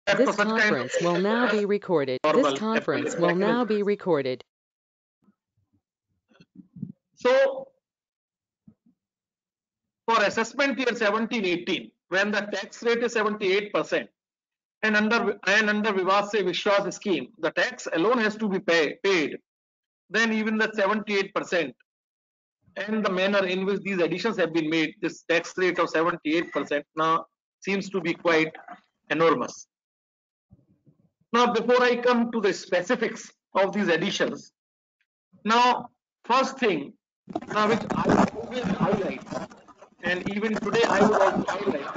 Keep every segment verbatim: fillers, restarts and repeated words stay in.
This conference will now be recorded. This conference will now be recorded. So, for assessment year seventeen eighteen, when the tax rate is seventy-eight percent, and under and under Vivad Se Vishwas scheme, the tax alone has to be pay, paid, then even the seventy-eight percent and the manner in which these additions have been made, this tax rate of seventy-eight percent now seems to be quite enormous. Now, before I come to the specifics of these additions, now first thing, now which I always highlight, and even today I would also highlight,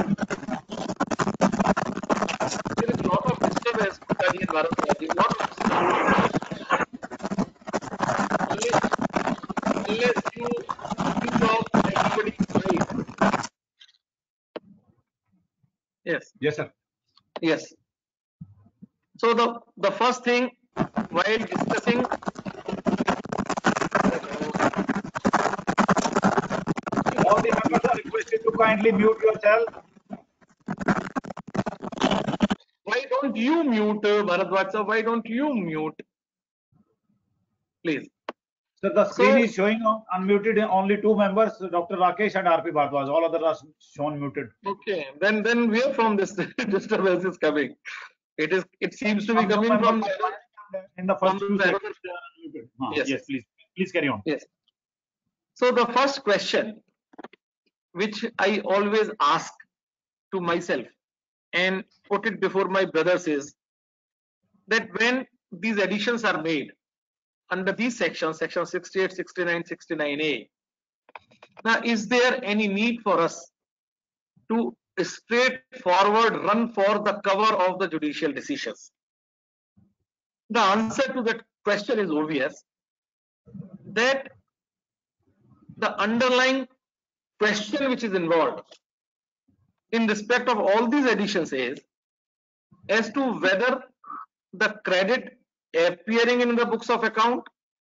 there is a lot of disturbance in Bharat, a lot of unless, unless you switch off everybody's side. Yes. Yes, sir. Yes. So the the first thing while discussing, all the members are requested to kindly mute yourself. Why don't you mute, uh, Bharadwaj sir? Why don't you mute, please? So the screen So, is showing on unmuted only two members, Doctor Rakesh and R P Bharadwaj. All others are shown muted. okay, then then where from this disturbance is coming? It is. It seems to be Some coming members from are in the first from two the- seconds. they are unmuted. Ah, Yes. yes, please, please carry on. Yes. So the first question, which I always ask to myself and put it before my brothers, is that when these additions are made under these sections, section sixty-eight, sixty-nine, sixty-nine A, now is there any need for us to straightforward run for the cover of the judicial decisions? The answer to that question is obvious, that the underlying question which is involved in respect of all these additions is as to whether the credit appearing in the books of account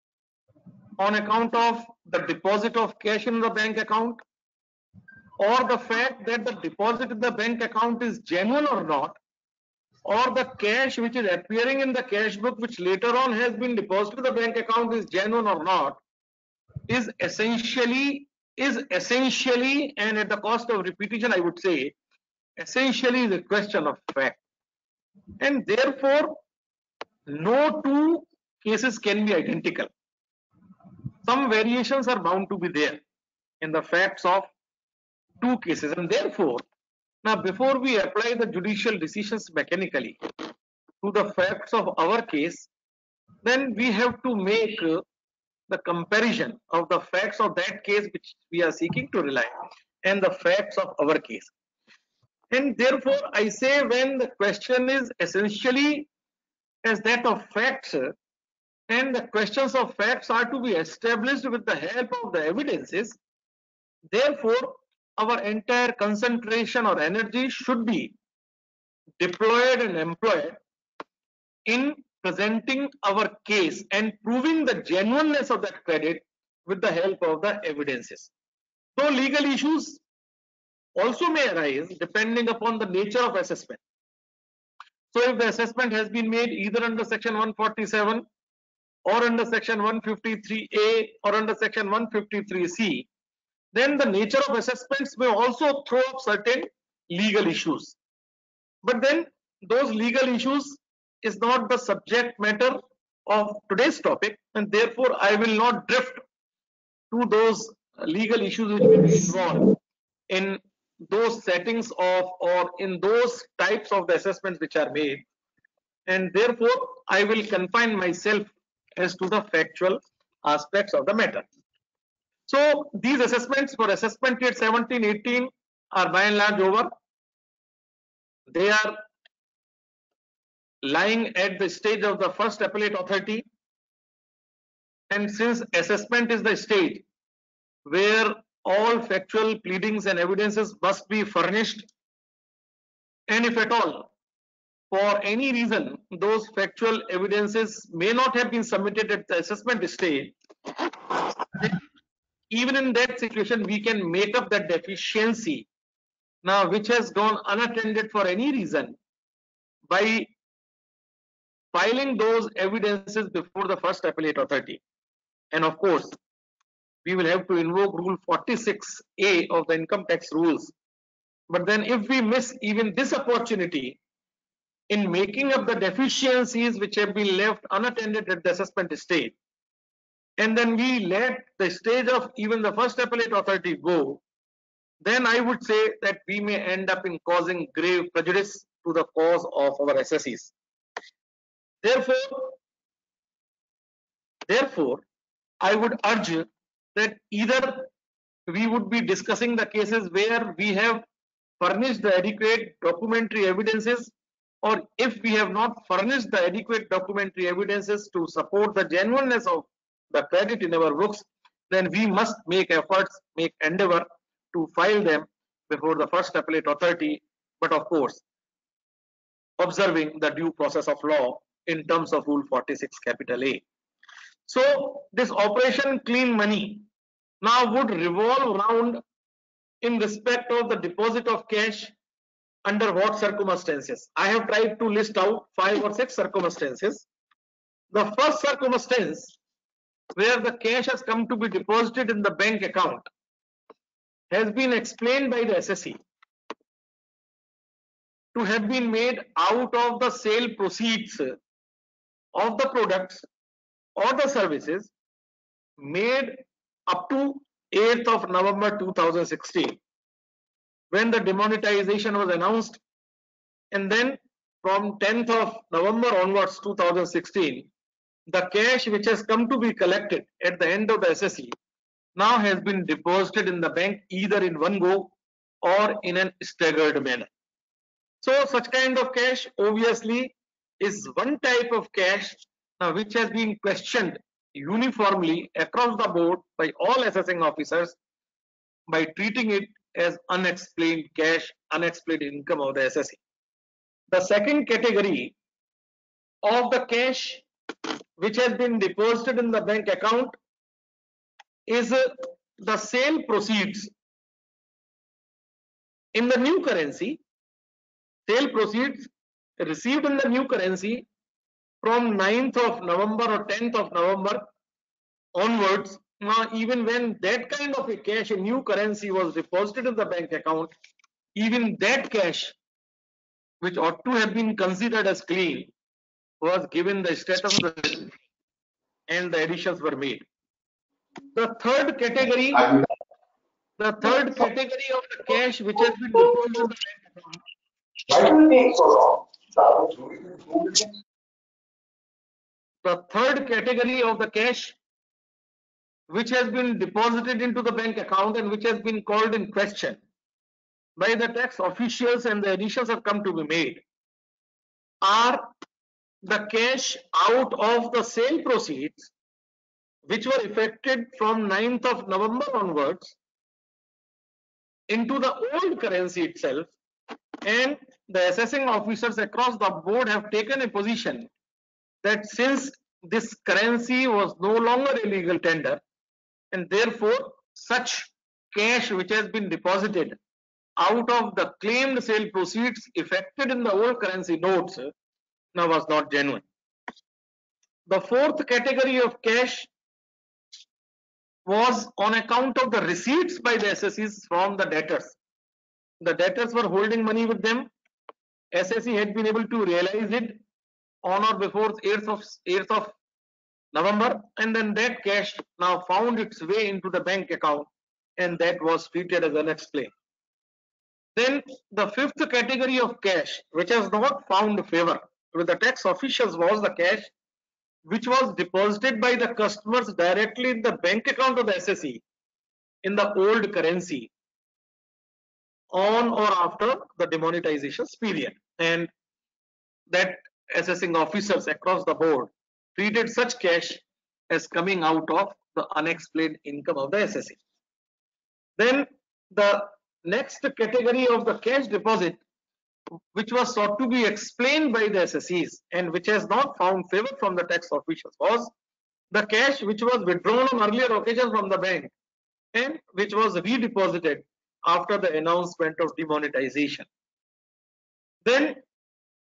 on account of the deposit of cash in the bank account, or the fact that the deposit in the bank account is genuine or not, or the cash which is appearing in the cash book which later on has been deposited in the bank account is genuine or not, is essentially is essentially and at the cost of repetition I would say essentially is a question of fact, and therefore no two cases can be identical. Some variations are bound to be there in the facts of two cases, and therefore now before we apply the judicial decisions mechanically to the facts of our case, then we have to make uh, the comparison of the facts of that case which we are seeking to rely and the facts of our case. And therefore I say, when the question is essentially as that of facts, and the questions of facts are to be established with the help of the evidences, therefore our entire concentration or energy should be deployed and employed in presenting our case and proving the genuineness of that credit with the help of the evidences. So legal issues also may arise depending upon the nature of assessment. So if the assessment has been made either under section one forty-seven or under section one fifty-three A or under section one fifty-three C, then the nature of assessments may also throw up certain legal issues. But then those legal issues is not the subject matter of today's topic, and therefore I will not drift to those legal issues which may be involved in those settings of or in those types of the assessments which are made, and therefore I will confine myself as to the factual aspects of the matter. So these assessments for assessment year seventeen eighteen are by and large over. They are lying at the stage of the first appellate authority, and since assessment is the stage where all factual pleadings and evidences must be furnished, and if at all for any reason those factual evidences may not have been submitted at the assessment stage, even in that situation we can make up that deficiency now which has gone unattended for any reason by filing those evidences before the first appellate authority. And of course, we will have to invoke rule forty-six A of the income tax rules. But then if we miss even this opportunity in making up the deficiencies which have been left unattended at the assessment stage, and then we let the stage of even the first appellate authority go, then I would say that we may end up in causing grave prejudice to the cause of our assessees. Therefore, therefore, I would urge that either we would be discussing the cases where we have furnished the adequate documentary evidences, or if we have not furnished the adequate documentary evidences to support the genuineness of the credit in our books, then we must make efforts, make endeavor to file them before the first appellate authority, but of course, observing the due process of law in terms of Rule forty-six capital A. So this operation clean money now would revolve around in respect of the deposit of cash under what circumstances. I have tried to list out five or six circumstances. The first circumstance where the cash has come to be deposited in the bank account has been explained by the assessee to have been made out of the sale proceeds of the products or the services made up to eighth of November two thousand sixteen, when the demonetization was announced, and then from tenth of November onwards two thousand sixteen, the cash which has come to be collected at the end of the assessee now has been deposited in the bank either in one go or in a staggered manner. So such kind of cash obviously is one type of cash now which has been questioned uniformly across the board by all assessing officers by treating it as unexplained cash, unexplained income of the assessee. The second category of the cash which has been deposited in the bank account is the sale proceeds in the new currency, sale proceeds received in the new currency from ninth of November or tenth of November onwards. Now, even when that kind of a cash, a new currency was deposited in the bank account, even that cash, which ought to have been considered as clean, was given the status of the and the additions were made. The third category, the third category of the cash which has been deposited in the bank account. Why do you take so long? The third category of the cash which has been deposited into the bank account and which has been called in question by the tax officials and the additions have come to be made are the cash out of the sale proceeds which were effected from ninth of November onwards into the old currency itself, and the assessing officers across the board have taken a position that since this currency was no longer a legal tender, and therefore such cash which has been deposited out of the claimed sale proceeds effected in the old currency notes now was not genuine. The fourth category of cash was on account of the receipts by the assessees from the debtors. The debtors were holding money with them. Assessee had been able to realize it on or before eighth of November, and then that cash now found its way into the bank account, and that was treated as unexplained. Then the fifth category of cash which has not found favor with the tax officials was the cash which was deposited by the customers directly in the bank account of the assessee in the old currency on or after the demonetization period, and that assessing officers across the board treated such cash as coming out of the unexplained income of the assessee. Then the next category of the cash deposit which was sought to be explained by the assessees and which has not found favor from the tax officials was the cash which was withdrawn on earlier occasions from the bank and which was redeposited after the announcement of demonetization. Then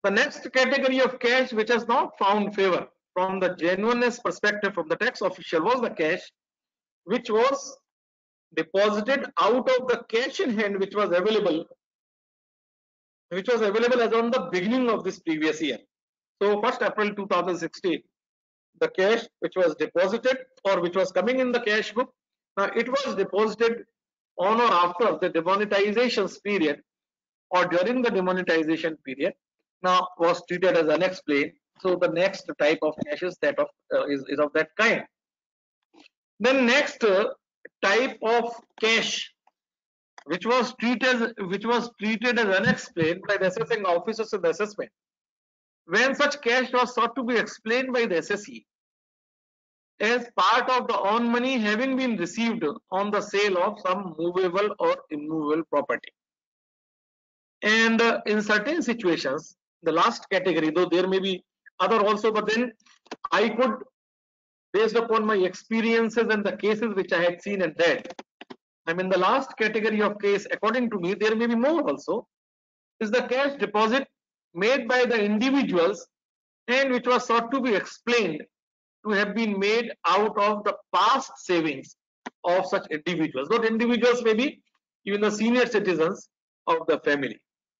The next category of cash which has not found favor from the genuineness perspective from the tax official was the cash which was deposited out of the cash in hand which was available which was available as on the beginning of this previous year. So first April two thousand sixteen, the cash which was deposited or which was coming in the cash book, now it was deposited on or after the demonetization period or during the demonetization period, now was treated as unexplained. So the next type of cash is that of uh, is, is of that kind. Then next uh, type of cash which was treated which was treated as unexplained by the assessing officers in the assessment, when such cash was sought to be explained by the assessee as part of the own money having been received on the sale of some movable or immovable property. And uh, in certain situations, the last category, though there may be other also, but then I could, based upon my experiences and the cases which I had seen and read, I mean the last category of case, according to me, there may be more also, is the cash deposit made by the individuals and which was sought to be explained to have been made out of the past savings of such individuals. Those individuals may be even the senior citizens of the family.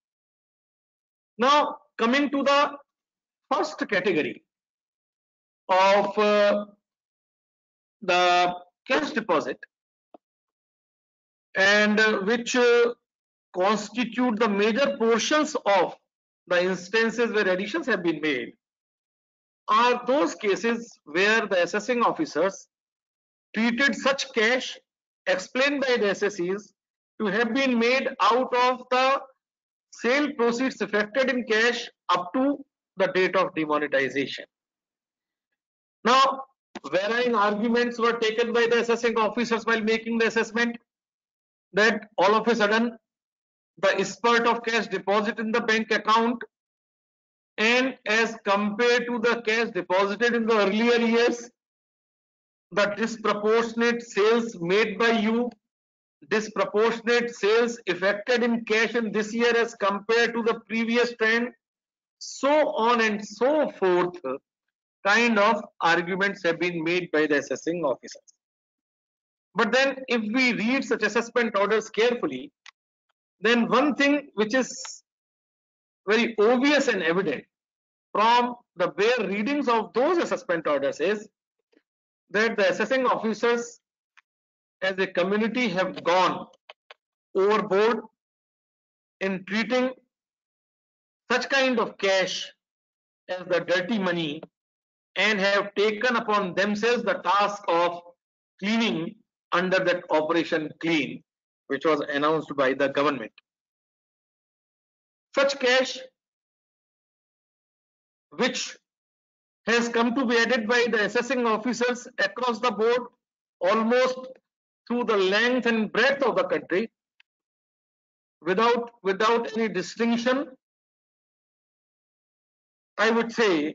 Now coming to the first category of uh, the cash deposit, and uh, which uh, constitute the major portions of the instances where additions have been made, are those cases where the assessing officers treated such cash explained by the assessees to have been made out of the sale proceeds effected in cash up to the date of demonetization. Now, varying arguments were taken by the assessing officers while making the assessment that all of a sudden the spurt of cash deposit in the bank account and as compared to the cash deposited in the earlier years, the disproportionate sales made by you, disproportionate sales effected in cash in this year as compared to the previous trend, so on and so forth, kind of arguments have been made by the assessing officers. But then if we read such assessment orders carefully, then one thing which is very obvious and evident from the bare readings of those assessment orders is that the assessing officers as a community have gone overboard in treating such kind of cash as the dirty money and have taken upon themselves the task of cleaning under that Operation Clean, which was announced by the government. Such cash which has come to be added by the assessing officers across the board almost through the length and breadth of the country without without any distinction, I would say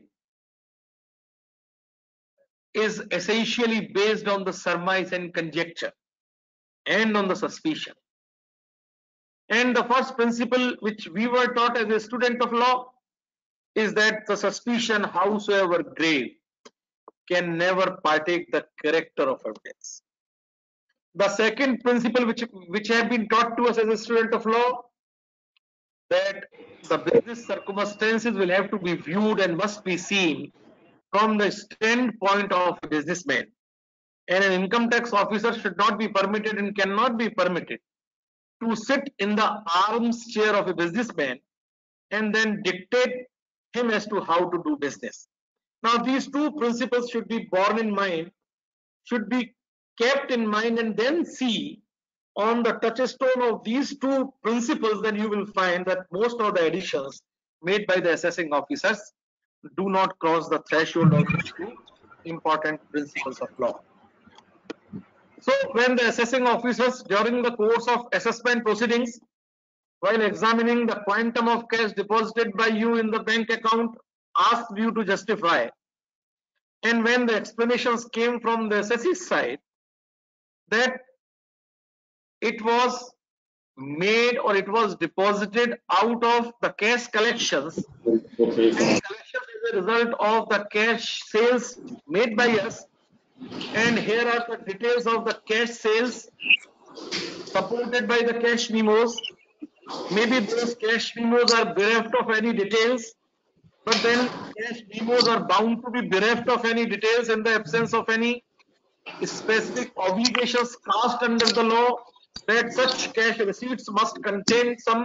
is essentially based on the surmise and conjecture and on the suspicion. And the first principle which we were taught as a student of law is that the suspicion, howsoever grave, can never partake the character of evidence. The second principle which, which have been taught to us as a student of law, that the business circumstances will have to be viewed and must be seen from the standpoint of a businessman, and an income tax officer should not be permitted and cannot be permitted to sit in the arms chair of a businessman and then dictate him as to how to do business. Now these two principles should be borne in mind, should be kept in mind, and then see on the touchstone of these two principles, then you will find that most of the additions made by the assessing officers do not cross the threshold of these two important principles of law. So when the assessing officers during the course of assessment proceedings, while examining the quantum of cash deposited by you in the bank account, asked you to justify, and when the explanations came from the assessee's side that it was made or it was deposited out of the cash collections and collection is a result of the cash sales made by us. And here are the details of the cash sales supported by the cash memos. Maybe those cash memos are bereft of any details, but then cash memos are bound to be bereft of any details in the absence of any specific obligations cast under the law that such cash receipts must contain some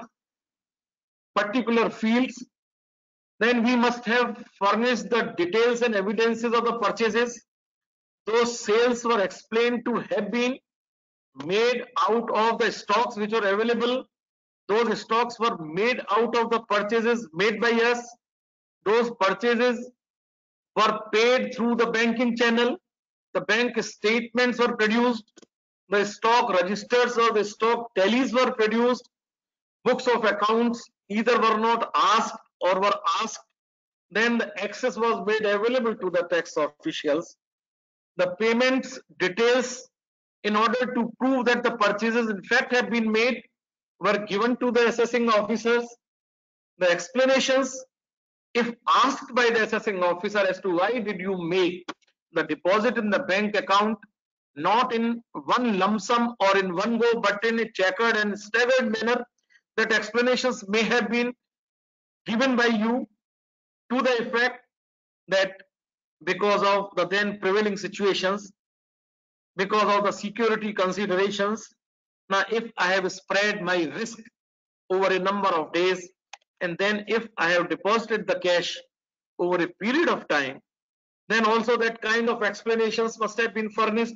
particular fields. Then we must have furnished the details and evidences of the purchases. Those sales were explained to have been made out of the stocks which were available. Those stocks were made out of the purchases made by us. Those purchases were paid through the banking channel. The bank statements were produced. The stock registers or the stock tallies were produced. Books of accounts either were not asked or were asked. Then the access was made available to the tax officials. The payments details, in order to prove that the purchases in fact have been made, were given to the assessing officers. The explanations, if asked by the assessing officer as to why did you make the deposit in the bank account not in one lump sum or in one go but in a checkered and staggered manner, that explanations may have been given by you to the effect that because of the then prevailing situations, because of the security considerations, now if I have spread my risk over a number of days, and then if I have deposited the cash over a period of time, then also that kind of explanations must have been furnished.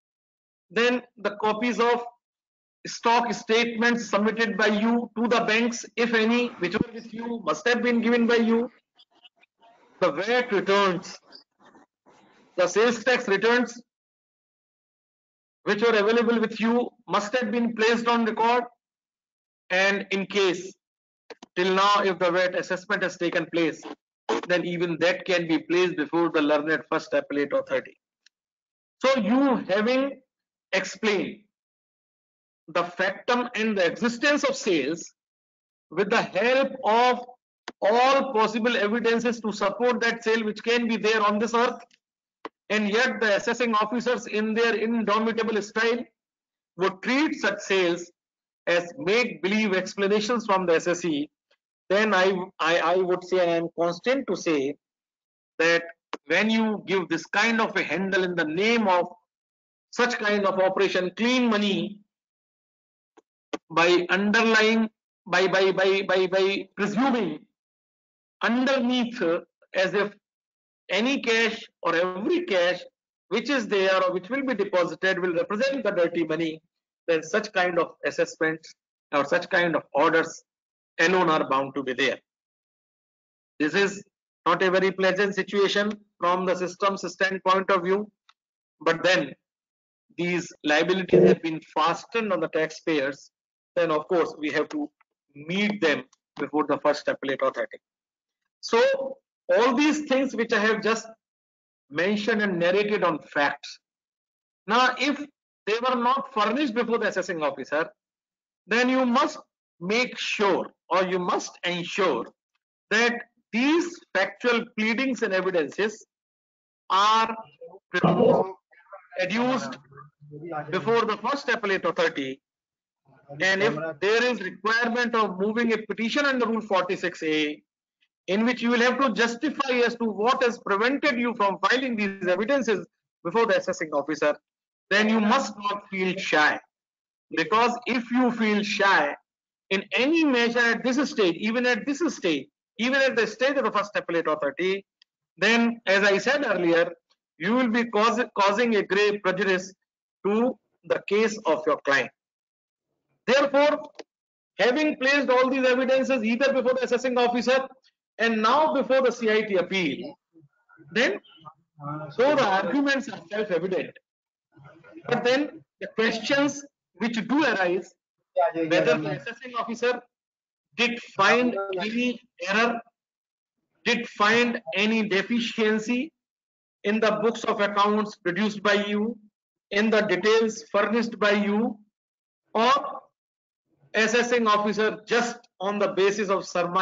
Then the copies of stock statements submitted by you to the banks, if any, which were with you, must have been given by you. The V A T returns, the sales tax returns which were available with you must have been placed on record. And in case till now if the V A T assessment has taken place, then even that can be placed before the learned first appellate authority. So you having explained the factum and the existence of sales with the help of all possible evidences to support that sale which can be there on this earth, and yet the assessing officers in their indomitable style would treat such sales as make-believe explanations from the S S E, then I, I, I would say, and I am constant to say, that when you give this kind of a handle in the name of such kind of operation, clean money, by underlying, by, by, by, by, by presuming underneath uh, as if any cash or every cash which is there or which will be deposited will represent the dirty money, then such kind of assessments or such kind of orders alone are bound to be there. This is not a very pleasant situation from the system's standpoint of view, but then these liabilities have been fastened on the taxpayers, then of course we have to meet them before the first appellate authority. So all these things which I have just mentioned and narrated on facts, now if they were not furnished before the assessing officer, then you must make sure or you must ensure that these factual pleadings and evidences are adduced before the first appellate authority. And if there is requirement of moving a petition under Rule forty-six A, in which you will have to justify as to what has prevented you from filing these evidences before the assessing officer, then you must not feel shy. Because if you feel shy in any measure at this stage, even at this stage, even at the stage of the first appellate authority, then as I said earlier, you will be cause, causing a grave prejudice to the case of your client. Therefore, having placed all these evidences either before the assessing officer and now before the C I T appeal, then so the arguments are self-evident. But then the questions which do arise, whether the assessing officer did find any error, did find any deficiency in the books of accounts produced by you, in the details furnished by you, or assessing officer just on the basis of surmise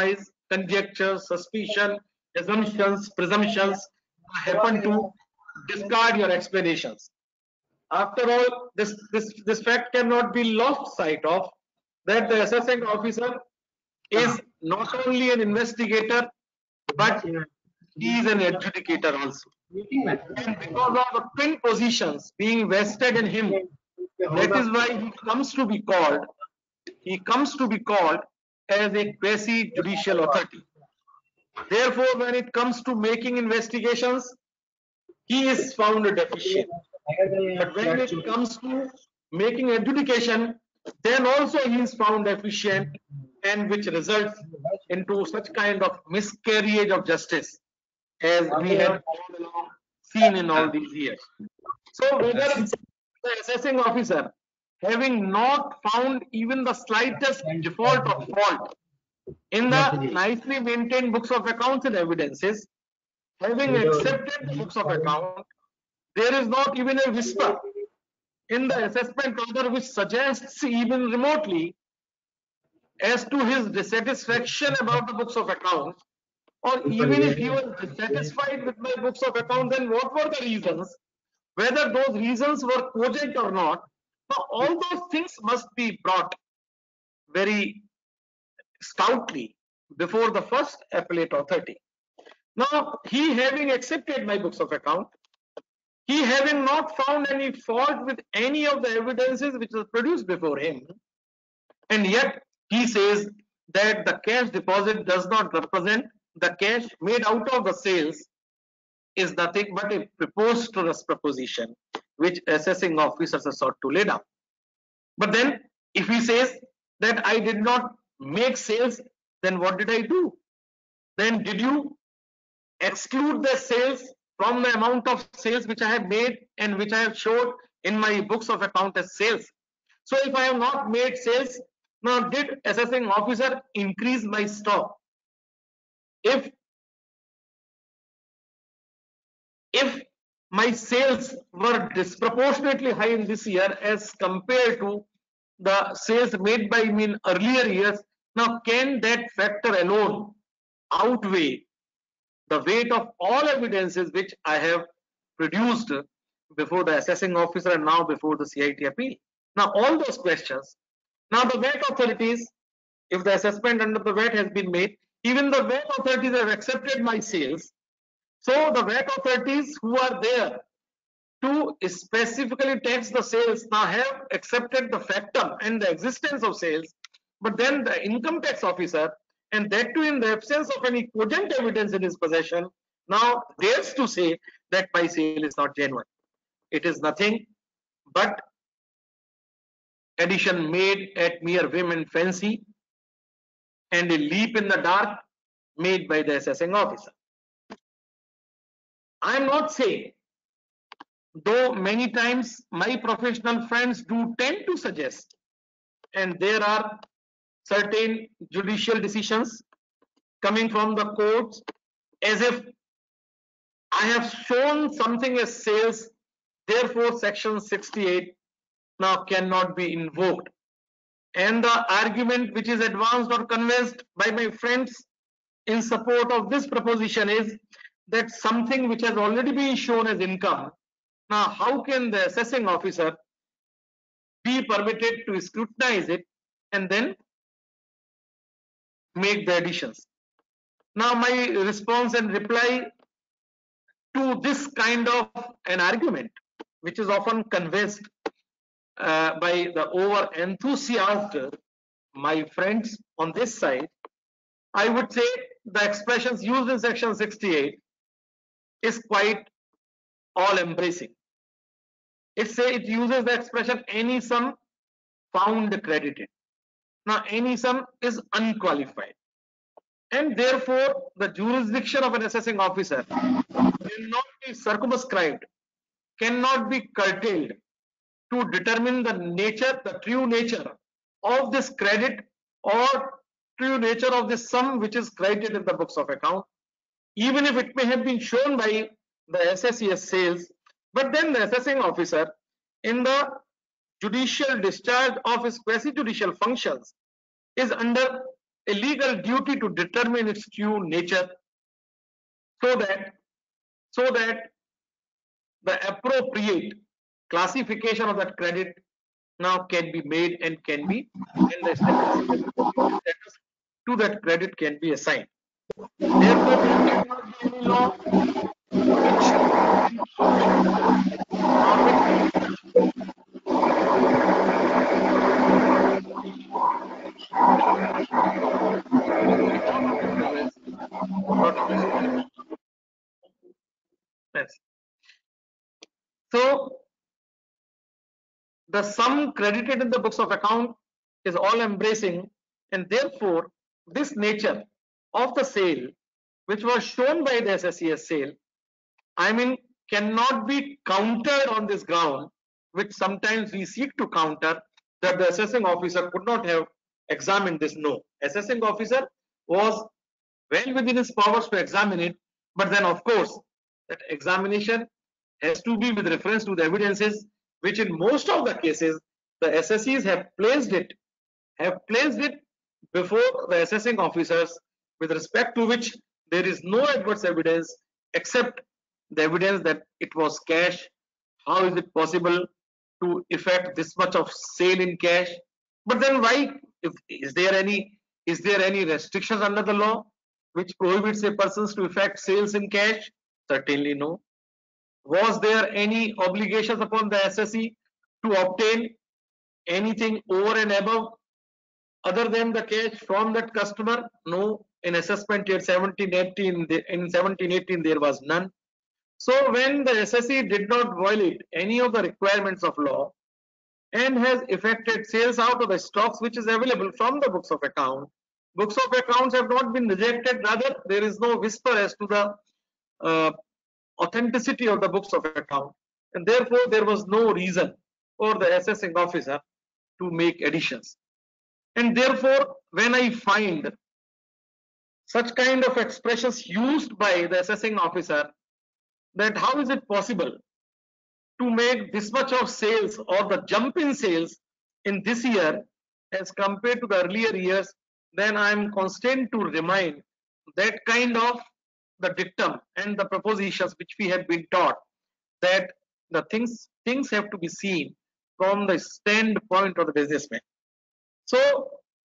conjectures, suspicion, assumptions, presumptions happen to discard your explanations. After all, this, this, this fact cannot be lost sight of, that the assessing officer is not only an investigator, but he is an adjudicator also. And because of the twin positions being vested in him, that is why he comes to be called, he comes to be called as a quasi-judicial authority. Therefore, when it comes to making investigations, he is found deficient. But when it comes to making adjudication, then also he is found deficient, and which results into such kind of miscarriage of justice as we have all along seen in all these years. So whether the assessing officer, having not found even the slightest default or fault in the nicely maintained books of accounts and evidences, having accepted the books of account, there is not even a whisper in the assessment order which suggests even remotely as to his dissatisfaction about the books of accounts, or even if he was dissatisfied with my books of account, then what were the reasons, whether those reasons were cogent or not. Now all those things must be brought very stoutly before the first appellate authority. Now he having accepted my books of account, he having not found any fault with any of the evidences which was produced before him, and yet he says that the cash deposit does not represent the cash made out of the sales, is nothing but a preposterous proposition which assessing officers are sought to lay down. But then if he says that I did not make sales, then what did I do? Then did you exclude the sales from the amount of sales which I have made and which I have showed in my books of account as sales? So if I have not made sales, now did assessing officer increase my stock? If if my sales were disproportionately high in this year as compared to the sales made by me in earlier years, now can that factor alone outweigh the weight of all evidences which I have produced before the assessing officer and now before the C I T appeal? Now all those questions, now the V A T authorities, if the assessment under the V A T has been made, even the V A T authorities have accepted my sales. So the V A T authorities who are there to specifically tax the sales now have accepted the factum and the existence of sales, but then the income tax officer, and that too in the absence of any cogent evidence in his possession, now dares to say that my sale is not genuine. It is nothing but addition made at mere whim and fancy, and a leap in the dark made by the assessing officer. I am not saying, though many times my professional friends do tend to suggest, and there are certain judicial decisions coming from the courts as if I have shown something as sales, therefore section sixty-eight now cannot be invoked. And the argument which is advanced or convinced by my friends in support of this proposition is that something which has already been shown as income, now how can the assessing officer be permitted to scrutinize it and then make the additions? Now my response and reply to this kind of an argument, which is often convinced uh, by the over enthusiastic my friends on this side, I would say the expressions used in section sixty-eight is quite all embracing. It say it uses the expression any sum found credited. Now any sum is unqualified, and therefore the jurisdiction of an assessing officer cannot be circumscribed, cannot be curtailed to determine the nature, the true nature of this credit or true nature of this sum which is credited in the books of account, even if it may have been shown by the S S E as sales. But then the assessing officer, in the judicial discharge of his quasi-judicial functions, is under a legal duty to determine its true nature, so that so that the appropriate classification of that credit now can be made and can be and the status, status to that credit can be assigned. Therefore, there cannot be any law which yes. So the sum credited in the books of account is all embracing, and therefore this nature of the sale which was shown by the S S C as sale, I mean, cannot be countered on this ground, which sometimes we seek to counter, that the assessing officer could not have examined this. No, assessing officer was well within his powers to examine it, but then of course that examination has to be with reference to the evidences, which in most of the cases the S S Es have placed it have placed it before the assessing officers, with respect to which there is no adverse evidence except the evidence that it was cash. How is it possible to effect this much of sale in cash? But then why, if is there any is there any restrictions under the law which prohibits a person to effect sales in cash? Certainly no. Was there any obligations upon the S S E to obtain anything over and above other than the cash from that customer? No. In assessment year seventeen eighteen, in seventeen eighteen there was none. So when the S S E did not violate any of the requirements of law and has effected sales out of the stocks which is available from the books of account, books of accounts have not been rejected. Rather, there is no whisper as to the uh, authenticity of the books of account, and therefore there was no reason for the assessing officer to make additions. And therefore, when I find such kind of expressions used by the assessing officer, that how is it possible to make this much of sales or the jump in sales in this year as compared to the earlier years, then I am constrained to remind that kind of the dictum and the propositions which we have been taught, that the things things have to be seen from the standpoint of the businessman. So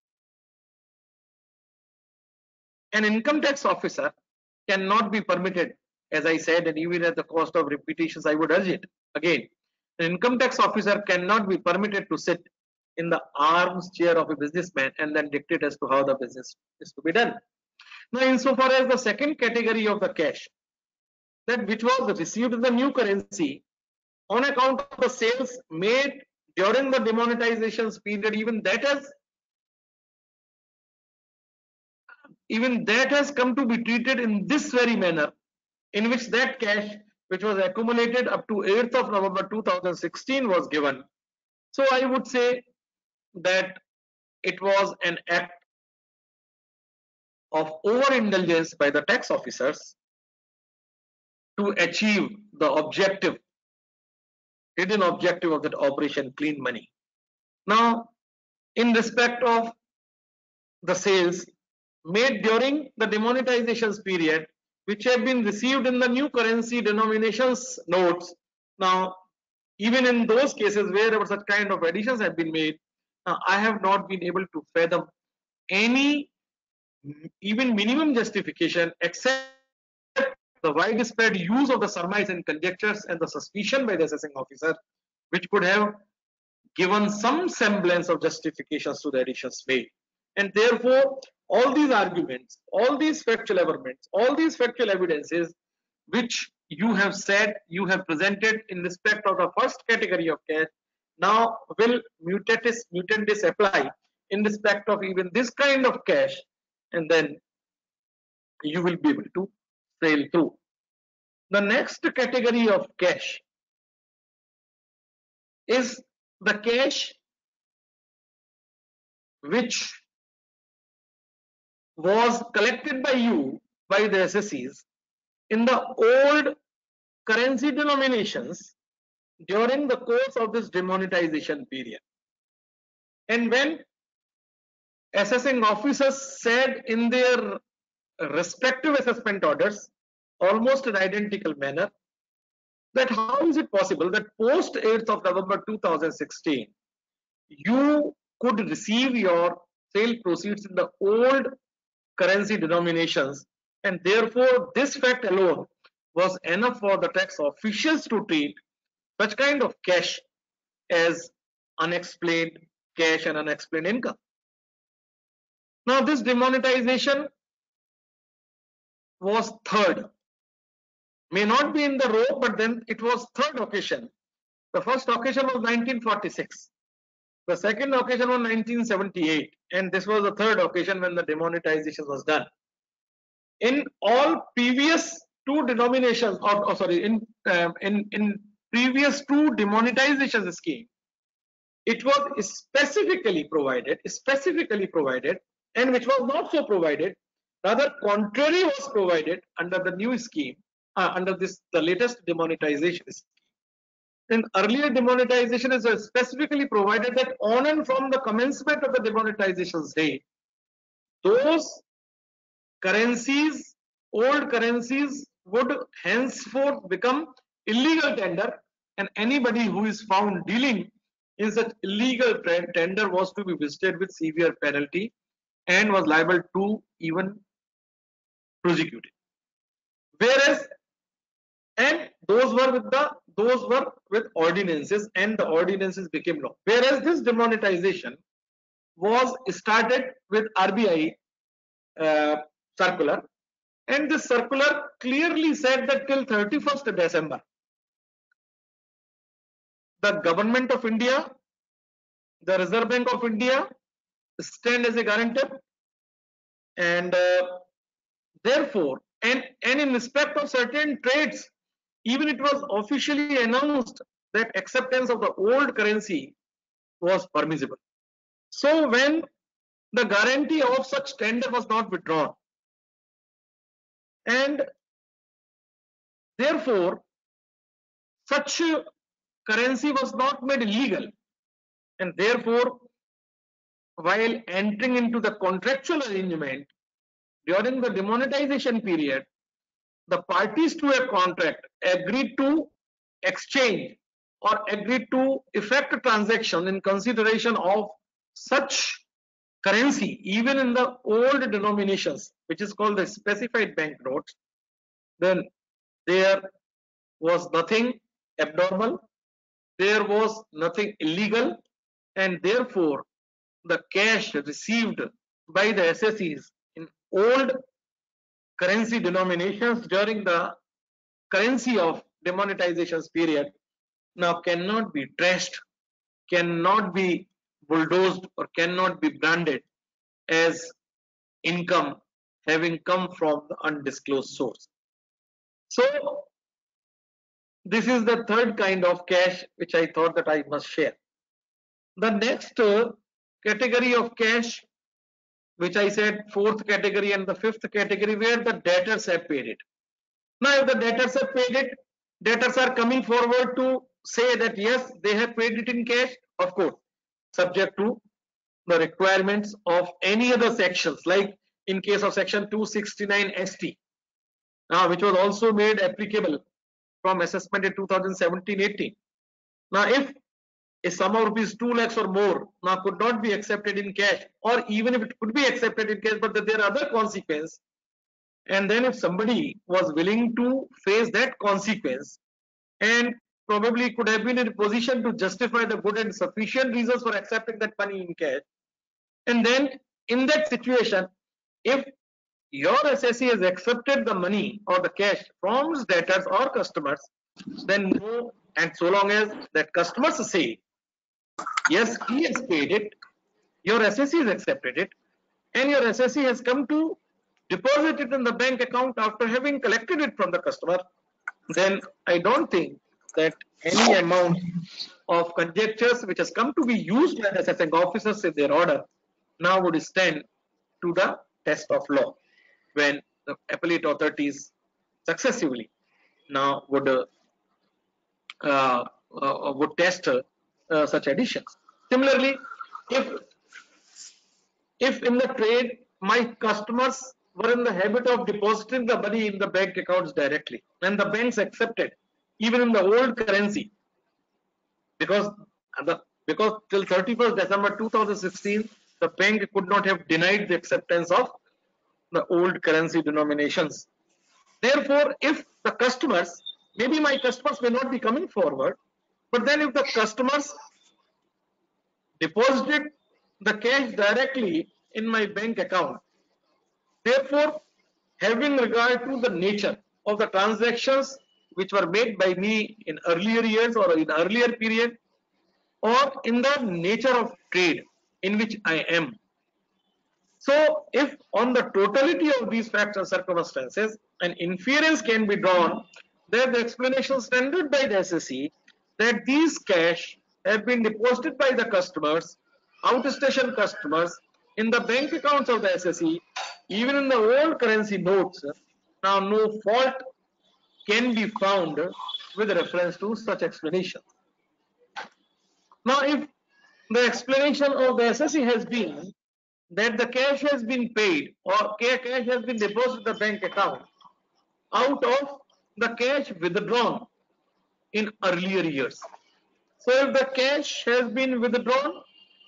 an income tax officer cannot be permitted, as I said, and even at the cost of repetitions I would urge it again, an income tax officer cannot be permitted to sit in the arm's chair of a businessman and then dictate as to how the business is to be done. Now, insofar as the second category of the cash, that which was received in the new currency on account of the sales made during the demonetization period, even that has even that has come to be treated in this very manner, in which that cash which was accumulated up to eighth of November two thousand sixteen was given. So I would say that it was an act of overindulgence by the tax officers to achieve the objective, hidden objective of that operation, clean money. Now, in respect of the sales made during the demonetization period, which have been received in the new currency denominations notes, now even in those cases wherever such kind of additions have been made, now I have not been able to fathom any even minimum justification except the widespread use of the surmise and conjectures and the suspicion by the assessing officer, which could have given some semblance of justifications to the additions made. And therefore, all these arguments, all these factual evidence, all these factual evidences which you have said, you have presented in respect of the first category of cash, now will mutatis mutandis apply in respect of even this kind of cash, and then you will be able to sail through. The next category of cash is the cash which was collected by you, by the S S Es, in the old currency denominations during the course of this demonetization period. And when assessing officers said in their respective assessment orders, almost in identical manner, that how is it possible that post eighth of November two thousand sixteen, you could receive your sale proceeds in the old currency denominations, and therefore this fact alone was enough for the tax officials to treat such kind of cash as unexplained cash and unexplained income. Now this demonetization was third, may not be in the row, but then it was third occasion. The first occasion was nineteen forty-six, the second occasion was nineteen seventy-eight, and this was the third occasion when the demonetization was done. In all previous two denominations, or, or sorry, in, um, in in previous two demonetization scheme, it was specifically provided, specifically provided, and which was not so provided, rather contrary was provided under the new scheme, uh, under this the latest demonetization scheme. In earlier demonetization is specifically provided that on and from the commencement of the demonetization date, those currencies, old currencies, would henceforth become illegal tender, and anybody who is found dealing in such illegal tender was to be visited with severe penalty and was liable to even prosecuted. Whereas, and those were with the those were with ordinances, and the ordinances became law. Whereas this demonetization was started with R B I uh, circular, and this circular clearly said that till thirty-first December, the government of India, the Reserve Bank of India stand as a guarantor, and uh, therefore, and, and in respect of certain trades, even it was officially announced that acceptance of the old currency was permissible. So when the guarantee of such tender was not withdrawn, and therefore such currency was not made illegal, and therefore while entering into the contractual arrangement during the demonetization period, the parties to a contract agreed to exchange or agreed to effect a transaction in consideration of such currency, even in the old denominations, which is called the specified banknotes, then there was nothing abnormal, there was nothing illegal, and therefore the cash received by the S S Es in old currency denominations during the currency of demonetization period now cannot be traced, cannot be bulldozed, or cannot be branded as income having come from the undisclosed source. So this is the third kind of cash which I thought that I must share. The next uh, category of cash, which I said fourth category and the fifth category, where the debtors have paid it. Now if the debtors have paid it, debtors are coming forward to say that yes, they have paid it in cash, of course, subject to the requirements of any other sections, like in case of section two sixty-nine S T, now which was also made applicable from assessment in two thousand seventeen eighteen. Now if a sum of rupees two lakhs or more now could not be accepted in cash, or even if it could be accepted in cash, but that there are other consequences, and then if somebody was willing to face that consequence and probably could have been in a position to justify the good and sufficient reasons for accepting that money in cash, and then in that situation, if your S S E has accepted the money or the cash from his debtors or customers, then no, and so long as that customers say yes, he has paid it, your S S E has accepted it, and your S S E has come to deposit it in the bank account after having collected it from the customer, then I don't think that any amount of conjectures which has come to be used by the assessing officers in their order now would stand to the test of law, when the appellate authorities successively now would uh, uh, uh, would test uh, uh, such additions. Similarly, if if in the trade my customers were in the habit of depositing the money in the bank accounts directly, and the banks accepted even in the old currency, because the because till thirty-first December two thousand sixteen the bank could not have denied the acceptance of the old currency denominations. Therefore, if the customers, maybe my customers may not be coming forward, but then if the customers deposited the cash directly in my bank account, therefore, having regard to the nature of the transactions which were made by me in earlier years or in earlier period, or in the nature of trade in which I am. So, if on the totality of these facts and circumstances, an inference can be drawn that the explanation tendered by the S S E that these cash have been deposited by the customers, outstation customers, in the bank accounts of the S S E, even in the old currency notes, now no fault can be found with reference to such explanation. Now, if the explanation of the S S E has been that the cash has been paid or cash has been deposited in the bank account out of the cash withdrawn in earlier years. So if the cash has been withdrawn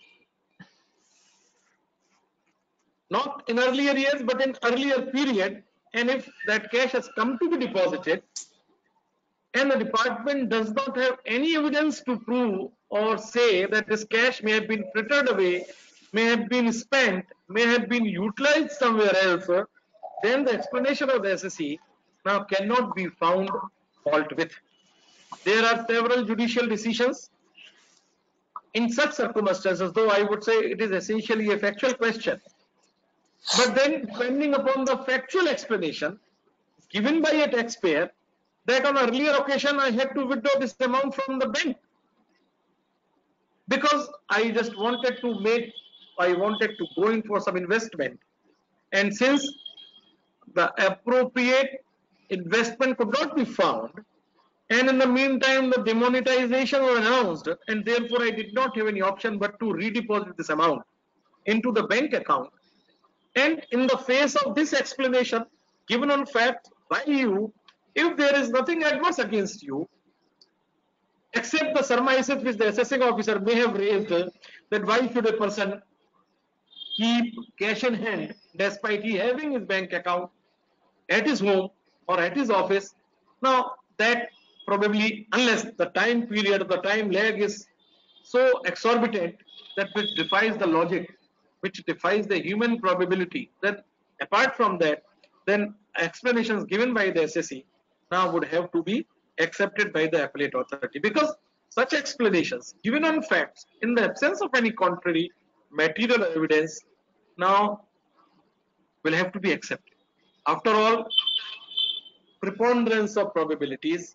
not in earlier years but in earlier period, and if that cash has come to be deposited and the department does not have any evidence to prove or say that this cash may have been frittered away, may have been spent, may have been utilized somewhere else, then the explanation of the S S E now cannot be found fault with. There are several judicial decisions in such circumstances, though I would say it is essentially a factual question. But then, depending upon the factual explanation given by a taxpayer, that on earlier occasion I had to withdraw this amount from the bank because I just wanted to make, I wanted to go in for some investment, and since the appropriate investment could not be found, and in the meantime the demonetization was announced, and therefore I did not have any option but to redeposit this amount into the bank account. And in the face of this explanation given on fact by you, if there is nothing adverse against you except the surmises which the assessing officer may have raised, that why should a person keep cash in hand despite he having his bank account at his home or at his office. Now that probably, unless the time period, the time lag is so exorbitant that which defies the logic, which defies the human probability, that apart from that, then explanations given by the S S E now would have to be accepted by the appellate authority, because such explanations given on facts in the absence of any contrary material evidence now will have to be accepted. After all, preponderance of probabilities,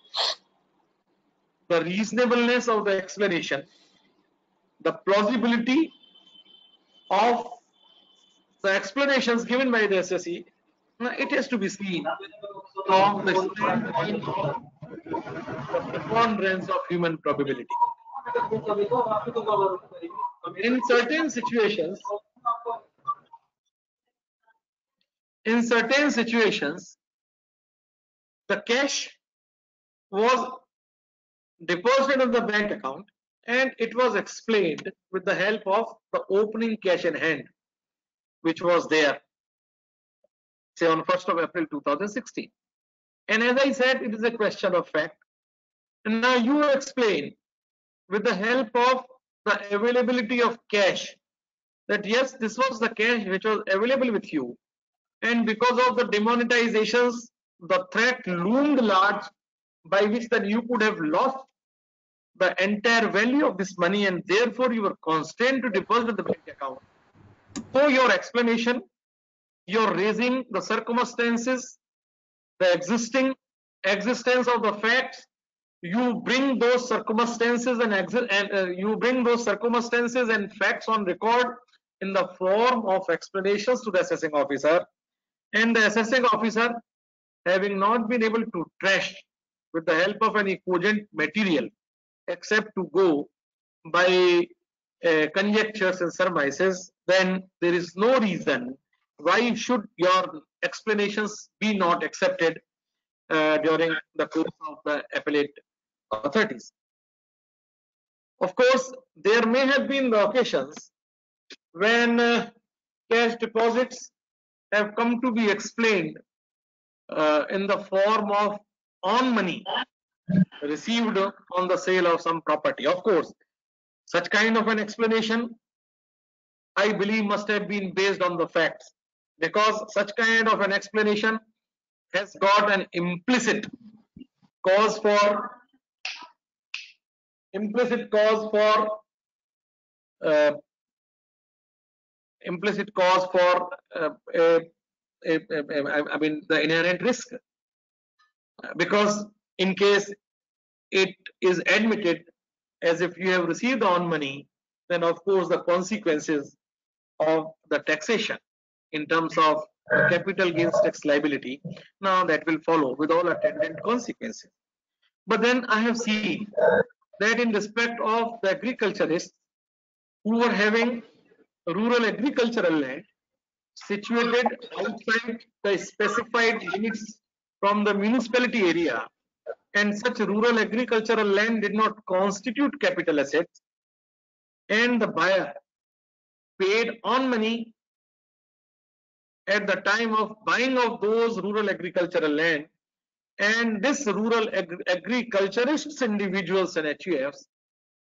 the reasonableness of the explanation, the plausibility of the explanations given by the S S E, it has to be seen from the standpoint of the preponderance of human probability. In certain situations, in certain situations, the cash was deposited in the bank account and it was explained with the help of the opening cash in hand, which was there, say on first of April two thousand sixteen. And as I said, it is a question of fact. And now you explain with the help of the availability of cash that yes, this was the cash which was available with you, and because of the demonetizations, the threat loomed large by which then you could have lost the entire value of this money, and therefore you were constrained to deposit in the bank account. So your explanation, you're raising the circumstances, the existing existence of the facts, you bring those circumstances and, and uh, you bring those circumstances and facts on record in the form of explanations to the assessing officer, and the assessing officer, having not been able to trash with the help of any cogent material except to go by uh, conjectures and surmises, then there is no reason why should your explanations be not accepted uh, during the course of the appellate authorities. Of course, there may have been the occasions when uh, cash deposits have come to be explained uh, in the form of on money received on the sale of some property. Of course, such kind of an explanation, I believe, must have been based on the facts, because such kind of an explanation has got an implicit cause for implicit cause for uh, implicit cause for uh, a, a, a, I mean the inherent risk, because in case it is admitted as if you have received on money, then of course the consequences of the taxation in terms of the capital gains tax liability, now that will follow with all attendant consequences. But then I have seen that in respect of the agriculturists who were having rural agricultural land situated outside the specified limits from the municipality area, and such rural agricultural land did not constitute capital assets, and the buyer paid on money at the time of buying of those rural agricultural land, and this rural ag agriculturists, individuals and H U Fs,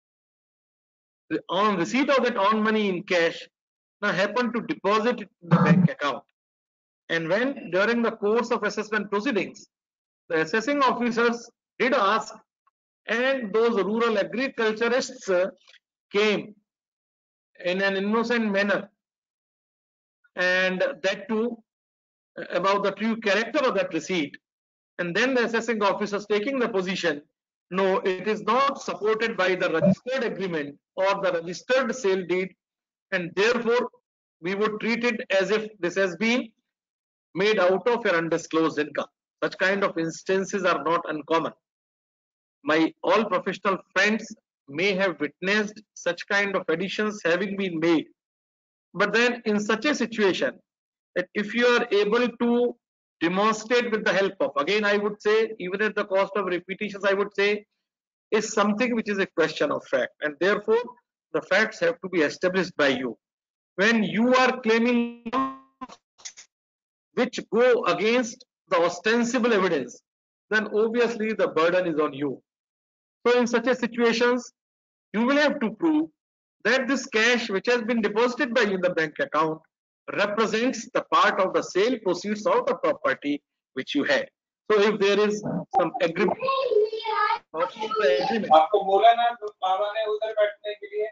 on receipt of that on money in cash, now happen to deposit it in the bank account. And when during the course of assessment proceedings, the assessing officers did ask, and those rural agriculturists came in an innocent manner, and that too about the true character of that receipt, and then the assessing officers taking the position, no, it is not supported by the registered agreement or the registered sale deed, and therefore we would treat it as if this has been made out of your undisclosed income. Such kind of instances are not uncommon. My all professional friends may have witnessed such kind of additions having been made. But then in such a situation, that if you are able to demonstrate with the help of, again I would say, even at the cost of repetitions, I would say, is something which is a question of fact, and therefore the facts have to be established by you. When you are claiming which go against the ostensible evidence, then obviously the burden is on you. So in such a situations, you will have to prove that this cash which has been deposited by you in the bank account represents the part of the sale proceeds of the property which you had. So if there is some agreement, agreement आपको बोला ना तो बाबा ने उधर बैठने के लिए.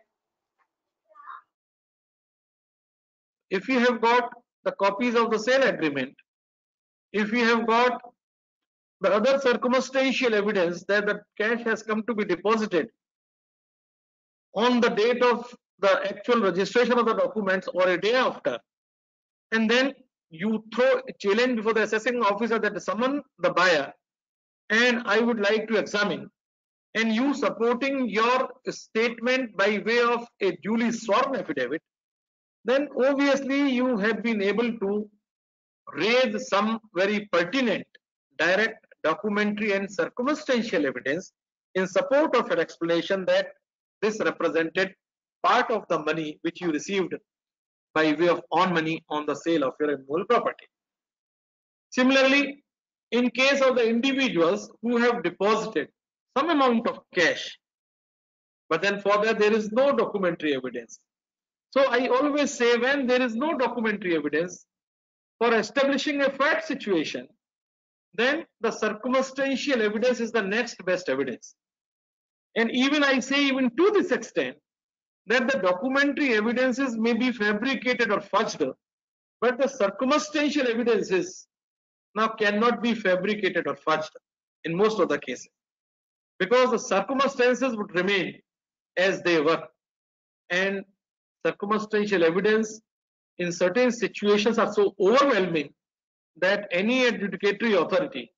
If you have got the copies of the sale agreement, if you have got the other circumstantial evidence that the cash has come to be deposited on the date of the actual registration of the documents or a day after, and then you throw a challenge before the assessing officer that summon the buyer and I would like to examine, and you supporting your statement by way of a duly sworn affidavit, then obviously you have been able to raise some very pertinent direct documentary and circumstantial evidence in support of your explanation that this represented part of the money which you received by way of on money on the sale of your immovable property. Similarly, in case of the individuals who have deposited some amount of cash, but then for that there is no documentary evidence. So I always say, when there is no documentary evidence for establishing a fact situation, then the circumstantial evidence is the next best evidence. And even I say, even to this extent, that the documentary evidences may be fabricated or fudged, but the circumstantial evidences now cannot be fabricated or fudged in most of the cases, because the circumstances would remain as they were, and circumstantial evidence in certain situations are so overwhelming that any adjudicatory authority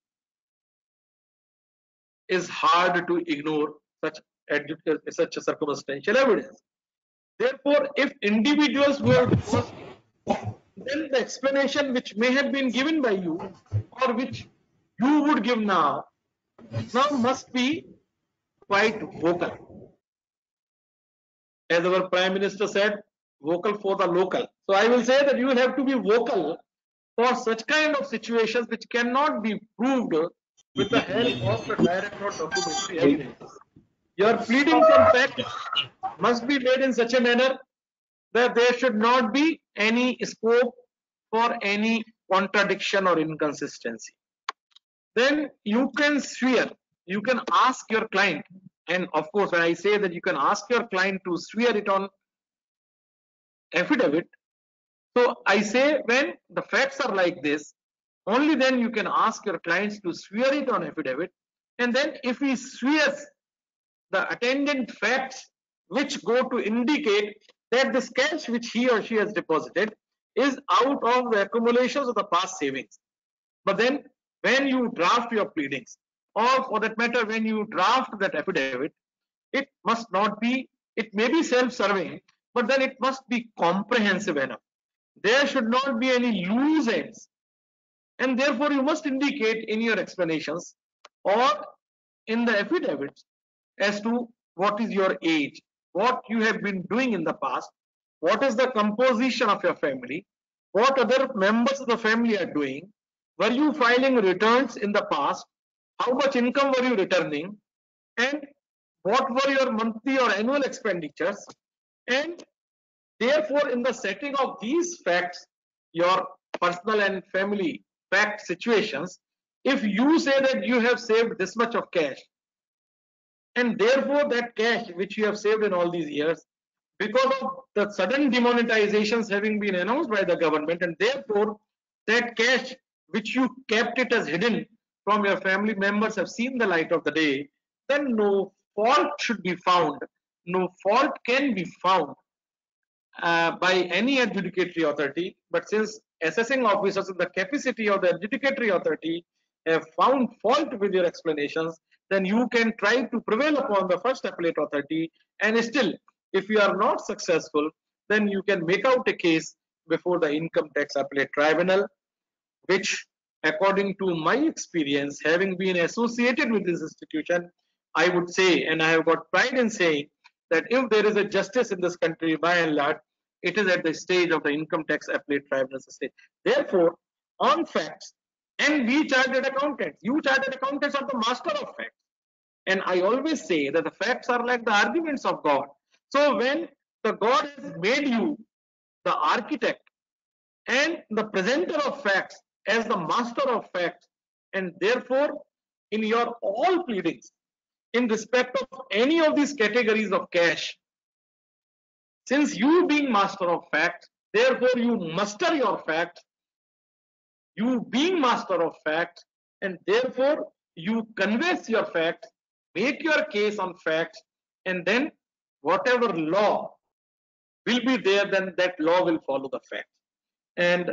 is hard to ignore such such a circumstantial evidence. Therefore, if individuals were divorced, then the explanation which may have been given by you or which you would give now, now must be quite vocal. As our Prime Minister said, vocal for the local. So I will say that you will have to be vocal for such kind of situations which cannot be proved with the help of the direct or documentary evidence. Your pleadings and facts must be made in such a manner that there should not be any scope for any contradiction or inconsistency. Then you can swear, you can ask your client, and of course when I say that you can ask your client to swear it on affidavit, so I say when the facts are like this, only then you can ask your clients to swear it on affidavit, and then if he swears the attendant facts which go to indicate that this cash which he or she has deposited is out of the accumulations of the past savings. But then when you draft your pleadings, or for that matter when you draft that affidavit, it must not be, it may be self-serving, but then it must be comprehensive enough. There should not be any loose ends, and therefore you must indicate in your explanations or in the affidavits as to what is your age, what you have been doing in the past, what is the composition of your family, what other members of the family are doing, were you filing returns in the past, how much income were you returning, and what were your monthly or annual expenditures. And therefore in the setting of these facts, your personal and family fact situations, if you say that you have saved this much of cash, and therefore that cash which you have saved in all these years, because of the sudden demonetizations having been announced by the government, and therefore that cash which you kept it as hidden from your family members have seen the light of the day, then no fault should be found, no fault can be found uh, by any adjudicatory authority. But since assessing officers in the capacity of the adjudicatory authority have found fault with your explanations, then you can try to prevail upon the first appellate authority, and still if you are not successful, then you can make out a case before the income tax appellate tribunal, which according to my experience, having been associated with this institution, I would say, and I have got pride in saying, that if there is a justice in this country by and large, it is at the stage of the income tax appellate tribunal stage. Therefore, on facts, and we chartered accountants, you chartered accountants are the master of facts. And I always say that the facts are like the arguments of God. So when the God has made you the architect and the presenter of facts as the master of facts, and therefore in your all pleadings in respect of any of these categories of cash, since you being master of facts, therefore you muster your facts, you being master of facts, and therefore you convey your facts, make your case on facts, and then whatever law will be there, then that law will follow the facts. And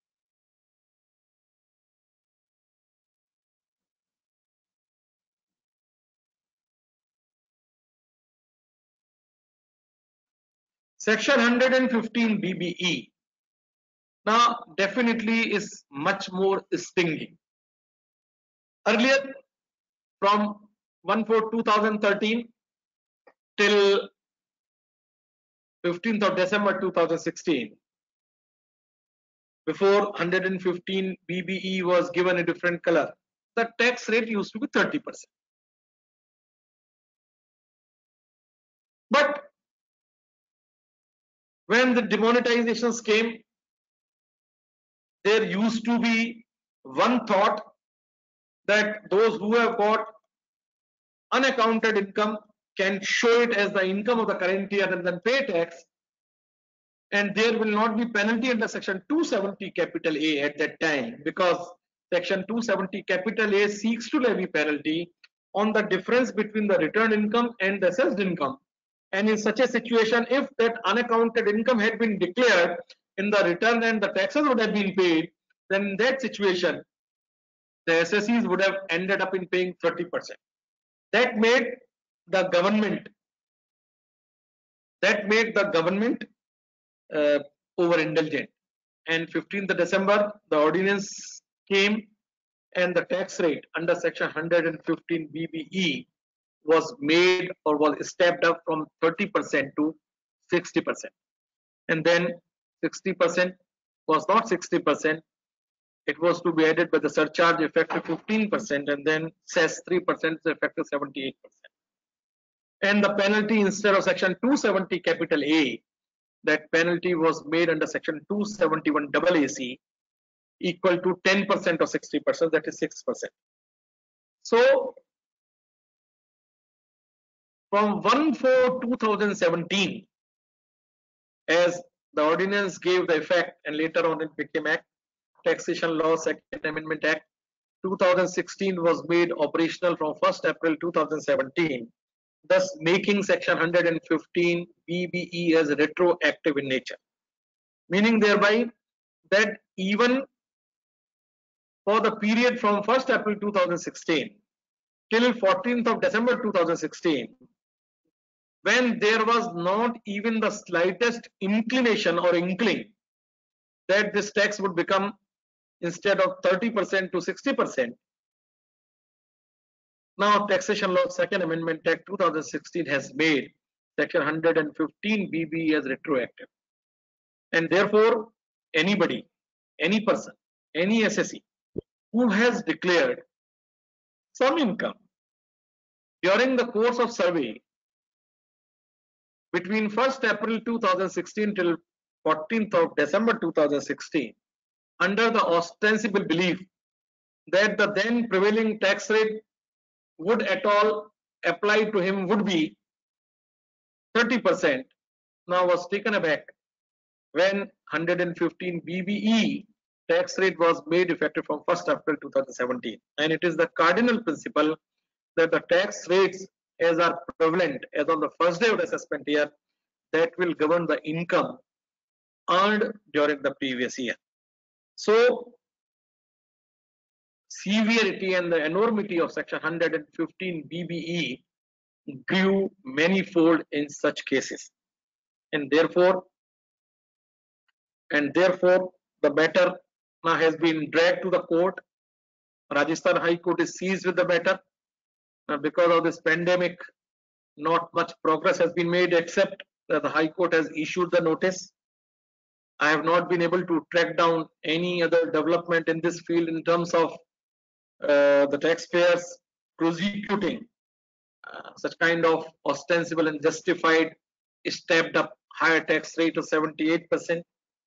section one hundred fifteen B B E now definitely is much more stinging. Earlier, from one four two thousand thirteen till fifteenth of December two thousand sixteen, before one hundred fifteen B B E was given a different color, the tax rate used to be thirty percent. But when the demonetizations came, there used to be one thought that those who have got unaccounted income can show it as the income of the current year and then pay tax, and there will not be penalty under section two seventy capital A at that time, because section two seventy capital A seeks to levy penalty on the difference between the returned income and the assessed income. And in such a situation, if that unaccounted income had been declared in the return and the taxes would have been paid, then in that situation the S S Es would have ended up in paying thirty percent. That made the government That made the government uh, overindulgent. And fifteenth of December, the ordinance came, and the tax rate under section one hundred fifteen B B E was made or was stepped up from thirty percent to sixty percent. And then sixty percent was not sixty percent. It was to be added by the surcharge effective fifteen percent, and then cess three percent effective seventy-eight percent. And the penalty, instead of section two seventy capital A, that penalty was made under section two seventy-one double A C, equal to ten percent or sixty percent, that is six percent. So from one four two thousand seventeen, as the ordinance gave the effect and later on it became Act, Taxation Law Second Amendment Act, two thousand sixteen was made operational from first April two thousand seventeen, thus making section one hundred fifteen B B E as retroactive in nature, meaning thereby that even for the period from first April two thousand sixteen till fourteenth of December two thousand sixteen, when there was not even the slightest inclination or inkling that this tax would become, instead of thirty percent to sixty percent, now Taxation Law Second Amendment Act two thousand sixteen has made section one hundred fifteen B B E as retroactive, and therefore anybody, any person, any S S E who has declared some income during the course of survey between first April two thousand sixteen till fourteenth of December two thousand sixteen, under the ostensible belief that the then prevailing tax rate would at all apply to him would be thirty percent, now was taken aback when one hundred fifteen B B E tax rate was made effective from first April two thousand seventeen. And it is the cardinal principle that the tax rates as are prevalent as on the first day of the assessment year, that will govern the income earned during the previous year. So severity and the enormity of section one hundred fifteen B B E grew manifold in such cases, and therefore and therefore the matter now has been dragged to the court. Rajasthan High Court is seized with the matter. Now, because of this pandemic, not much progress has been made, except that the High Court has issued the notice. I have not been able to track down any other development in this field in terms of uh, the taxpayers prosecuting uh, such kind of ostensible and justified stepped up higher tax rate of seventy-eight percent.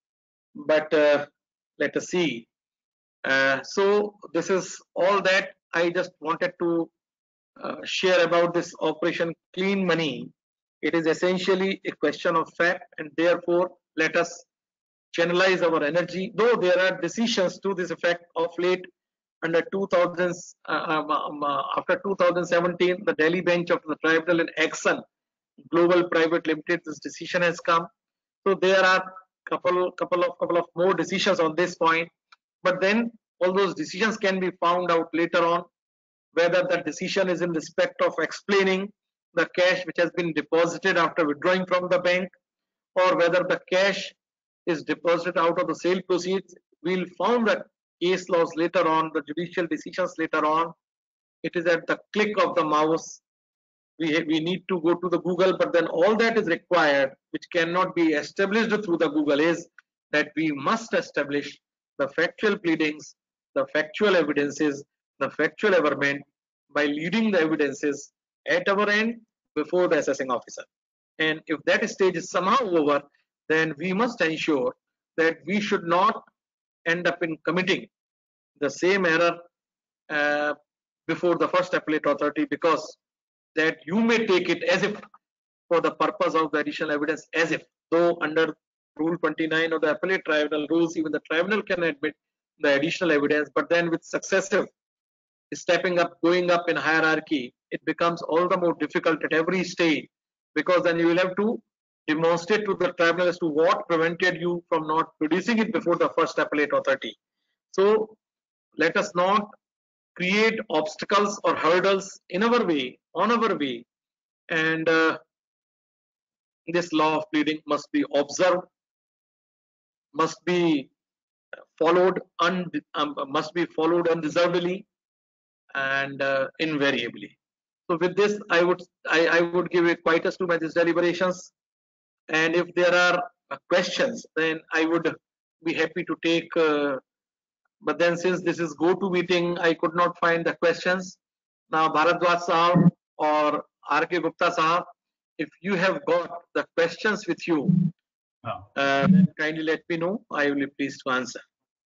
But uh, let us see. Uh, so this is all that I just wanted to uh, share about this Operation Clean Money. It is essentially a question of fact, and therefore let us channelize our energy, though there are decisions to this effect of late. Under two thousands, uh, um, um, uh, after two thousand seventeen, the Delhi bench of the tribunal in Exxon Global Private Limited, this decision has come. So there are couple couple of couple of more decisions on this point, but then all those decisions can be found out later on, whether the decision is in respect of explaining the cash which has been deposited after withdrawing from the bank, or whether the cash is deposited out of the sale proceeds. We'll found that case laws later on, the judicial decisions later on. It is at the click of the mouse. We, we need to go to the Google, but then all that is required, which cannot be established through the Google, is that we must establish the factual pleadings, the factual evidences, the factual averment by leading the evidences at our end before the assessing officer. And if that stage is somehow over, then we must ensure that we should not end up in committing the same error uh, before the first appellate authority, because that you may take it as if for the purpose of the additional evidence, as if, though under rule twenty-nine of the appellate tribunal rules, even the tribunal can admit the additional evidence, but then with successive stepping up, going up in hierarchy, it becomes all the more difficult at every stage, because then you will have to demonstrate to the tribunal as to what prevented you from not producing it before the first appellate authority. So let us not create obstacles or hurdles in our way, on our way, and uh, this law of pleading must be observed, must be followed, un, um, must be followed unreservedly and uh, invariably. So with this, I would I, I would give a quietus to my these deliberations, and if there are uh, questions, then I would be happy to take. Uh, but then, since this is go-to meeting, I could not find the questions. Now, Bharadwaj Sahab or R K Gupta Sahab, if you have got the questions with you, No. uh, then kindly let me know. I will be pleased to answer.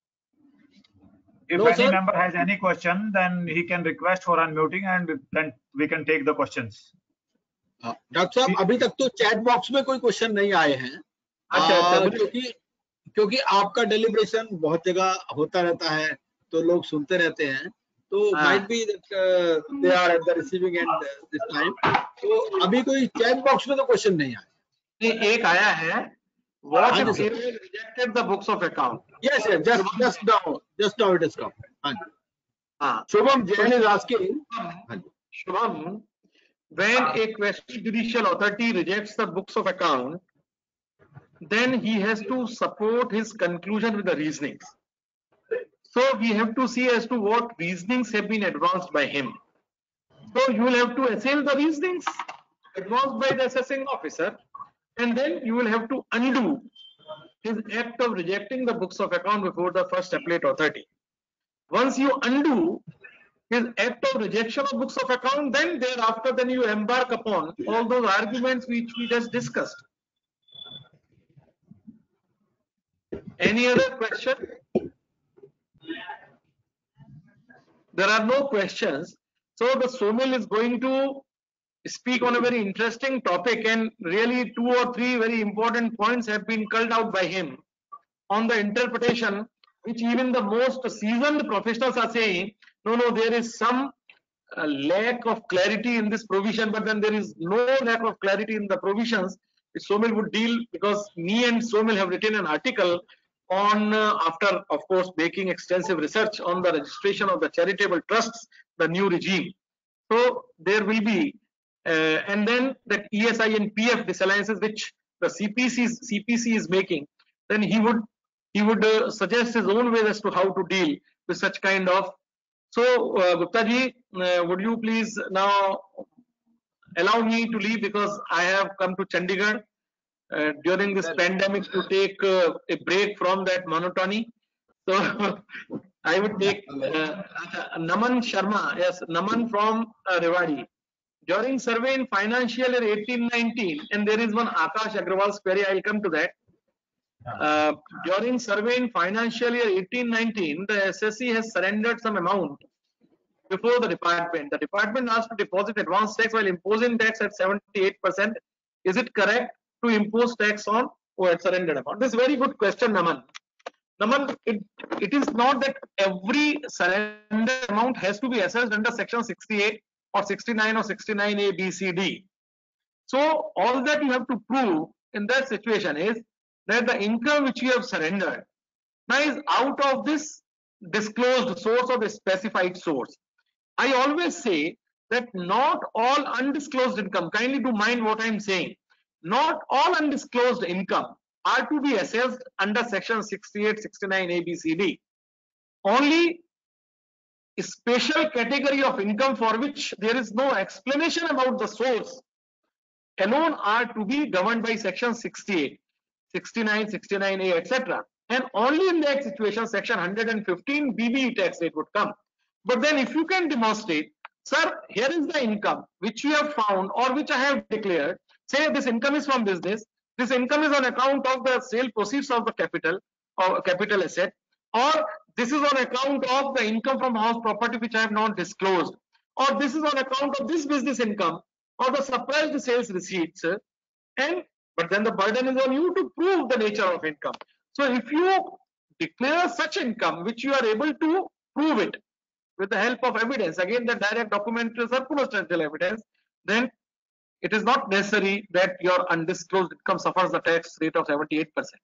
If No, any sir. member has any question, then he can request for unmuting and then we can take the questions. हाँ, doctor साहब अभी तक तो chat box में कोई question नहीं आए हैं। अच्छा, अच्छा, आ, बोलिए। क्योंकि क्योंकि आपका डेलिब्रेशन बहुत जगह होता रहता है तो लोग सुनते रहते हैं, तो हाँ। Might be they are at the receiving end this time. तो अभी कोई चैट बॉक्स में तो क्वेश्चन नहीं आया। नहीं, एक आया है, what हाँ जी, if sir. they rejected the books of account? Yes yes just just now just now it is come. हाँ जी, हाँ, शुभम जैन इज आस्किंग। हाँ जी, Shubham, when a question judicial authority rejects the books of account, then he has to support his conclusion with the reasonings. So we have to see as to what reasonings have been advanced by him. So you will have to assail the reasonings advanced by the assessing officer, and then you will have to undo his act of rejecting the books of account before the first appellate authority. Once you undo his act of rejection of books of account, then thereafter then you embark upon all those arguments which we just discussed. Any other question? There are no questions. So the Somil is going to speak on a very interesting topic, and really two or three very important points have been culled out by him on the interpretation, which even the most seasoned professionals are saying, no, no, there is some uh, lack of clarity in this provision, but then there is no lack of clarity in the provisions which Somil would deal, because me and Somil have written an article on, uh, after of course making extensive research on the registration of the charitable trusts, the new regime. So there will be, uh, and then the E S I and P F disalliances which the C P C is, C P C is making, then he would he would uh, suggest his own ways as to how to deal with such kind of. So uh, Gupta ji, uh, would you please now allow me to leave, because I have come to Chandigarh uh, during this pandemic to take uh, a break from that monotony. So I would take uh, Naman Sharma, yes, Naman from uh, Rewari. During survey in financial year eighteen nineteen, and there is one Akash Agrawal's query, I will come to that. Uh, during survey in financial year eighteen nineteen, the S S C has surrendered some amount before the department. The department asked to deposit advance tax while imposing tax at seventy-eight percent. Is it correct to impose tax on oh, at surrendered amount? This is a very good question, Naman. Naman, it, it is not that every surrender amount has to be assessed under section sixty-eight or sixty-nine or sixty-nine A, B, C, D. So all that you have to prove in that situation is that the income which you have surrendered now is out of this disclosed source or the specified source. I always say that not all undisclosed income, kindly do mind what I am saying, not all undisclosed income are to be assessed under section sixty-eight, sixty-nine A, B, C, D. Only a special category of income for which there is no explanation about the source alone are to be governed by section sixty-eight, sixty-nine, sixty-nine A, et cetera. And only in that situation section one hundred fifteen B B E tax rate would come. But then if you can demonstrate, sir, here is the income which you have found or which I have declared, say this income is from business, this income is on account of the sale proceeds of the capital or capital asset, or this is on account of the income from house property which I have not disclosed, or this is on account of this business income or the suppressed sales receipts, and but then the burden is on you to prove the nature of income. So if you declare such income which you are able to prove it with the help of evidence, again the direct documentary circumstantial evidence, then it is not necessary that your undisclosed income suffers the tax rate of seventy-eight percent.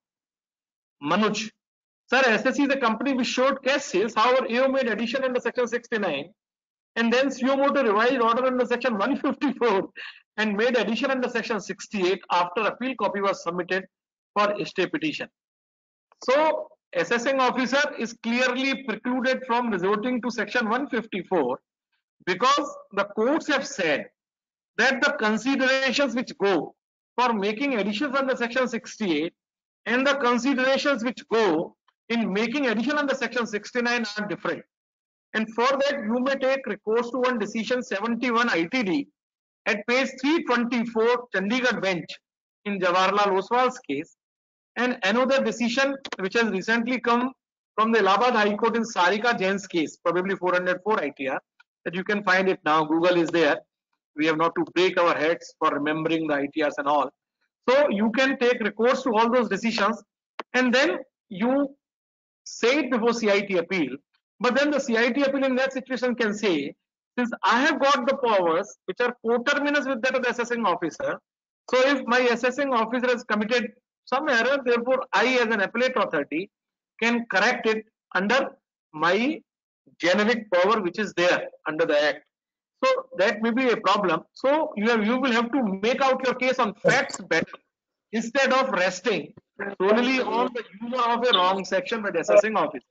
Manoj, sir, S S C is a company which showed cash sales, however A O made addition under section sixty-nine and then suo motu revised order under section one fifty-four and made addition under section sixty-eight after appeal copy was submitted for stay petition. So assessing officer is clearly precluded from resorting to section one fifty-four because the courts have said that the considerations which go for making additions under section sixty-eight and the considerations which go in making addition under section sixty-nine are different. And for that you may take recourse to one decision seventy-one I T D at page three twenty-four Chandigarh bench in Jawaharlal Oswal's case, and another decision which has recently come from the Allahabad High Court in Sarika Jain's case, probably four oh four I T R, that you can find it now. Google is there. We have not to break our heads for remembering the I T Rs and all. So you can take recourse to all those decisions and then you say it before C I T appeal. But then the C I T appeal in that situation can say, since I have got the powers which are coterminous with that of the assessing officer, so if my assessing officer has committed some error, therefore I as an appellate authority can correct it under my generic power which is there under the act. So that may be a problem. So you have, you will have to make out your case on facts better instead of resting solely on the use of a wrong section by the assessing officer.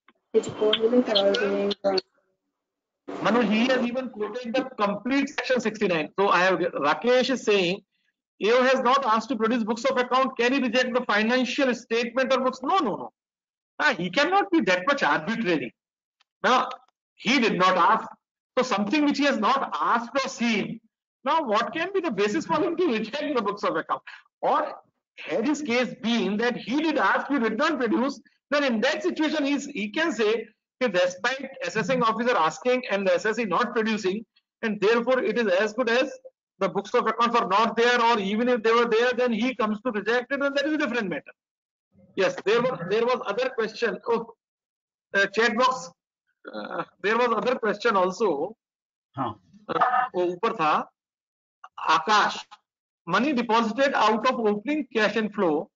Manu, he has even quoted the complete section sixty-nine. So I have Rakesh is saying, A O has not asked to produce books of account. Can he reject the financial statement or books? No, no, no. Ah, he cannot be that much arbitrary. Now, he did not ask. So something which he has not asked or seen. Now, what can be the basis for him to reject the books of account? Or had his case been that he did ask, he did not produce, then in that situation he's, he can say, that despite assessing officer asking and the assessee not producing, and therefore it is as good as the books of accounts are not there, or even if they were there, then he comes to reject it, and that is a different matter. Yes, there was there was other question. Oh, uh, chat box. Uh, there was other question also. Huh. Uh, वो ऊपर था. Akash, money deposited out of opening cash inflow,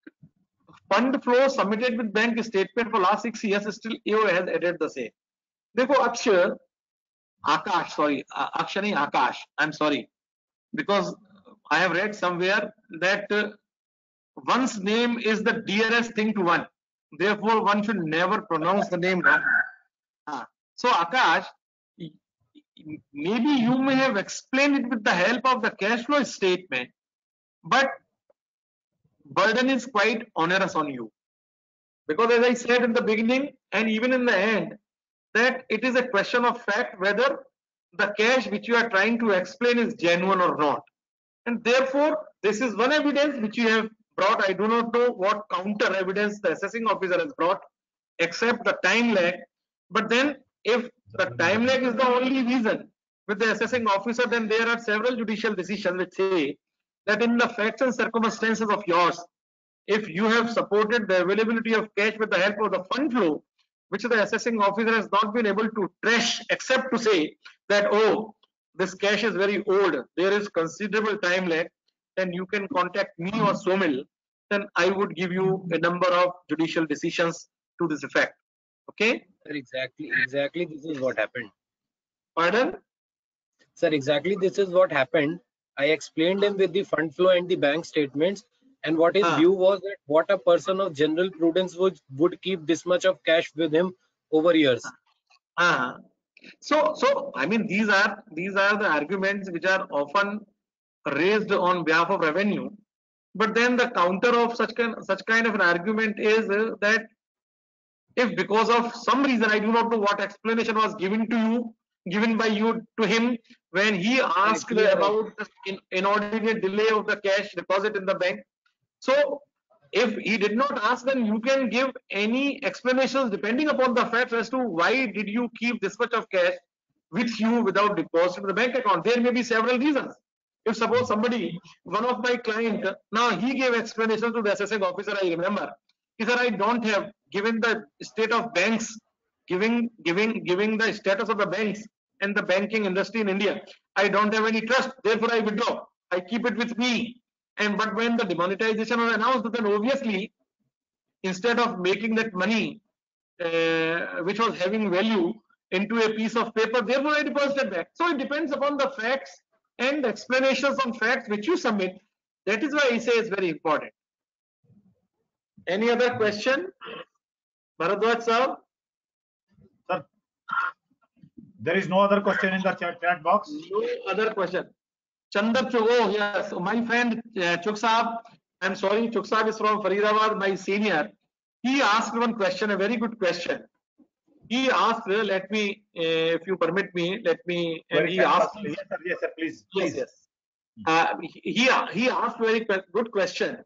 fund flow submitted with bank statement for last six years, still A O has added the same. देखो अक्षर, Akash, sorry, Akshay नहीं Akash. I'm sorry, because I have read somewhere that uh, one's name is the dearest thing to one. Therefore, one should never pronounce the name wrong. Ah. So Akash, maybe you may have explained it with the help of the cash flow statement, but burden is quite onerous on you, because as I said in the beginning and even in the end, that it is a question of fact whether the cash which you are trying to explain is genuine or not. And therefore, this is one evidence which you have brought. I do not know what counter evidence the assessing officer has brought, except the time lag. But then if the time lag is the only reason with the assessing officer, then there are several judicial decisions which say that in the facts and circumstances of yours, if you have supported the availability of cash with the help of the fund flow, which the assessing officer has not been able to trash, except to say that, oh, this cash is very old, there is considerable time lag, then you can contact me or Somil, then I would give you a number of judicial decisions to this effect. Okay? Sir, exactly, exactly this is what happened. Pardon? Sir, exactly this is what happened. I explained him with the fund flow and the bank statements, and what his Ah. view was that what a person of general prudence would, would keep this much of cash with him over years. Ah. So, so I mean, these are these are the arguments which are often raised on behalf of revenue. But then the counter of such kind such kind of an argument is uh, that if because of some reason, I do not know what explanation was given to you, given by you to him when he asked Right, yeah. about the in, inordinate delay of the cash deposit in the bank. So if he did not ask, then you can give any explanations depending upon the facts as to why did you keep this much of cash with you without deposit in the bank account. There may be several reasons. If suppose somebody, one of my client, now he gave explanation to the assessing officer, I remember. He said, I don't have, given the state of banks, giving, giving, giving the status of the banks and the banking industry in India, I don't have any trust, therefore I withdraw. I keep it with me. And but when the demonetization was announced, then obviously, instead of making that money, uh, which was having value, into a piece of paper, therefore I deposited back. So it depends upon the facts and explanations on facts which you submit. That is why I say it's very important. Any other question? Bharadwaj sir? Sir, there is no other question in the chat, chat box. No other question. Chandar Chuk, oh yes, my friend uh, Chuk Saab, I'm sorry, Chuk Saab is from Faridabad, my senior. He asked one question, a very good question. He asked, uh, let me, uh, if you permit me, let me, and Very he chat asked, box. Yes, sir, yes, sir, please. yes, please. yes. Uh, he, he asked very good question.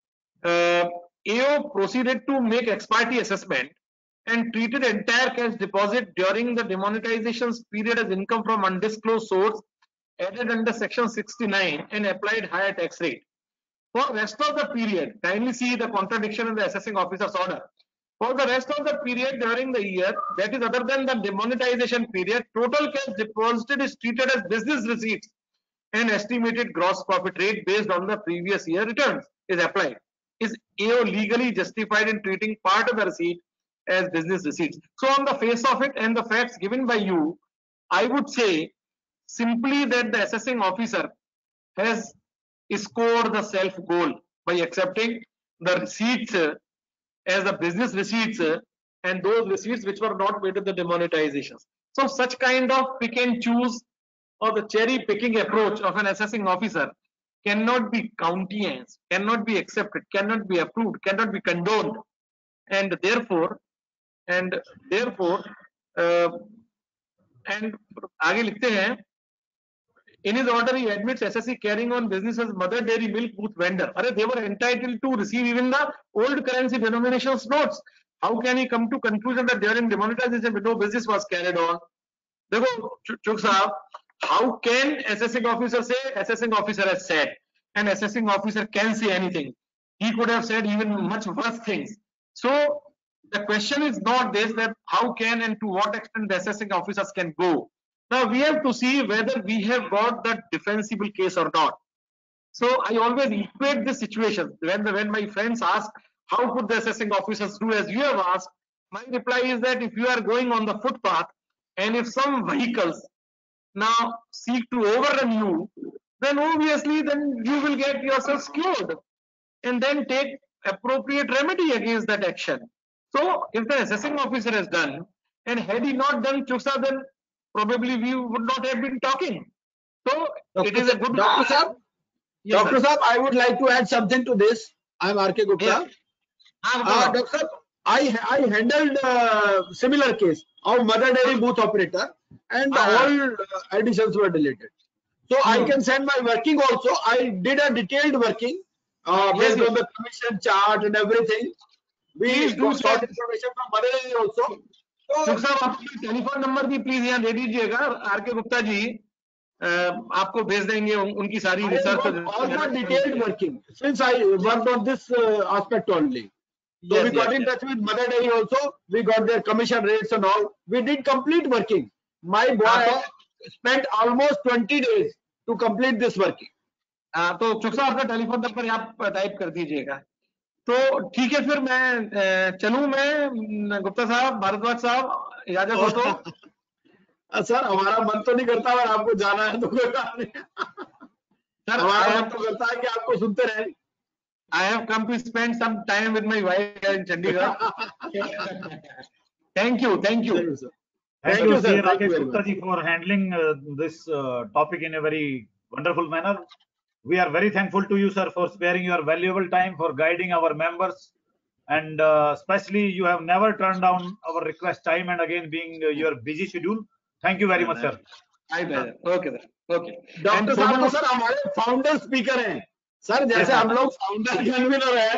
Uh, A O proceeded to make ex parte assessment and treated entire cash deposit during the demonetization period as income from undisclosed source added under section sixty-nine and applied higher tax rate. For rest of the period, kindly see the contradiction in the assessing officer's order. For the rest of the period during the year, that is other than the demonetization period, total cash deposited is treated as business receipts and estimated gross profit rate based on the previous year returns is applied. Is A O legally justified in treating part of the receipt as business receipts? So on the face of it and the facts given by you, I would say simply that the assessing officer has scored the self goal by accepting the receipts as the business receipts and those receipts which were not made in the demonetizations. So such kind of pick and choose or the cherry picking approach of an assessing officer cannot be countenanced, cannot be accepted, cannot be approved, cannot be condoned, and therefore, and therefore, uh, and आगे लिखते हैं, in his order he admits S S C carrying on business as Mother Dairy Milk Booth vendor. Arre, they were entitled to receive even the old currency denominations notes. How can he come to conclusion that during demonetization no business was carried on? देखो चुक साहब, how can assessing officer say assessing officer has said, and assessing officer can say anything? He could have said even much worse things. So the question is not this, that how can and to what extent the assessing officers can go. Now we have to see whether we have got that defensible case or not. So I always equate the situation when the, when my friends ask how could the assessing officers do as you have asked, my reply is that if you are going on the footpath and if some vehicles now seek to overrun you, then obviously then you will get yourself cured and then take appropriate remedy against that action. So if the assessing officer has done, and had he not done Chuksa, then probably we would not have been talking. So Doctor it is a good Doctor Saab, Yes, Doctor sir. Saab, I would like to add something to this. I am R K Gupta. Yeah. Ah, Uh, go Doctor Saab, I I handled uh, similar case of Mother Dairy booth operator, and Ah. all uh, additions were deleted. So I Hmm. can send my working also. I did a detailed working uh, Yes, based yes. on the commission chart and everything. We Please do got sought send. information from Mother Dairy also. चुक So साहब आपकी telephone number भी please यहाँ दे दीजिएगा. Are के गुप्ता जी अ, आपको भेज देंगे उन, उनकी सारी I have research. got all the detailed working since I worked on this uh, aspect only. So Yes, we got yes, in yes. touch with Mother Dairy also. We got their commission rates and all. We did complete working. My boy हाँ, spent almost twenty days to complete this working. हाँ, तो चुक साहब अपना telephone number आप type कर दीजिएगा. तो ठीक है, फिर मैं अ, चलूं मैं गुप्ता साहब, भारद्वाज साहब, इजाजत हो तो. सर हमारा मन तो नहीं करता और आपको जाना है तो कोई बात नहीं. सर हमारा I मन have, तो करता है कि आपको सुनते रहे. I have come to spend some time with my wife in Chandigarh. Thank you, thank you. Thank you, sir. Thank, Thank you, you, sir. C. Thank you Rakesh very Gupta much. ji, for handling uh, this uh, topic in a very wonderful manner. We are very thankful to you, sir, for sparing your valuable time for guiding our members. And uh, especially, you have never turned down our request time and again being uh, your busy schedule. Thank you very much, sir. Hi, brother. Okay, sir. Okay. And doctor साहब तो Somal, sir हमारे founder speaker हैं. Sir जैसे हम लोग founder convener हैं,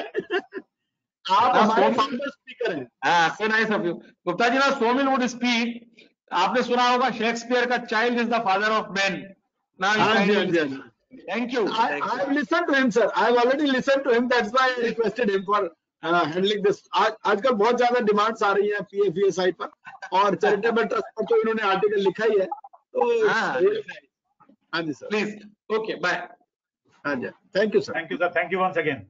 आप हाँ, हमारे सोमल- फाउंडर स्पीकर हैं. हाँ, so nice of you. Gupta ji ना सोमिल would speak. आपने सुना होगा शेक्सपियर का child is the father of man. Now you हाँ जी, kindly हाँ जी, हाँ listen. Ji. Thank you. I, Thank I you. have listened to him, sir. I have already listened to him. That's why I requested him for uh, handling this. आज आजकल बहुत ज्यादा demands आ रही हैं पीएफए साइट पर और charitable trust पर तो इन्होंने आर्टिकल लिखा ही है. तो हाँ. हाँ जी सर. Please. Okay. Bye. हाँ जी. Thank you sir. Thank you, sir. Thank you once again.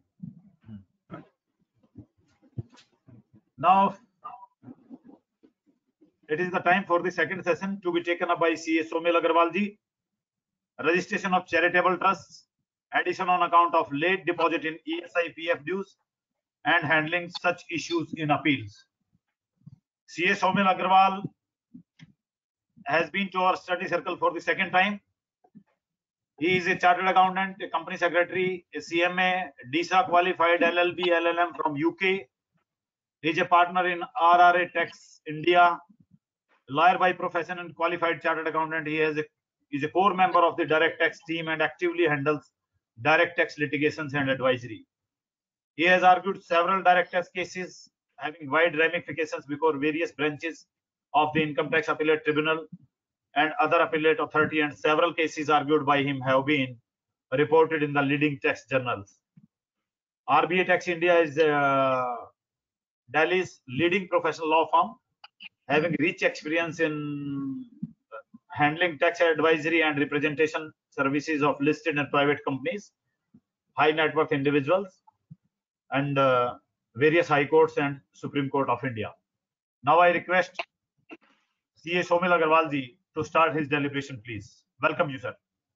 Now, it is the time for the second session to be taken up by C A Somil Agarwal ji. Registration of charitable trusts, addition on account of late deposit in E S I P F dues, and handling such issues in appeals. C A Somil Agarwal has been to our study circle for the second time. He is a chartered accountant, a company secretary, a C M A, D S A qualified L L B, L L M from U K. He is a partner in R R A Tax India, lawyer by profession and qualified chartered accountant. He has a, is a core member of the direct tax team and actively handles direct tax litigations and advisory. He has argued several direct tax cases having wide ramifications before various branches of the Income Tax Appellate Tribunal and other appellate authority, and several cases argued by him have been reported in the leading tax journals. R B A Tax India is uh, Delhi's leading professional law firm, having rich experience in handling tax advisory and representation services of listed and private companies, high net worth individuals, and uh, various high courts and Supreme Court of India. Now I request C A Somil Agarwal ji to start his deliberation, please. Welcome you, sir.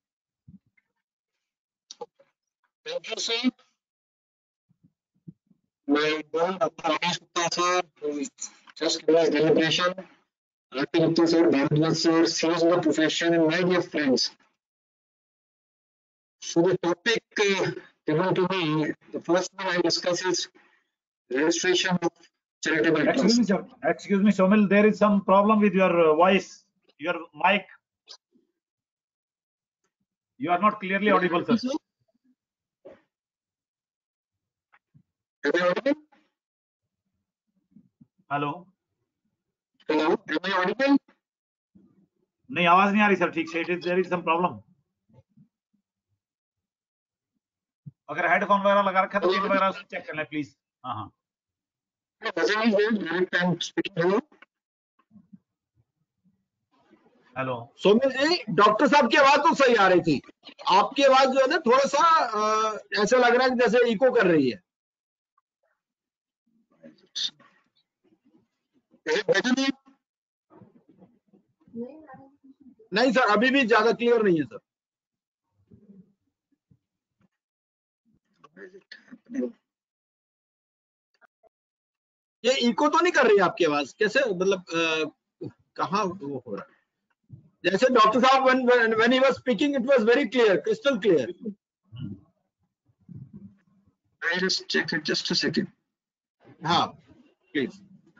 Thank you, sir. My boy, Doctor Ramesh Gupta, sir, who is just given his deliberation. R P Gupta, sir, Bharadwaj, sir, seniors in the profession, and my dear friends. So the topic uh, given to me, the first one I discuss is registration of charitable Excuse me, trust. sir. Excuse me, Somil. There is some problem with your uh, voice, your mic. You are not clearly audible, sir. Am I audible? Hello. Hello, am I audible? नहीं आवाज नहीं आ रही sir ठीक से. It is there is some problem. अगर headphone वगैरह लगा रखा है तो वगैरह उसको चेक करना प्लीज. हाँ हाँ. हेलो सोमिल जी, डॉक्टर साहब की आवाज तो सही आ रही थी. आपकी आवाज जो है ना थोड़ा सा आ, ऐसा लग रहा है कि जैसे इको कर रही है. नहीं सर, अभी भी ज्यादा क्लियर नहीं है सर. ये इको तो नहीं कर रही है आपकी आवाज? कैसे मतलब कहाँ वो हो रहा है? जैसे डॉक्टर साहब when when when he was speaking it was very clear, crystal clear. I just check it just a second. हाँ, please.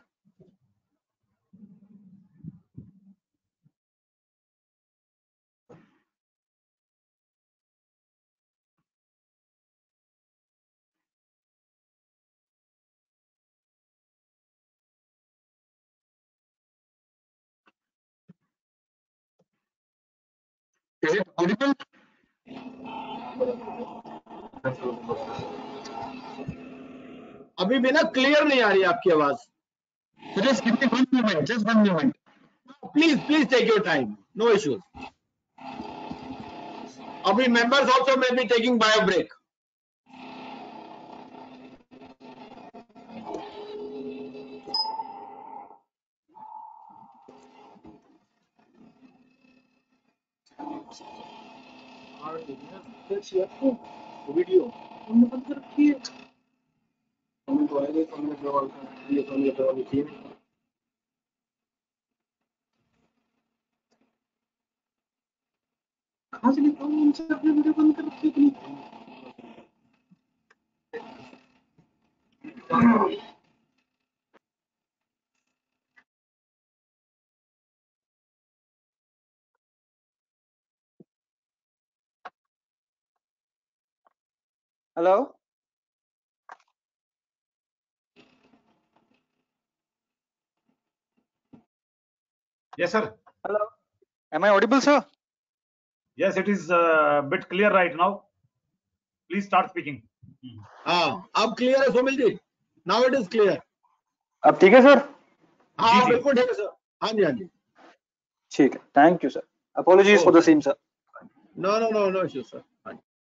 Is it audible? अभी भी ना क्लियर नहीं आ रही है आपकी आवाज. So just give me one moment, just one moment. Please, please take your time. No issues. Abhi members also may be taking bio break. Video हमने बंद कर रखी है. हमने तो आएगा हमने जवाब ये हमने जवाब लिखी है. कहाँ से लिखा हूँ उनसे अपने वीडियो बंद कर रखी है. Hello? Yes, sir. Hello? Am I audible, sir? Yes, it is a bit clear right now. Please start speaking. हाँ, अब क्लियर है सोमिल जी. Now it is clear. अब ठीक है सर? हाँ बिल्कुल ठीक है सर. हाँ जी हाँ जी. ठीक है. Thank you, sir. Apologies for the same, sir. No no no no issue, sir.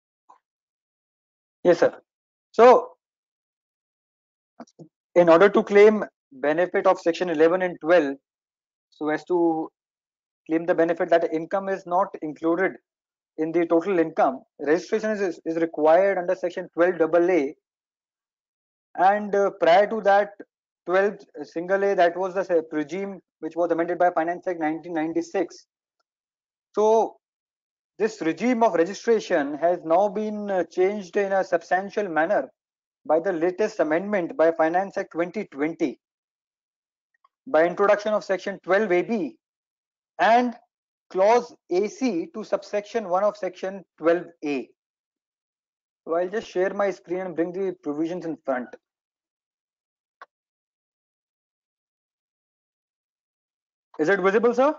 Yes, sir. So, in order to claim benefit of section eleven and twelve so as to claim the benefit that income is not included in the total income, registration is, is required under section twelve double A, and uh, prior to that twelve single A, that was the regime which was amended by Finance Act nineteen ninety-six. So this regime of registration has now been uh, changed in a substantial manner by the latest amendment by Finance Act twenty twenty, by introduction of section twelve A B and clause A C to subsection one of section twelve A. So I'll just share my screen and bring the provisions in front. Is it visible, sir?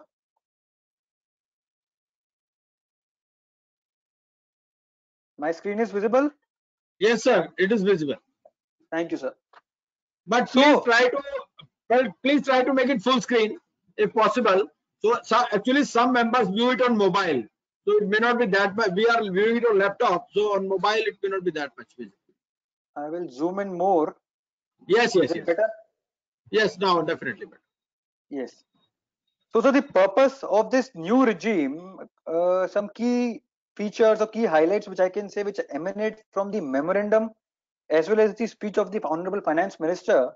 My screen is visible? Yes, sir. It is visible. Thank you, sir. But So- please try to, well, please try to make it full screen if possible. So, so actually, some members view it on mobile, so it may not be that much. We are viewing it on laptop, so on mobile it may not be that much visible. I will zoom in more. Yes, yes, Is it yes. better? Yes, now definitely better. Yes. So, so the purpose of this new regime, uh, some key features or key highlights which I can say which emanate from the memorandum as well as the speech of the Honorable Finance Minister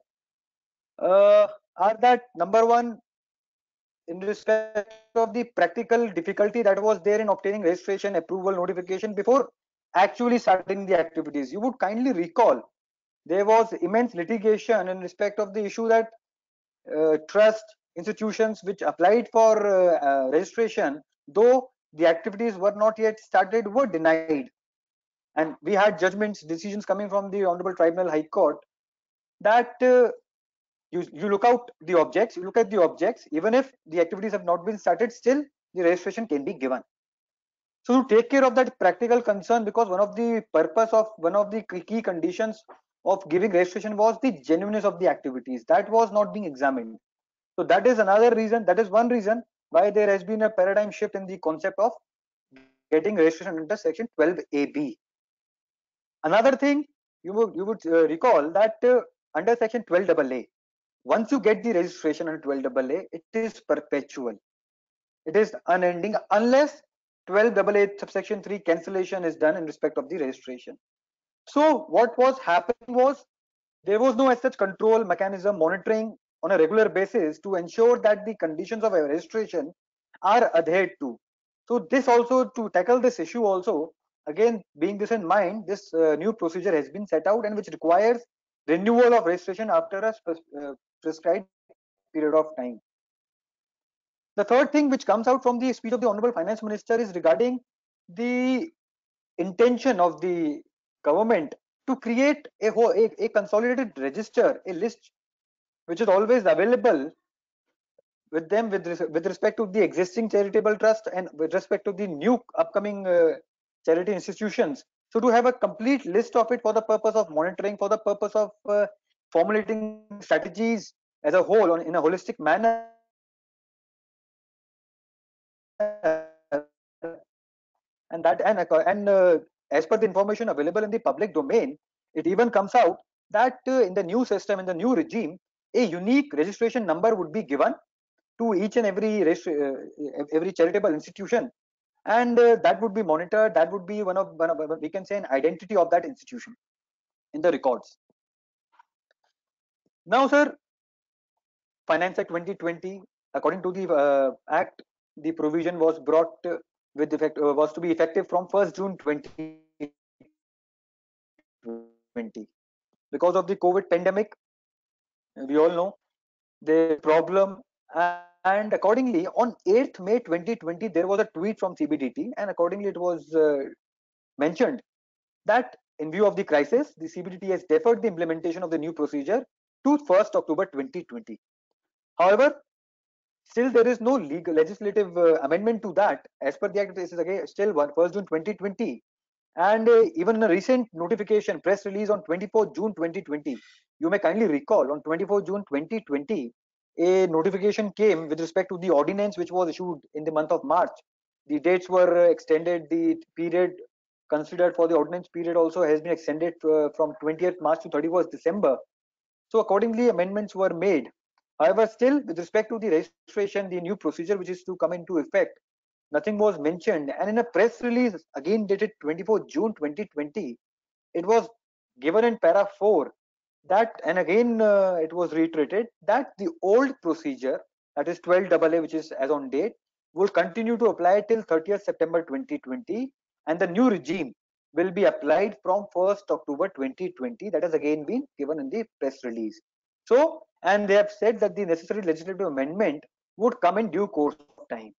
uh, are that number one, in respect of the practical difficulty that was there in obtaining registration, approval, notification before actually starting the activities. You would kindly recall there was immense litigation in respect of the issue that uh, trust institutions which applied for uh, uh, registration, though the activities were not yet started, were denied. And we had judgments, decisions coming from the Honorable Tribunal High Court that uh, you, you look out the objects, you look at the objects, even if the activities have not been started, still the registration can be given. So to take care of that practical concern, because one of the purpose of one of the key conditions of giving registration was the genuineness of the activities that was not being examined. So that is another reason, that is one reason why there has been a paradigm shift in the concept of getting registration under section twelve A B. Another thing you would you would uh, recall that uh, under section twelve double A, once you get the registration under twelve double A, it is perpetual. It is unending unless twelve double A subsection three cancellation is done in respect of the registration. So what was happening was there was no as such control mechanism monitoring on a regular basis to ensure that the conditions of a registration are adhered to. So this also, to tackle this issue also, again being this in mind, this uh, new procedure has been set out and which requires renewal of registration after a uh, prescribed period of time. The third thing which comes out from the speech of the Honorable Finance Minister is regarding the intention of the government to create a, whole, a, a consolidated register, a list which is always available with them with, res with respect to the existing charitable trust and with respect to the new upcoming uh, charity institutions. So to have a complete list of it for the purpose of monitoring, for the purpose of uh, formulating strategies as a whole on, in a holistic manner, and that and, and uh, as per the information available in the public domain, it even comes out that uh, in the new system, in the new regime, a unique registration number would be given to each and every uh, every charitable institution, and uh, that would be monitored. That would be one of, one of we can say an identity of that institution in the records. Now, sir, Finance Act twenty twenty, according to the uh, Act, the provision was brought uh, with effect uh, was to be effective from first June twenty twenty. Because of the COVID pandemic, we all know the problem, and accordingly on eighth May twenty twenty there was a tweet from C B D T, and accordingly it was uh, mentioned that in view of the crisis, the C B D T has deferred the implementation of the new procedure to first October twenty twenty. However, still there is no legal legislative uh, amendment to that. As per the Act, this is again still first June twenty twenty, and uh, even a recent notification press release on twenty-fourth June twenty twenty, you may kindly recall on twenty-fourth June twenty twenty a notification came with respect to the ordinance which was issued in the month of March. The dates were extended, the period considered for the ordinance period also has been extended uh, from twentieth March to thirty-first December. So accordingly amendments were made, However, still with respect to the registration, the new procedure which is to come into effect, nothing was mentioned. And in a press release again dated twenty-fourth June twenty twenty, it was given in para four that, and again uh, it was reiterated that the old procedure, that is twelve A A, which is as on date, will continue to apply till thirtieth September twenty twenty, and the new regime will be applied from first October twenty twenty. That has again been given in the press release. So, and they have said that the necessary legislative amendment would come in due course of time.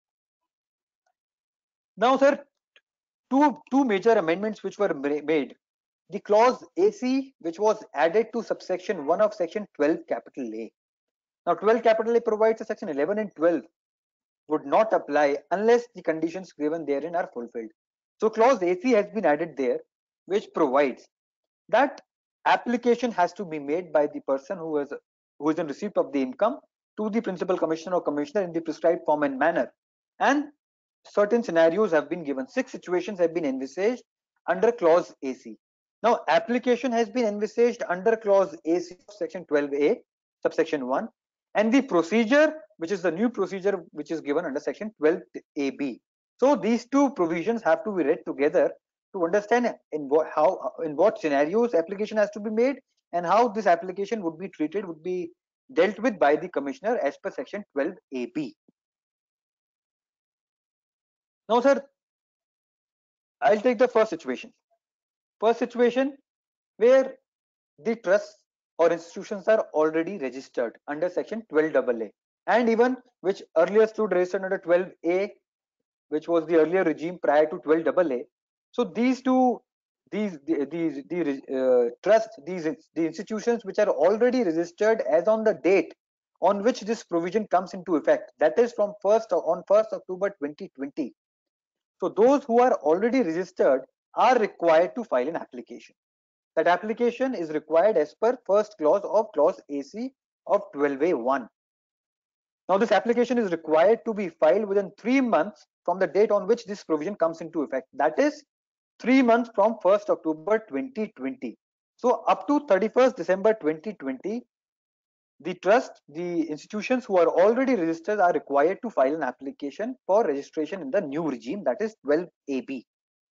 Now, sir, two two major amendments which were made. The clause A C, which was added to subsection one of section twelve capital A. Now, twelve capital A provides that section eleven and twelve would not apply unless the conditions given therein are fulfilled. So, clause A C has been added there, which provides that application has to be made by the person who is who is in receipt of the income to the principal commissioner or commissioner in the prescribed form and manner. And certain scenarios have been given. Six situations have been envisaged under clause A C. Now, application has been envisaged under clause A C of section twelve A, subsection one, and the procedure, which is the new procedure, which is given under section twelve A B. So, these two provisions have to be read together to understand in what how in what scenarios application has to be made and how this application would be treated, would be dealt with by the commissioner as per section twelve A B. Now, sir, I'll take the first situation. First situation where the trusts or institutions are already registered under section twelve A A, and even which earlier stood registered under twelve A, which was the earlier regime prior to twelve A A. So these two, these these the uh, trusts, these the institutions which are already registered as on the date on which this provision comes into effect, that is from first on first October twenty twenty. So those who are already registered are required to file an application. That application is required as per first clause of clause A C of twelve A one. Now, this application is required to be filed within three months from the date on which this provision comes into effect. That is three months from first October twenty twenty. So, up to thirty-first December twenty twenty, the trust, the institutions who are already registered are required to file an application for registration in the new regime, that is twelve A B.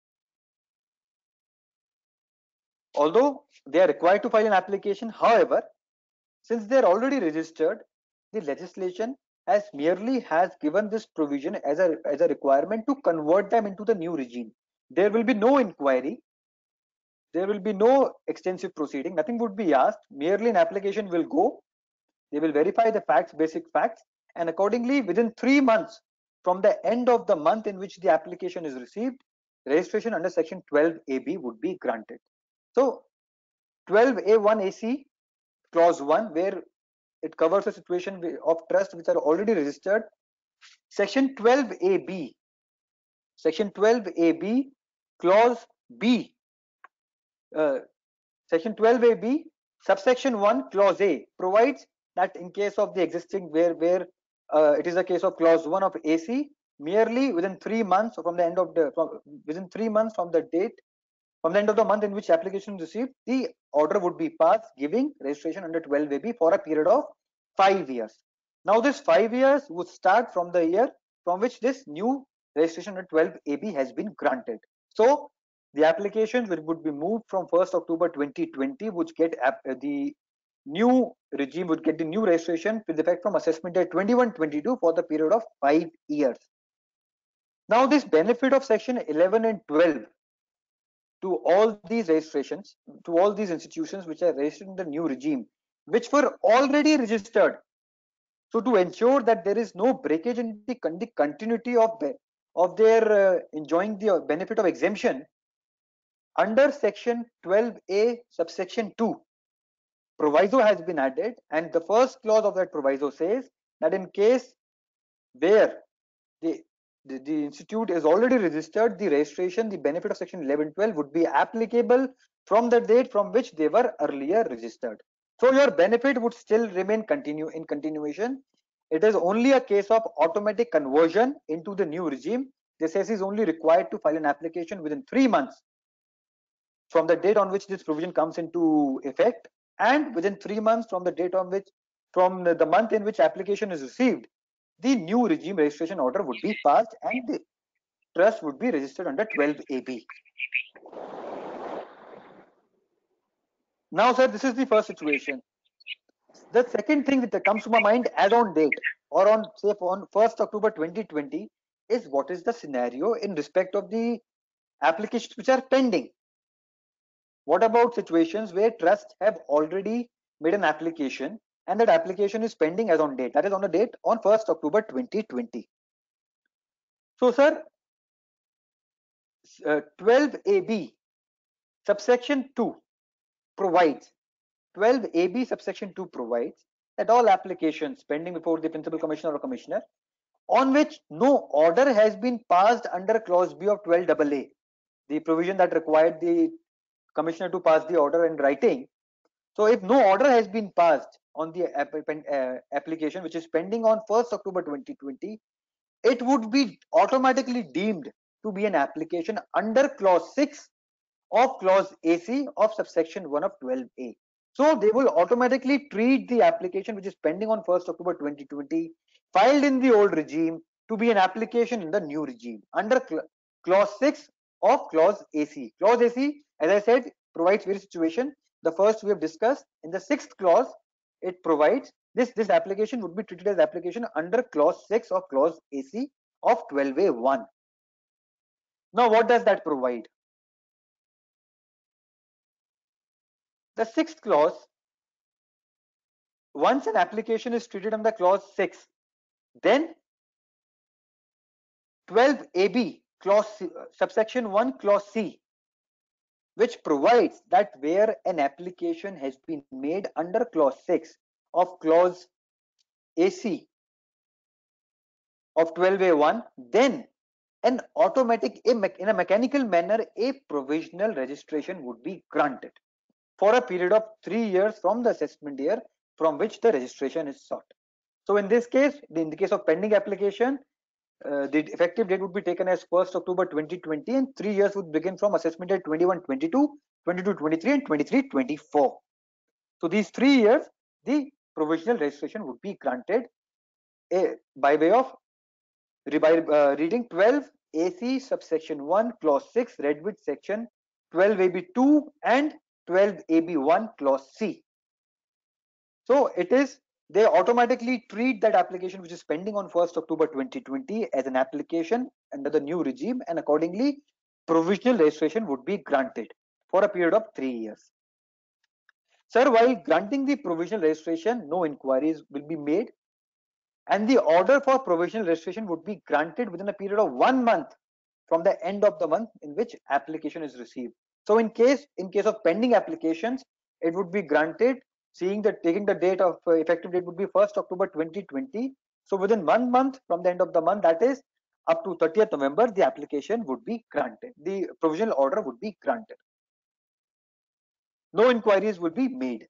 Although they are required to file an application, however, since they are already registered, the legislation has merely has given this provision as a as a requirement to convert them into the new regime. There will be no inquiry, there will be no extensive proceeding, nothing would be asked, merely an application will go, they will verify the facts, basic facts, and accordingly within three months from the end of the month in which the application is received, registration under section twelve A B would be granted. So twelve A one A C clause one, where it covers a situation of trust which are already registered. Section twelve A B, section twelve A B clause B, uh, section twelve A B subsection one clause A provides that in case of the existing where where uh, it is a case of clause one of A C, merely within three months from the end of the from, within three months from the date from the end of the month in which application is received, the order would be passed giving registration under twelve A B for a period of five years. Now, this five years would start from the year from which this new registration under twelve A B has been granted. So, the application would be moved from first October twenty twenty, which get uh, the new regime would get the new registration with effect from assessment date twenty-one twenty-two for the period of five years. Now, this benefit of section eleven and twelve to all these registrations, to all these institutions which are registered in the new regime, which were already registered. So, to ensure that there is no breakage in the continuity of, of their uh, enjoying the benefit of exemption, under section twelve A subsection two, proviso has been added, and the first clause of that proviso says that in case where the The, the institute is already registered, the registration, the benefit of section eleven twelve would be applicable from the date from which they were earlier registered. So your benefit would still remain continue in continuation. It is only a case of automatic conversion into the new regime. This S is only required to file an application within three months from the date on which this provision comes into effect, and within three months from the date on which from the, the month in which application is received, the new regime registration order would be passed and the trust would be registered under twelve A B. Now, sir, this is the first situation. The second thing that comes to my mind as on date or on say on first October twenty twenty is what is the scenario in respect of the applications which are pending. What about situations where trusts have already made an application and that application is pending as on date, that is on the date on first October twenty twenty. So, sir, uh, twelve A B subsection two provides twelve A B subsection two provides that all applications pending before the principal commissioner or commissioner on which no order has been passed under clause B of twelve A A, the provision that required the commissioner to pass the order in writing. So if no order has been passed on the app uh, application which is pending on first October twenty twenty, it would be automatically deemed to be an application under clause six of clause A C of subsection one of twelve A. So they will automatically treat the application which is pending on first October twenty twenty filed in the old regime to be an application in the new regime under cl clause six of clause A C. Clause A C, as I said, provides various situations. The first we have discussed. In the sixth clause, it provides this this application would be treated as application under clause six of clause A C of twelve A one. Now, what does that provide? The sixth clause, once an application is treated under clause six, then twelve A B clause C, subsection one clause C, which provides that where an application has been made under clause six of clause A C of twelve A one, then an automatic in a mechanical manner a provisional registration would be granted for a period of three years from the assessment year from which the registration is sought. So in this case, in the case of pending application, uh, the effective date would be taken as first October twenty twenty and three years would begin from assessment year twenty-one twenty-two, twenty-two twenty-three and twenty-three twenty-four. So these three years, the provisional registration would be granted uh, by way of by uh, reading twelve A C subsection one clause six read with section twelve A B two and twelve A B one clause C. So it is, they automatically treat that application which is pending on first October twenty twenty as an application under the new regime, and accordingly provisional registration would be granted for a period of three years. Sir, while granting the provisional registration, no inquiries will be made and the order for provisional registration would be granted within a period of one month from the end of the month in which application is received. So in case in case of pending applications, it would be granted seeing that taking the date of uh, effective date would be first October twenty twenty. So within one month from the end of the month, that is up to thirtieth November, the application would be granted. The provisional order would be granted. No inquiries will be made.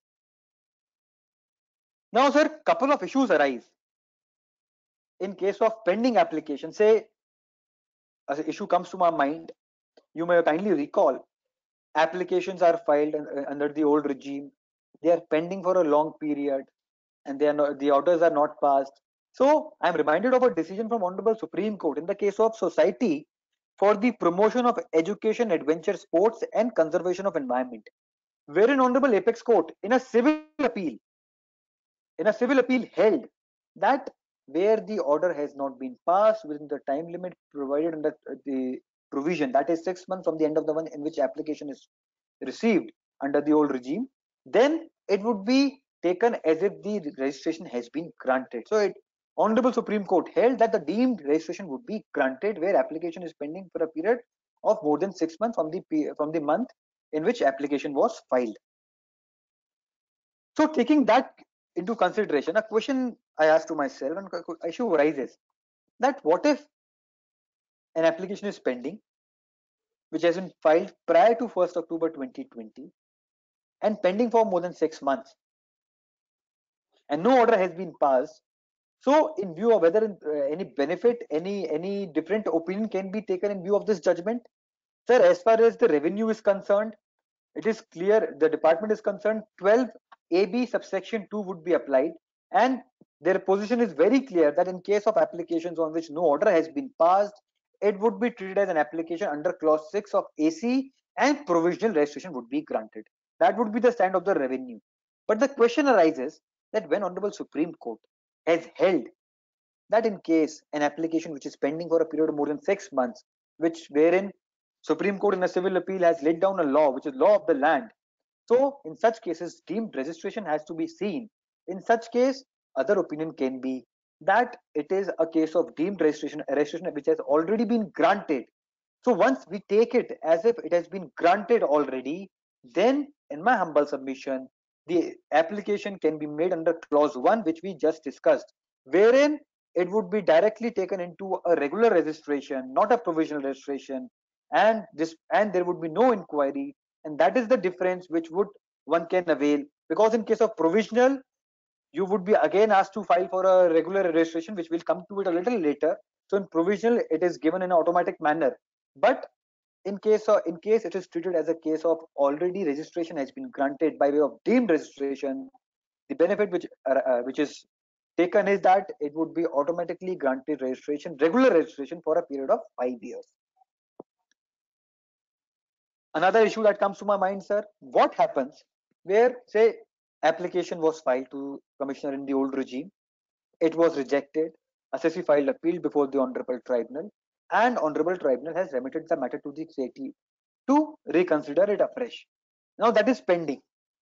Now, sir, couple of issues arise in case of pending application. Say as an issue comes to my mind, you may kindly recall applications are filed under the old regime, they are pending for a long period and they are not, the orders are not passed. So I am reminded of a decision from Honorable Supreme Court in the case of Society for the Promotion of Education, Adventure Sports and Conservation of Environment, wherein Honorable Apex Court in a civil appeal in a civil appeal held that where the order has not been passed within the time limit provided under the provision, that is six months from the end of the month in which application is received under the old regime, then it would be taken as if the registration has been granted. So it Honorable Supreme Court held that the deemed registration would be granted where application is pending for a period of more than six months from the from the month in which application was filed. So taking that into consideration, a question I asked to myself and issue arises that what if an application is pending which has been filed prior to first October twenty twenty and pending for more than six months and no order has been passed. So in view of whether uh, any benefit, any any different opinion can be taken in view of this judgment, sir, as far as the revenue is concerned, it is clear, the department is concerned, twelve A B subsection two would be applied and their position is very clear that in case of applications on which no order has been passed, it would be treated as an application under clause six of A C and provisional registration would be granted. That would be the stand of the revenue. But the question arises that when Honorable Supreme Court has held that in case an application which is pending for a period of more than six months, which wherein Supreme Court in a civil appeal has laid down a law which is law of the land, so in such cases deemed registration has to be seen. In such case, other opinion can be that it is a case of deemed registration, a registration which has already been granted. So once we take it as if it has been granted already, then in my humble submission, the application can be made under clause one, which we just discussed, wherein it would be directly taken into a regular registration, not a provisional registration, and this and there would be no inquiry, and that is the difference which would one can avail, because in case of provisional, you would be again asked to file for a regular registration, which we'll come to it a little later. So in provisional, it is given in an automatic manner, but in case of in case it is treated as a case of already registration has been granted by way of deemed registration, the benefit which uh, uh, which is taken is that it would be automatically granted registration, regular registration for a period of five years. Another issue that comes to my mind, sir, what happens where, say, application was filed to commissioner in the old regime, it was rejected, assessee filed appeal before the honorable tribunal, and honorable tribunal has remitted the matter to the C I T to reconsider it afresh. Now that is pending.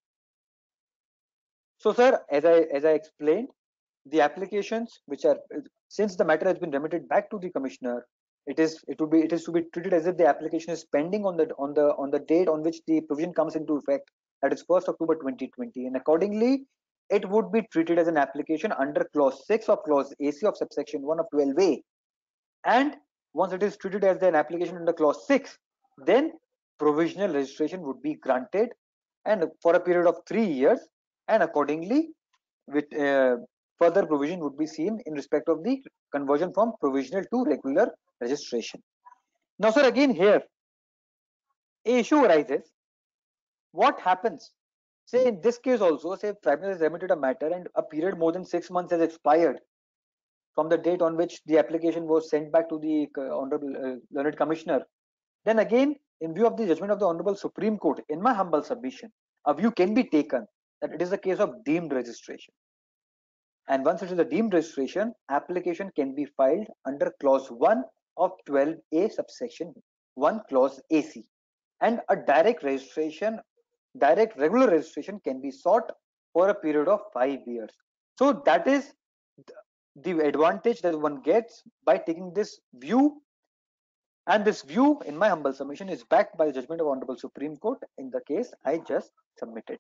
So, sir, as I as I explained, the applications which are, since the matter has been remitted back to the commissioner, it is it would be it is to be treated as if the application is pending on the on the on the date on which the provision comes into effect, that is first October twenty twenty, and accordingly it would be treated as an application under clause six of clause A C of subsection one of twelve A, and once it is treated as an application under clause six, then provisional registration would be granted and for a period of three years, and accordingly with uh, further provision would be seen in respect of the conversion from provisional to regular registration. Now, sir, again here a issue arises. What happens, say in this case also, say tribunal has remitted a matter and a period more than six months has expired from the date on which the application was sent back to the uh, honorable uh, learned commissioner, then again in view of the judgment of the honorable Supreme Court, in my humble submission, a view can be taken that it is a case of deemed registration. And once it is a deemed registration, application can be filed under clause one of twelve A subsection one clause A C, and a direct registration, direct regular registration can be sought for a period of five years. So that is the advantage that one gets by taking this view, and this view, in my humble submission, is backed by the judgment of honorable Supreme Court in the case I just submitted.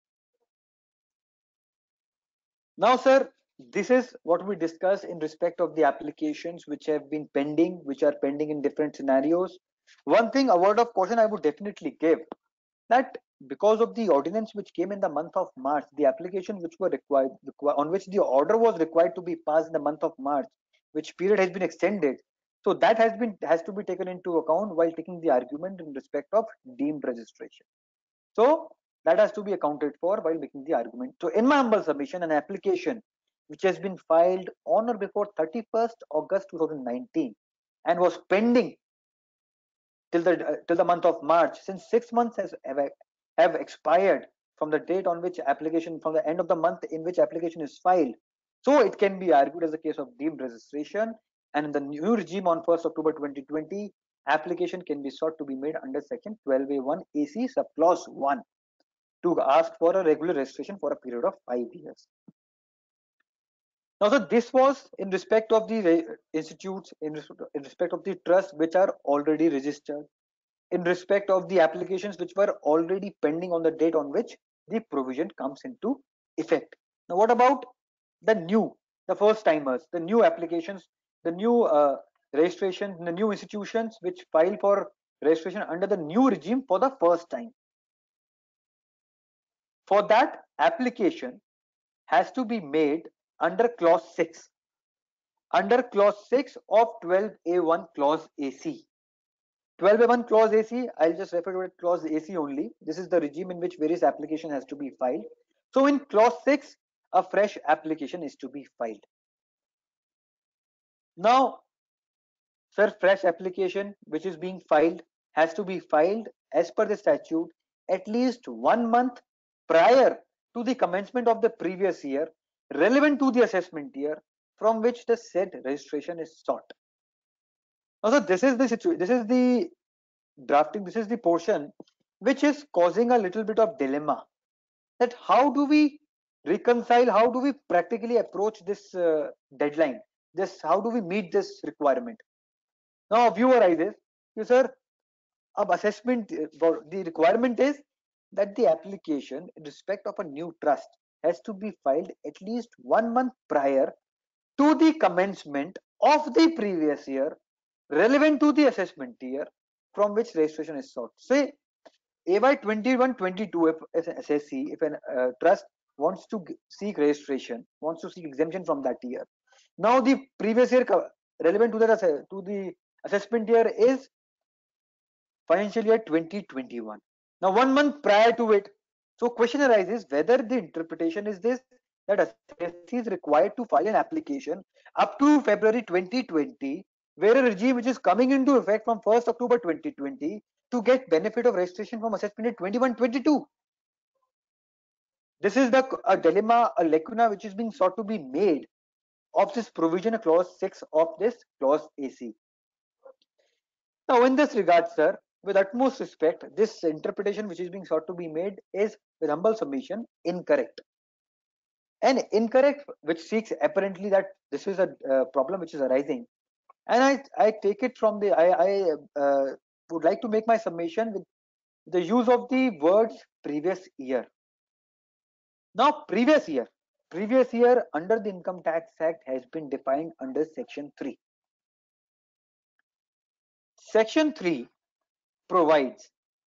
Now, sir, this is what we discuss in respect of the applications which have been pending, which are pending in different scenarios. One thing, a word of caution I would definitely give, that because of the ordinance which came in the month of March, the application which were required, on which the order was required to be passed in the month of March, which period has been extended. So that has been has to be taken into account while taking the argument in respect of deemed registration. So that has to be accounted for while making the argument. So in my humble submission, an application which has been filed on or before thirty-first August two thousand nineteen and was pending till the uh, till the month of March, since six months has have, have expired from the date on which application, from the end of the month in which application is filed. So it can be argued as a case of deemed registration, and in the new regime on first October twenty twenty, application can be sought to be made under section twelve A one A C subclause one to ask for a regular registration for a period of five years. Now, so this was in respect of the institutes, in respect of the trusts which are already registered, in respect of the applications which were already pending on the date on which the provision comes into effect. Now, what about the new, the first timers, the new applications, the new uh, registrations, the new institutions which file for registration under the new regime for the first time? For that, application has to be made under clause six, under clause six of twelve A one clause A C. twelve A one clause A C, I'll just refer to it clause A C only. This is the regime in which various application has to be filed. So in clause six, a fresh application is to be filed. Now, sir, fresh application which is being filed has to be filed as per the statute at least one month prior to the commencement of the previous year relevant to the assessment year from which the said registration is sought. Now, so this is the situation, this is the drafting, this is the portion which is causing a little bit of dilemma, that how do we reconcile, how do we practically approach this uh, deadline, this, how do we meet this requirement. Now a view arises, you sir, अब assessment, the requirement is that the application in respect of a new trust has to be filed at least one month prior to the commencement of the previous year relevant to the assessment year from which registration is sought. Say A Y twenty-one twenty-two, if as an S S C, if a uh, trust wants to seek registration, wants to seek exemption from that year. Now the previous year relevant to the to the assessment year is financial year twenty twenty-one. Now one month prior to it, so question arises whether the interpretation is this, that S S C is required to file an application up to February twenty twenty, where a regime which is coming into effect from first October twenty twenty to get benefit of registration from assessment year twenty-one twenty-two. This is the a dilemma, a lacuna which is being sought to be made of this provision, clause six of this clause A C. Now in this regard, sir, with utmost respect, this interpretation which is being sought to be made is, with humble submission, incorrect. And incorrect which seeks apparently that this is a uh, problem which is arising. And I, I take it from the, I, I uh, would like to make my summation with the use of the words previous year. Now previous year, previous year under the Income Tax Act has been defined under section three. Section three provides,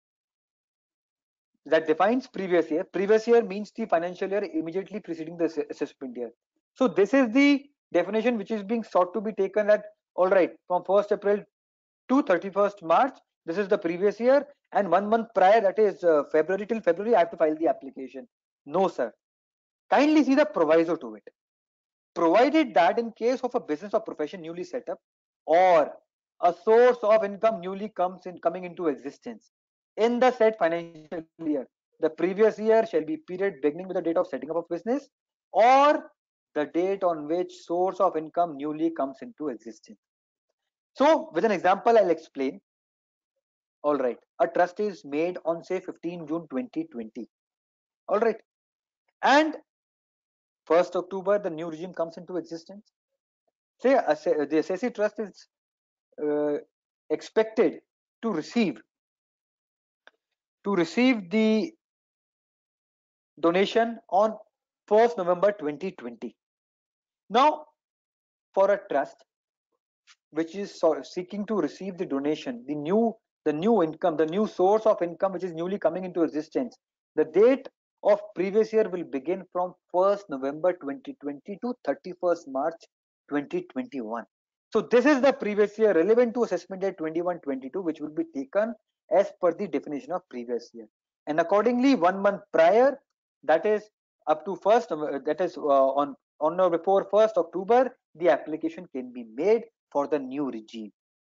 that defines previous year. Previous year means the financial year immediately preceding the assessment year. So this is the definition which is being sought to be taken at, all right, from first April to thirty-first March, this is the previous year, and one month prior, that is uh, February till February, I have to file the application. No, sir. Kindly see the proviso to it. Provided that in case of a business or profession newly set up, or a source of income newly comes in coming into existence in the said financial year, the previous year shall be period beginning with the date of setting up of business or the date on which source of income newly comes into existence. So with an example, I'll explain. All right, a trust is made on say fifteenth June twenty twenty. All right, and first October the new regime comes into existence. Say the S S C trust is uh, expected to receive to receive the donation on first November twenty twenty. Now for a trust which is seeking to receive the donation, the new the new income, the new source of income which is newly coming into existence, the date of previous year will begin from first November twenty twenty to thirty-first March twenty twenty-one. So this is the previous year relevant to assessment year twenty-one twenty-two, which will be taken as per the definition of previous year, and accordingly one month prior, that is up to first, that is uh, on on or before first October, the application can be made for the new regime.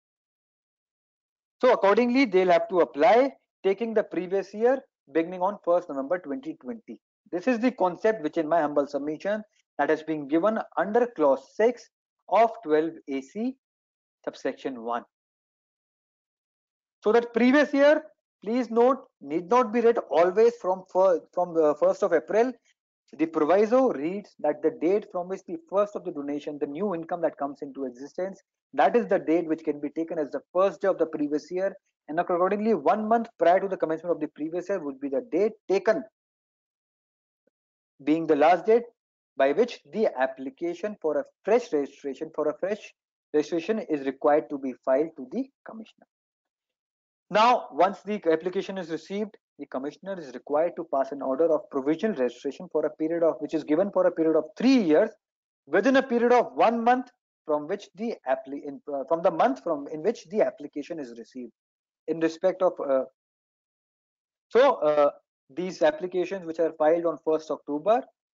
So accordingly they'll have to apply taking the previous year beginning on first November twenty twenty. This is the concept which in my humble submission that has been given under clause six of twelve A C subsection one. So that previous year, please note, need not be read always from first, from the first of April. The proviso reads that the date from which the first of the donation, the new income that comes into existence, that is the date which can be taken as the first day of the previous year, and accordingly one month prior to the commencement of the previous year would be the date taken being the last date by which the application for a fresh registration for a fresh registration is required to be filed to the commissioner. Now once the application is received, the commissioner is required to pass an order of provisional registration for a period of which is given for a period of three years within a period of one month from which the appli in, uh, from the month from in which the application is received in respect of uh, so uh, these applications which are filed on first October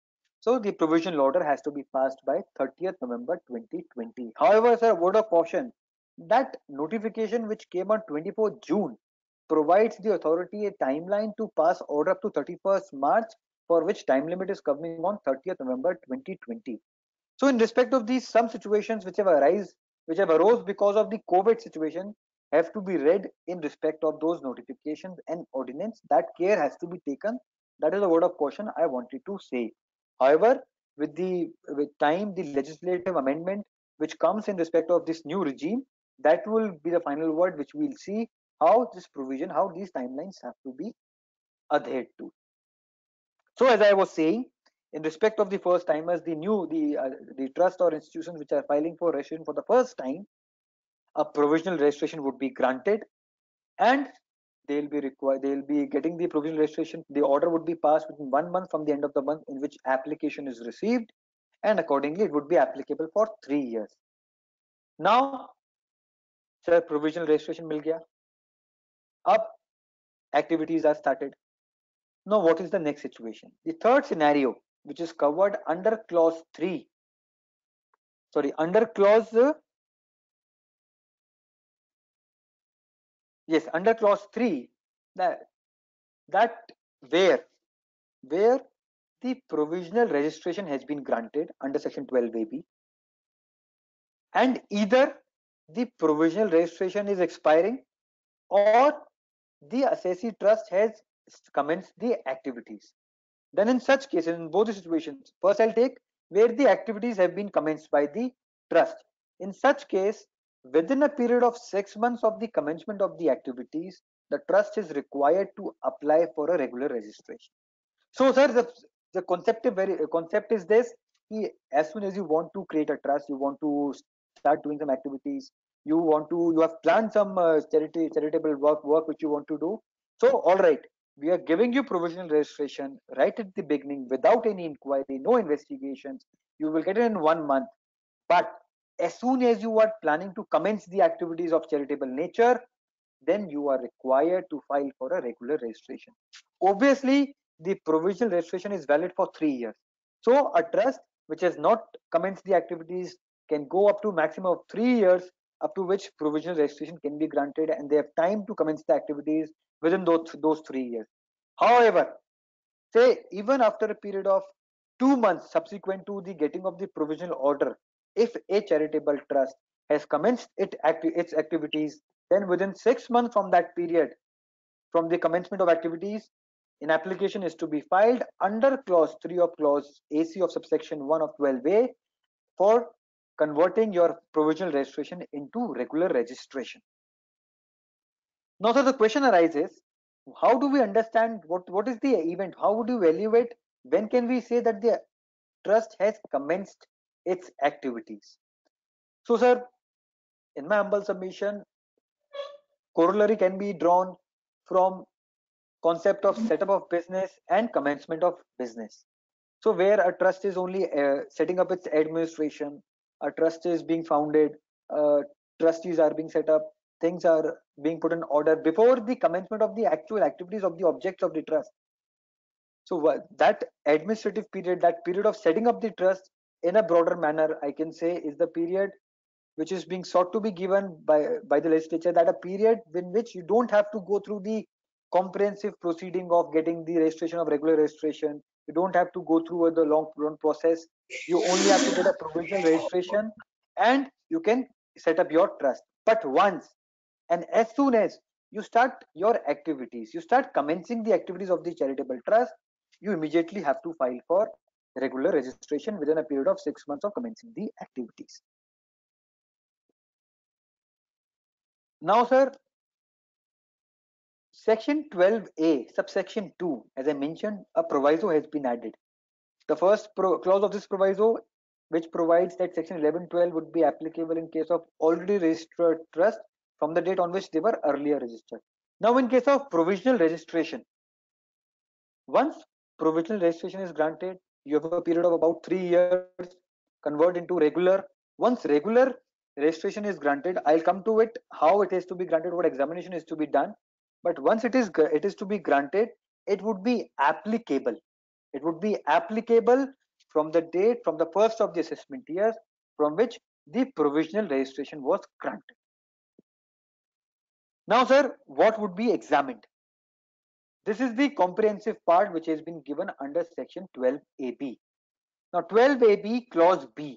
So the provisional order has to be passed by thirtieth November twenty twenty. However, sir, word of caution, that notification which came on twenty-fourth June provides the authority a timeline to pass order up to thirty-first March, for which time limit is coming on thirtieth November twenty twenty. So in respect of these, some situations which have arise, which have arose because of the COVID situation, have to be read in respect of those notifications and ordinance. That care has to be taken. That is a word of caution I wanted to say. However, with the with time, the legislative amendment which comes in respect of this new regime, that will be the final word, which we'll see how this provision, how these timelines have to be adhered to. So as I was saying, in respect of the first timers, the new the uh, the trust or institutions which are filing for registration for the first time, a provisional registration would be granted, and they'll be required they'll be getting the provisional registration. The order would be passed within one month from the end of the month in which application is received, and accordingly it would be applicable for three years. Now, sir, provisional registration mil gaya. Up activities are started. Now, what is the next situation? The third scenario, which is covered under clause three, sorry, under clause, uh, yes, under clause three, that, that where, where the provisional registration has been granted under section twelve A B, and either the provisional registration is expiring or the assessee trust has commenced the activities. Then in such cases, in both the situations, first I'll take where the activities have been commenced by the trust. In such case, within a period of six months of the commencement of the activities, the trust is required to apply for a regular registration. So sir, the, the concept, very, concept is this: as soon as you want to create a trust, you want to start doing some activities, you want to, you have planned some uh, charity, charitable work, work which you want to do. So all right, we are giving you provisional registration right at the beginning without any inquiry, no investigations. You will get it in one month. But as soon as you are planning to commence the activities of charitable nature, then you are required to file for a regular registration. Obviously, the provisional registration is valid for three years. So a trust which has not commenced the activities can go up to maximum of three years, up to which provisional registration can be granted, and they have time to commence the activities within those, those three years. However, say even after a period of two months subsequent to the getting of the provisional order, if a charitable trust has commenced it acti its activities, then within six months from that period, from the commencement of activities, an application is to be filed under clause three of clause A C of subsection one of twelve A for converting your provisional registration into regular registration. Now, so the question arises, how do we understand what, what is the event? How would you evaluate? When can we say that the trust has commenced its activities? So, sir, in my humble submission, corollary can be drawn from concept of setup of business and commencement of business. So where a trust is only uh, setting up its administration, a trust is being founded, uh, trustees are being set up, things are being put in order before the commencement of the actual activities of the objects of the trust. So what, that administrative period, that period of setting up the trust in a broader manner, I can say is the period which is being sought to be given by, by the legislature, that a period in which you don't have to go through the comprehensive proceeding of getting the registration of regular registration. You don't have to go through the long run process. You only have to get a provisional registration and you can set up your trust. But once and as soon as you start your activities, you start commencing the activities of the charitable trust, you immediately have to file for regular registration within a period of six months of commencing the activities. Now, sir, section twelve A, subsection two, as I mentioned, a proviso has been added. The first pro clause of this proviso, which provides that section eleven twelve would be applicable in case of already registered trust from the date on which they were earlier registered. Now, in case of provisional registration, once provisional registration is granted, you have a period of about three years, convert into regular. Once regular registration is granted, I'll come to it, how it is to be granted, what examination is to be done. But once it is it is to be granted, it would be applicable. It would be applicable from the date, from the first of the assessment year from which the provisional registration was granted. Now, sir, what would be examined? This is the comprehensive part which has been given under section twelve A B. Now, twelve A B clause B,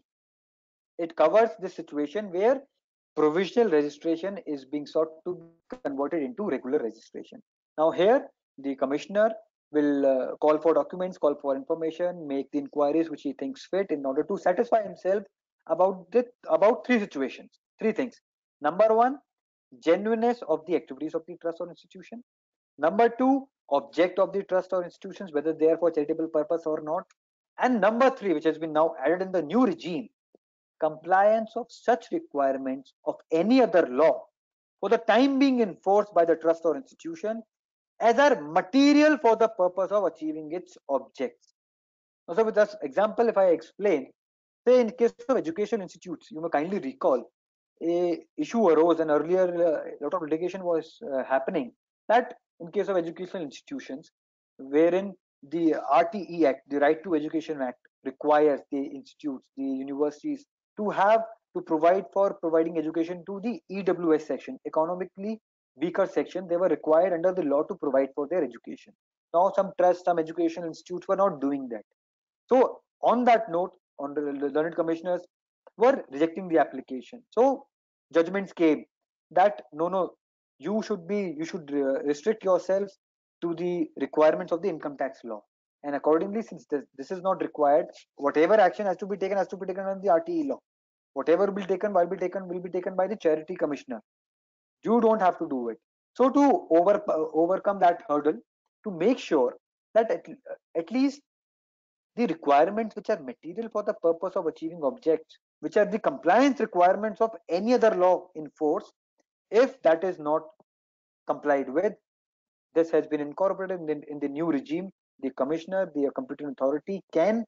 it covers the situation where provisional registration is being sought to be converted into regular registration. Now, here the commissioner will uh, call for documents, call for information, make the inquiries which he thinks fit in order to satisfy himself about the about three situations, three things. Number one, genuineness of the activities of the trust or institution. Number two, object of the trust or institutions, whether they are for charitable purpose or not. And number three, which has been now added in the new regime, compliance of such requirements of any other law for the time being enforced by the trust or institution as are material for the purpose of achieving its objects. Now, so with this example, if I explain, say in case of educational institutes, you may kindly recall a issue arose and earlier a lot of litigation was uh, happening, that in case of educational institutions, wherein the R T E Act, the Right to Education Act, requires the institutes, the universities to have to provide for providing education to the E W S section, economically weaker section. They were required under the law to provide for their education. Now, some trusts, some educational institutes were not doing that. So, on that note, on the learned commissioners were rejecting the application. So, judgments came that no, no, you should be, you should uh, restrict yourselves to the requirements of the income tax law. And accordingly, since this, this is not required, whatever action has to be taken has to be taken on the R T E law. Whatever will be taken, will be taken, will be taken by the charity commissioner. You don't have to do it. So to over uh, overcome that hurdle, to make sure that at, at least the requirements which are material for the purpose of achieving objects, which are the compliance requirements of any other law in force, if that is not complied with, this has been incorporated in, in the new regime. The commissioner, the competent authority, can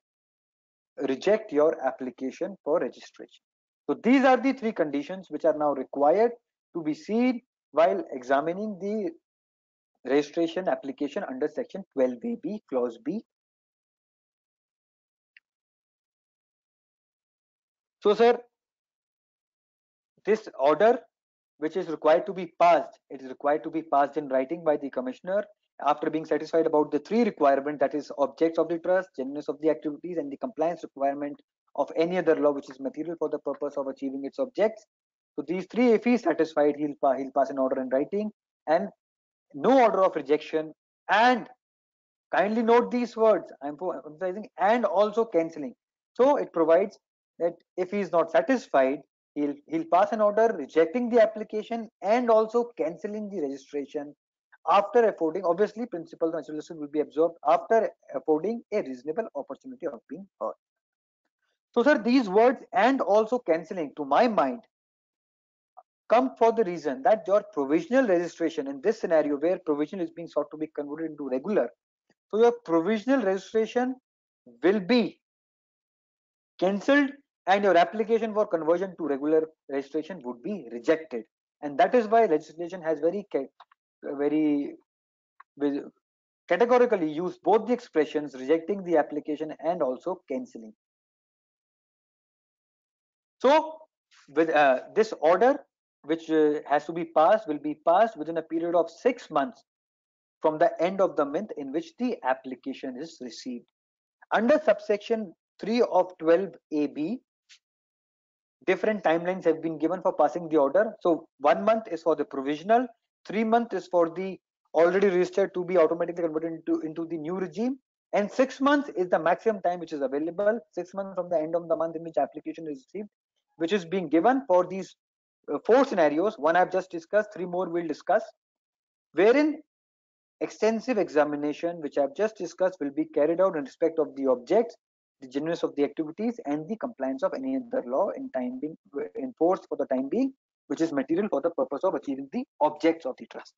reject your application for registration. So these are the three conditions which are now required to be seen while examining the registration application under section twelve A B clause B. So, sir, this order which is required to be passed, it is required to be passed in writing by the commissioner after being satisfied about the three requirements, that is objects of the trust, genuineness of the activities, and the compliance requirement of any other law which is material for the purpose of achieving its objects. So these three, if he is satisfied, he'll, he'll pass an order in writing, and no order of rejection, and kindly note these words, I'm emphasizing, and also cancelling. So it provides that if he is not satisfied, he'll he'll pass an order rejecting the application and also cancelling the registration after affording, obviously principal resolution will be absorbed after affording a reasonable opportunity of being heard. So, sir, these words and also cancelling, to my mind, come for the reason that your provisional registration in this scenario where provisional is being sought to be converted into regular, so your provisional registration will be cancelled and your application for conversion to regular registration would be rejected. And that is why legislation has very very categorically used both the expressions rejecting the application and also cancelling. So with uh, this order which uh, has to be passed will be passed within a period of six months from the end of the month in which the application is received. Under subsection three of twelve A B, different timelines have been given for passing the order. So one month is for the provisional, three months is for the already registered to be automatically converted into, into the new regime, and six months is the maximum time which is available, six months from the end of the month in which application is received, which is being given for these uh, four scenarios. One I've just discussed, three more we'll discuss, wherein extensive examination which I've just discussed will be carried out in respect of the objects, the genuineness of the activities, and the compliance of any other law in time being enforced for the time being, which is material for the purpose of achieving the objects of the trust.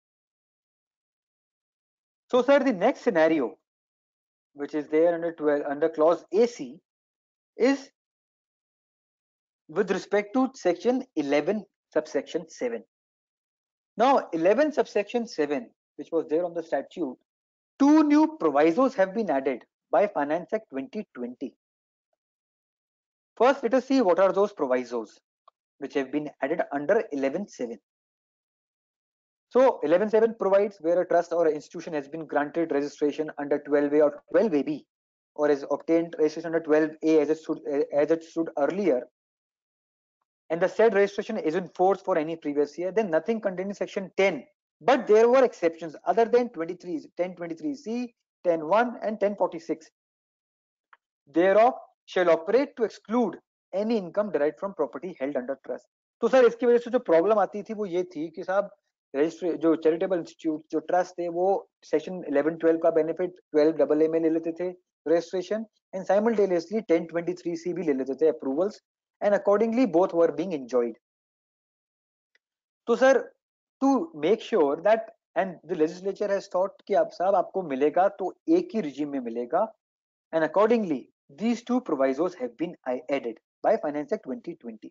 So, sir, the next scenario which is there under twelve under clause A C is with respect to section eleven subsection seven. Now, eleven subsection seven, which was there on the statute, two new provisos have been added by Finance Act twenty twenty. First, let us see what are those provisos which have been added under eleven seven. So eleven seven provides where a trust or institution has been granted registration under twelve A or twelve A B, or has obtained registration under twelve A as it stood, as it stood earlier, and the said registration is in force for any previous year, then nothing contained in section ten. But there were exceptions other than twenty-three, ten twenty-three C, ten one and ten forty-six. Thereof shall operate to exclude any income derived from property held under trust. तो sir इसकी वजह से जो problem आती थी वो ये थी कि साहब रजिस्ट्री जो चैरिटेबल इंस्टीट्यूट जो ट्रस्ट थे वो सेक्शन eleven twelve का बेनिफिट twelve A A में ले लेते थे registration, and simultaneously ten twenty-three C भी ले लेते थे approvals, and accordingly both were being enjoyed. तो sir to make sure that, and the legislature has thought कि अब साहब आपको मिलेगा तो एक ही रिजीम में मिलेगा, and accordingly these two provisos have been added by Finance Act twenty twenty.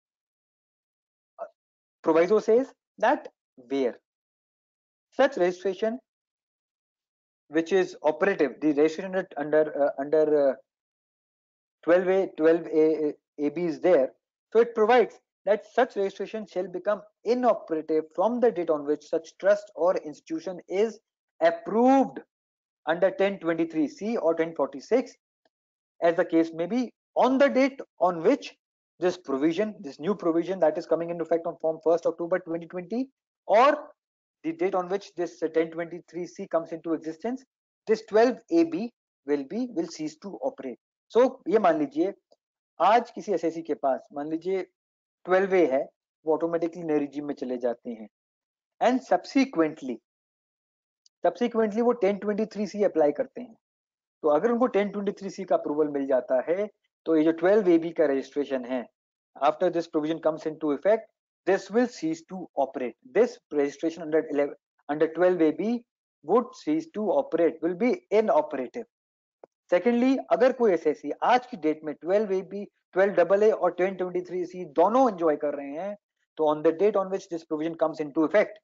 Uh, proviso says that where such registration which is operative, the registration under uh, under uh, twelve A twelve A A B is there, so it provides that such registration shall become inoperative from the date on which such trust or institution is approved under ten twenty-three C or ten forty-six, as the case may be, on the date on which this provision, this new provision that is coming into effect on from first October twenty twenty, or the date on which this ten twenty-three C comes into existence, this twelve A B will be will cease to operate. So ये मान लीजिए आज किसी SSC के पास मान लीजिए twelve A है, वो ऑटोमेटिकली नए रिजीम में चले जाते हैं, एंड सब्सिक्वेंटली सब्सिक्वेंटली वो ten twenty-three C अप्लाई करते हैं. तो अगर उनको ten twenty-three C का अप्रूवल मिल जाता है तो ये जो twelve A B का रजिस्ट्रेशन है, after this provision comes into effect, this will cease to operate. This registration under eleven under twelve A B would cease to operate, will be inoperative. Secondly, अगर कोई SSC आज की date में twelve A B, twelve A A और ten twenty-three C दोनों enjoy कर रहे हैं, तो on the date on which this provision comes into effect,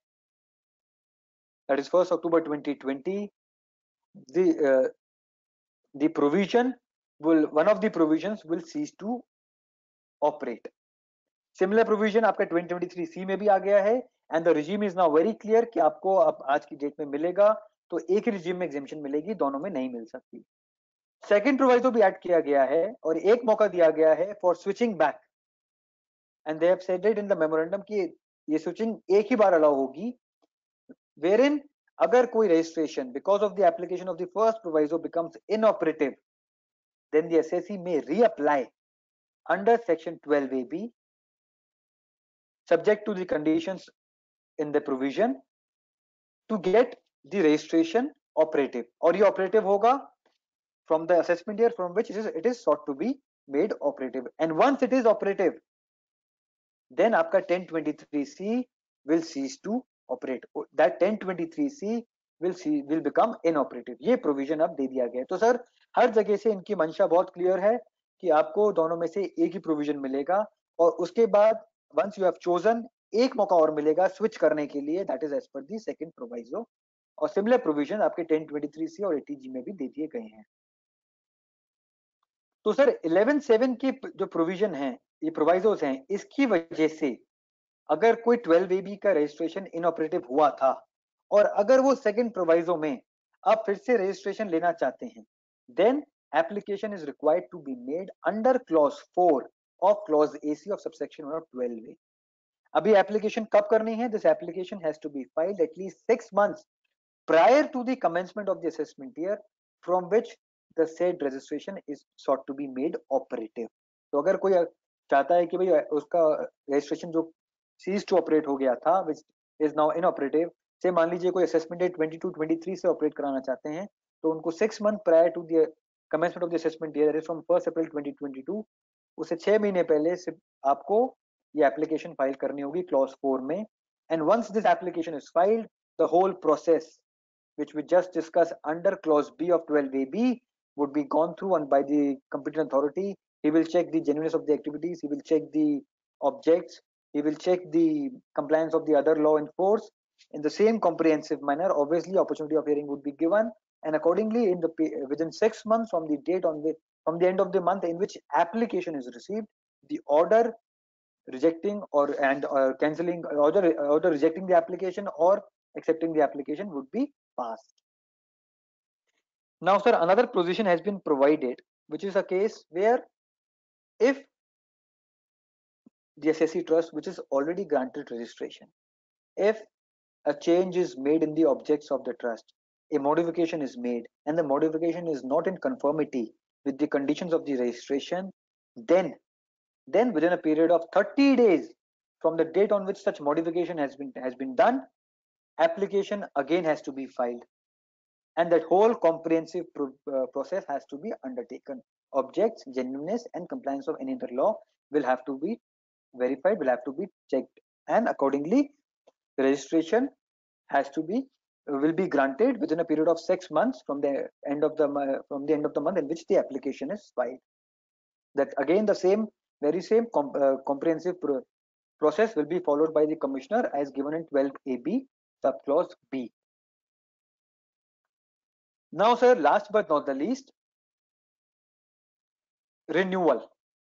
that is first October twenty twenty, the uh, the provision will one of the provisions will cease to operate. Similar provision आपका twenty twenty-three C में भी आ गया है, and the regime is now very clear कि आपको अब आज की डेट में मिलेगा तो एक ही regime में exemption मिलेगी, दोनों में नहीं मिल सकती. सेकेंड प्रोवाइजो भी ऐड किया गया है और एक मौका दिया गया है for switching back, and they have said it in the memorandum कि ये स्विचिंग एक ही बार अलाउ होगी, wherein अगर कोई registration because of the application of the first proviso becomes inoperative, then the S S C may reapply under section twelve A B subject to the conditions in the provision to get the registration operative, और ये operative होगा from the assessment year from which it is it is sought to be made operative, and once it is operative then आपका ten twenty-three C will cease to operate. That ten twenty-three C will see will become inoperative. ये provision अब दे दिया गया है. तो sir हर जगह से इनकी मंशा बहुत क्लियर है कि आपको दोनों में से एक ही प्रोविजन मिलेगा, और उसके बाद once you have chosen एक मौका और मिलेगा स्विच करने के लिए, that is as per the second proviso, और सिमिलर प्रोविजन आपके ten twenty-three C और eighty G में भी दे दिए गए हैं. तो सर eleven seven की जो प्रोविजन है, ये प्रोवाइजोस हैं, इसकी वजह से अगर कोई twelve A B का रजिस्ट्रेशन इनऑपरेटिव हुआ था और अगर वो सेकंड प्रोवाइजो में अब फिर से रजिस्ट्रेशन लेना चाहते हैं, then application is required to be made under clause four of clause A C of subsection one of twelve A. अभी एप्लीकेशन कब करनी है? This application has to be filed at least six months prior to the commencement of the assessment year from which the said registration is sought to be made operative. तो अगर कोई चाहता है कि भाई उसका रजिस्ट्रेशन जो सीज टू ऑपरेट हो गया था व्हिच इज नाउ इनऑपरेटिव, से मान लीजिए कोई असेसमेंट डेट twenty-two twenty-three से ऑपरेट कराना चाहते हैं, तो उनको six month prior to the commencement of the assessment year from first April twenty twenty-two, उससे छह महीने पहले से आपको ये एप्लीकेशन फाइल करनी होगी क्लॉज फोर में. And once this application is filed, the whole process which we just discussed under clause B of twelve A B would be gone through and by the competent authority. He will check the genuineness of the activities, he will check the objects, he will check the compliance of the other law in force in the same comprehensive manner. Obviously opportunity of hearing would be given, and accordingly in the within six months from the date on which from the end of the month in which application is received, the order rejecting or and uh, cancelling order order rejecting the application or accepting the application would be passed. Now, sir, another provision has been provided, which is a case where if the S S C trust, which is already granted registration, if a change is made in the objects of the trust, a modification is made, and the modification is not in conformity with the conditions of the registration, then then within a period of thirty days from the date on which such modification has been has been done, application again has to be filed, and that whole comprehensive pro, uh, process has to be undertaken. Objects, genuineness, and compliance of any other law will have to be verified, will have to be checked, and accordingly the registration has to be will be granted within a period of six months from the end of the from the end of the month in which the application is filed. That again the same very same comp, uh, comprehensive pro process will be followed by the commissioner as given in twelve A B subclause B. Now, sir, last but not the least, renewal.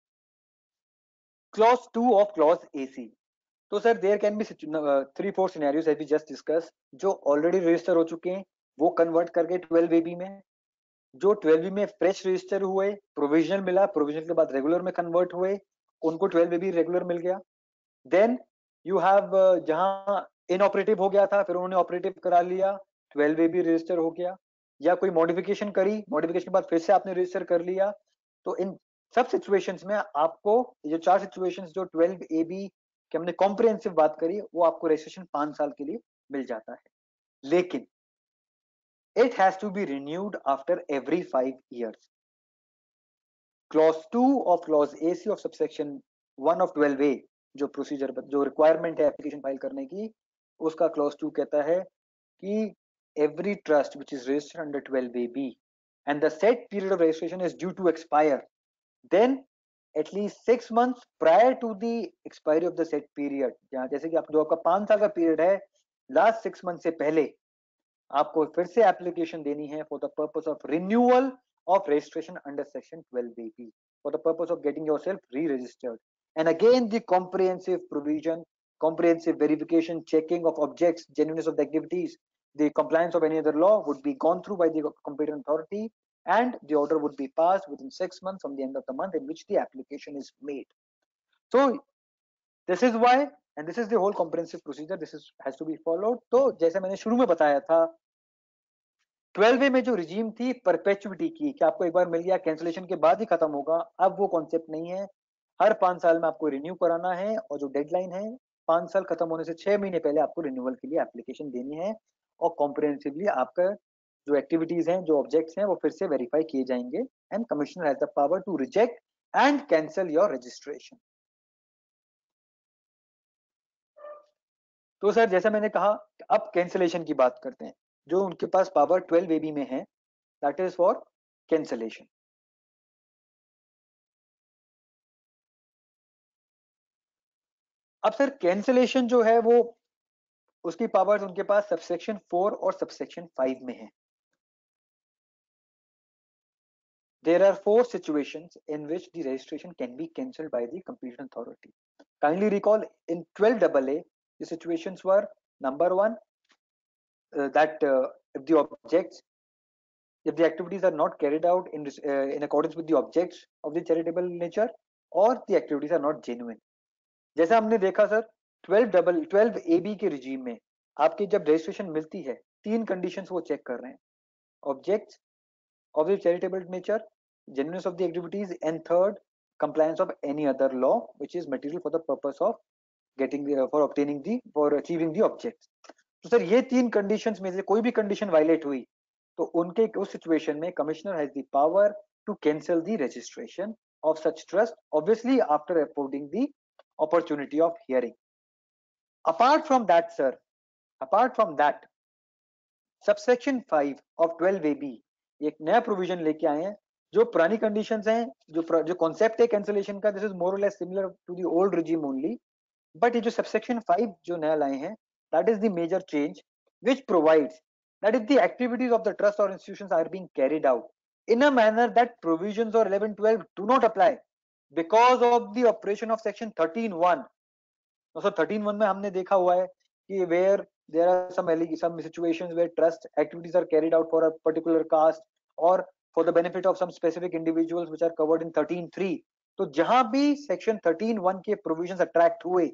Clause two of clause A C. So, sir, there can be uh, three four scenarios as we just discussed. जो already register हो चुके हैं वो convert करके twelve A B में, जो twelve B में fresh register हुए, provisional मिला, provisional के बाद regular में convert हुए, उनको twelve A B regular मिल गया. Then you have uh, जहां inoperative हो गया था, फिर उन्होंने operative करा लिया, twelve A B register हो गया, या कोई modification करी, modification के बाद फिर से आपने register कर लिया. तो इन सब situations में आपको ये चार situations जो twelve A B कि हमने कॉम्प्रिहेंसिव बात करी वो आपको रजिस्ट्रेशन पांच साल के लिए मिल जाता है, लेकिन it has to be renewed after every five years. Clause two of clause A C of subsection one of twelve A जो प्रोसीजर जो रिक्वायरमेंट है एप्लीकेशन फाइल करने की, उसका क्लॉज टू कहता है कि every trust which is registered under twelve A B and the set period of registration is due to expire, then at least six months prior to the expiry of the set period. जहाँ जैसे कि आप जो आपका पांच साल का period है, लास्ट सिक्स मंथ से पहले आपको फिर से एप्लीकेशन देनी है for the purpose of renewal of registration under section twelve A B for the purpose of getting yourself re-registered. And again the comprehensive provision, comprehensive verification, checking of objects, genuineness of the activities, the compliance of any other law would be gone through by the competent authority, and the order would be passed within six months from the end of the month in which the application is made. So this is why, and this is the whole comprehensive procedure, this is has to be followed. तो जैसे मैंने शुरू में बताया था, twelve ए में जो regime थी परपेचुइटी की कि आपको एक बार मिल गया कैंसिलेशन के बाद ही खत्म होगा, अब वो कॉन्सेप्ट नहीं है. हर पांच साल में आपको रिन्यू कराना है और जो डेडलाइन है पांच साल खत्म होने से छह महीने पहले आपको रिन्यूअल के लिए एप्लीकेशन देनी है और कॉम्प्रिहेंसिवली आपका जो एक्टिविटीज हैं, जो ऑब्जेक्ट्स हैं, वो फिर से वेरीफाई किए जाएंगे and commissioner has the power to reject and cancel your registration. तो सर जैसा मैंने कहा, अब कैंसिलेशन की बात करते हैं. जो उनके पास पावर ट्वेल्व ए बी में है, दैट इज फॉर कैंसिलेशन. अब सर कैंसिलेशन जो है वो उसकी पावर्स उनके पास सबसेक्शन फोर और सबसेक्शन फाइव में है. There are four situations in which the registration can be cancelled by the competent authority. Kindly recall in twelve A A, the situations were number one, uh, that uh, if the objects, if the activities are not carried out in uh, in accordance with the objects of the charitable nature, or the activities are not genuine. जैसा हमने देखा sir twelve double twelve A B के regime में आपकी जब registration मिलती है, तीन कंडीशंस वो चेक कर रहे हैं: objects of the charitable nature, genuineness of the activities, and third, compliance of any other law which is material for the purpose of getting the, for obtaining the for achieving the objects. तो sir ये तीन conditions में से कोई भी condition violet हुई तो उनके उस सिचुएशन में commissioner has the power to cancel the registration of such trust, obviously after affording the opportunity of hearing. Apart from that sir, apart from that subsection five of twelve A B एक नया provision लेके आए हैं. जो पुरानी conditions हैं, जो जो कॉन्सेप्ट है कैंसिलेशन का, दिस इज मोर और less similar to the old regime only, but ये जो सबसेक्शन फाइव जो नया लाए हैं, that is the major change which provides that if the activities of the trust or institutions are being carried out in a manner that provisions of eleven twelve do not apply because of the operation of section thirteen one. So thirteen one में हमने देखा हुआ है कि where there are some some situations where trust activities are carried out for a particular caste or for the benefit of some specific individuals which are covered in thirteen three. तो जहां भी section thirteen one के provisions attract हुए,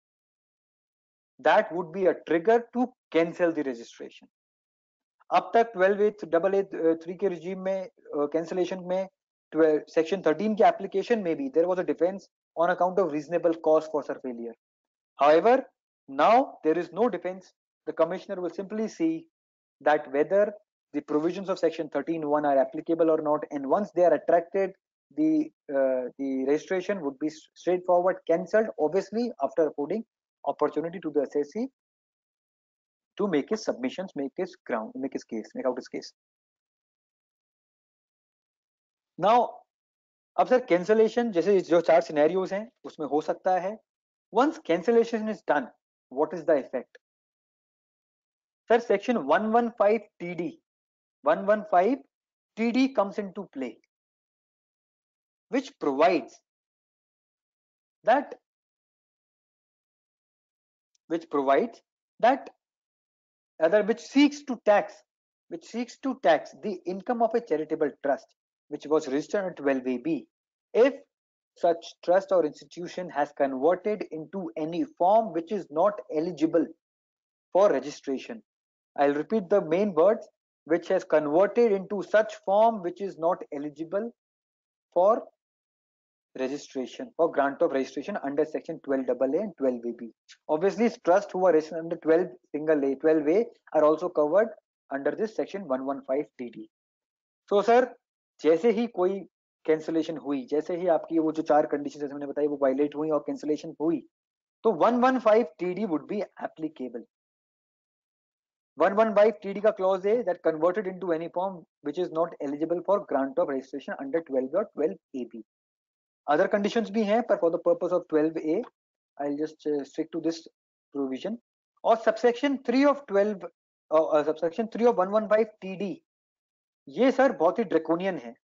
that would be a trigger to cancel the registration. अब तक twelve A double A three के regime में cancellation में section thirteen के application में भी there was a defense on account of reasonable cause for such failure. However, now there is no defense. The commissioner will simply see that whether the provisions of section thirteen one are applicable or not, and once they are attracted, the uh, the registration would be straightforward cancelled, obviously after affording opportunity to the assessee to make his submissions, make his ground, make his case, make out his case. Now, अब sir cancellation जैसे जो चार scenarios हैं उसमें हो सकता है. Once cancellation is done, what is the effect? Sir, section one fifteen T D, one fifteen T D comes into play, which provides that, which provides that, other which seeks to tax, which seeks to tax the income of a charitable trust, which was registered at twelve A B, if such trust or institution has converted into any form which is not eligible for registration. I'll repeat the main words: which has converted into such form which is not eligible for registration, for grant of registration under section twelve A A and twelve A B. Obviously, trusts who are registered under twelve single A, twelve A are also covered under this section one fifteen T D. So, sir, जैसे ही कोई cancellation हुई, जैसे ही आपकी वो जो चार condition जैसे मैंने बताई वो वायलेट हुई और कैंसिलेशन हुई, तो one fifteen T D would be applicable. one fifteen T D का clause है that converted into any form which is not eligible for grant of registration under twelve or twelve A B. Other conditions भी हैं, पर for the purpose of twelve A, I'll just uh, stick to this provision. और subsection three of twelve, uh, uh, subsection three of one fifteen T D, ये sir बहुत ही draconian है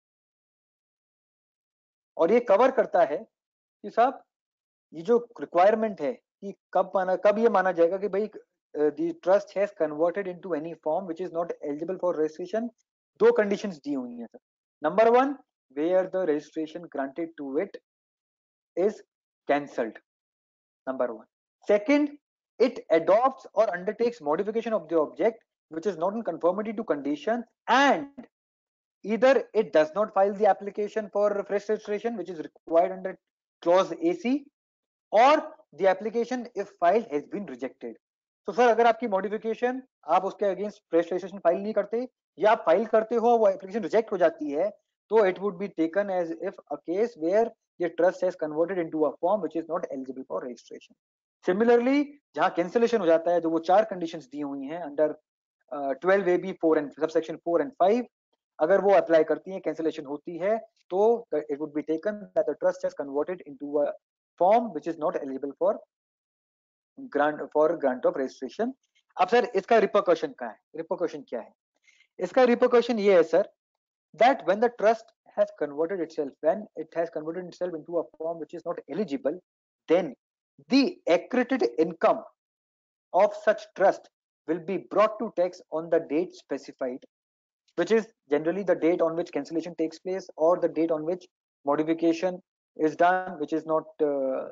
और ये कवर करता है कि साहब ये जो रिक्वायरमेंट है कि कब माना कब ये माना जाएगा कि भाई the trust has converted into any form which is not eligible for registration. दो conditions दी हुई हैं sir. Number one, where the registration granted to it is cancelled. Number one. Second, it adopts or undertakes modification of the object which is not in conformity to conditions, and either it does not file the application for fresh registration which is required under clause A C, or the application if filed has been rejected. तो sir अगर आपकी modification आप उसके against fresh registration file नहीं करते या आप file करते हो वो एप्लीकेशन रिजेक्ट हो जाती है, तो it would be taken as if a case where the trust has converted into a form which is not eligible for registration. Similarly जहां कैंसिलेशन हो जाता है, जो वो चार कंडीशंस दी हुई हैं under twelve A B four and subsection four and five, अगर वो अप्लाई करती है, कैंसिलेशन होती है, तो it would be taken that the trust has converted into a form which is not eligible for grant for grant of registration. अब sir इसका repercussion क्या है? रिपरकशन क्या है? इसका रिपरकशन ये है sir that when the trust has converted itself, when it has converted itself into a form which is not eligible, then the accredited income of such trust will be brought to tax on the date specified, which is generally the date on which cancellation takes place or the date on which modification is done, which is not uh,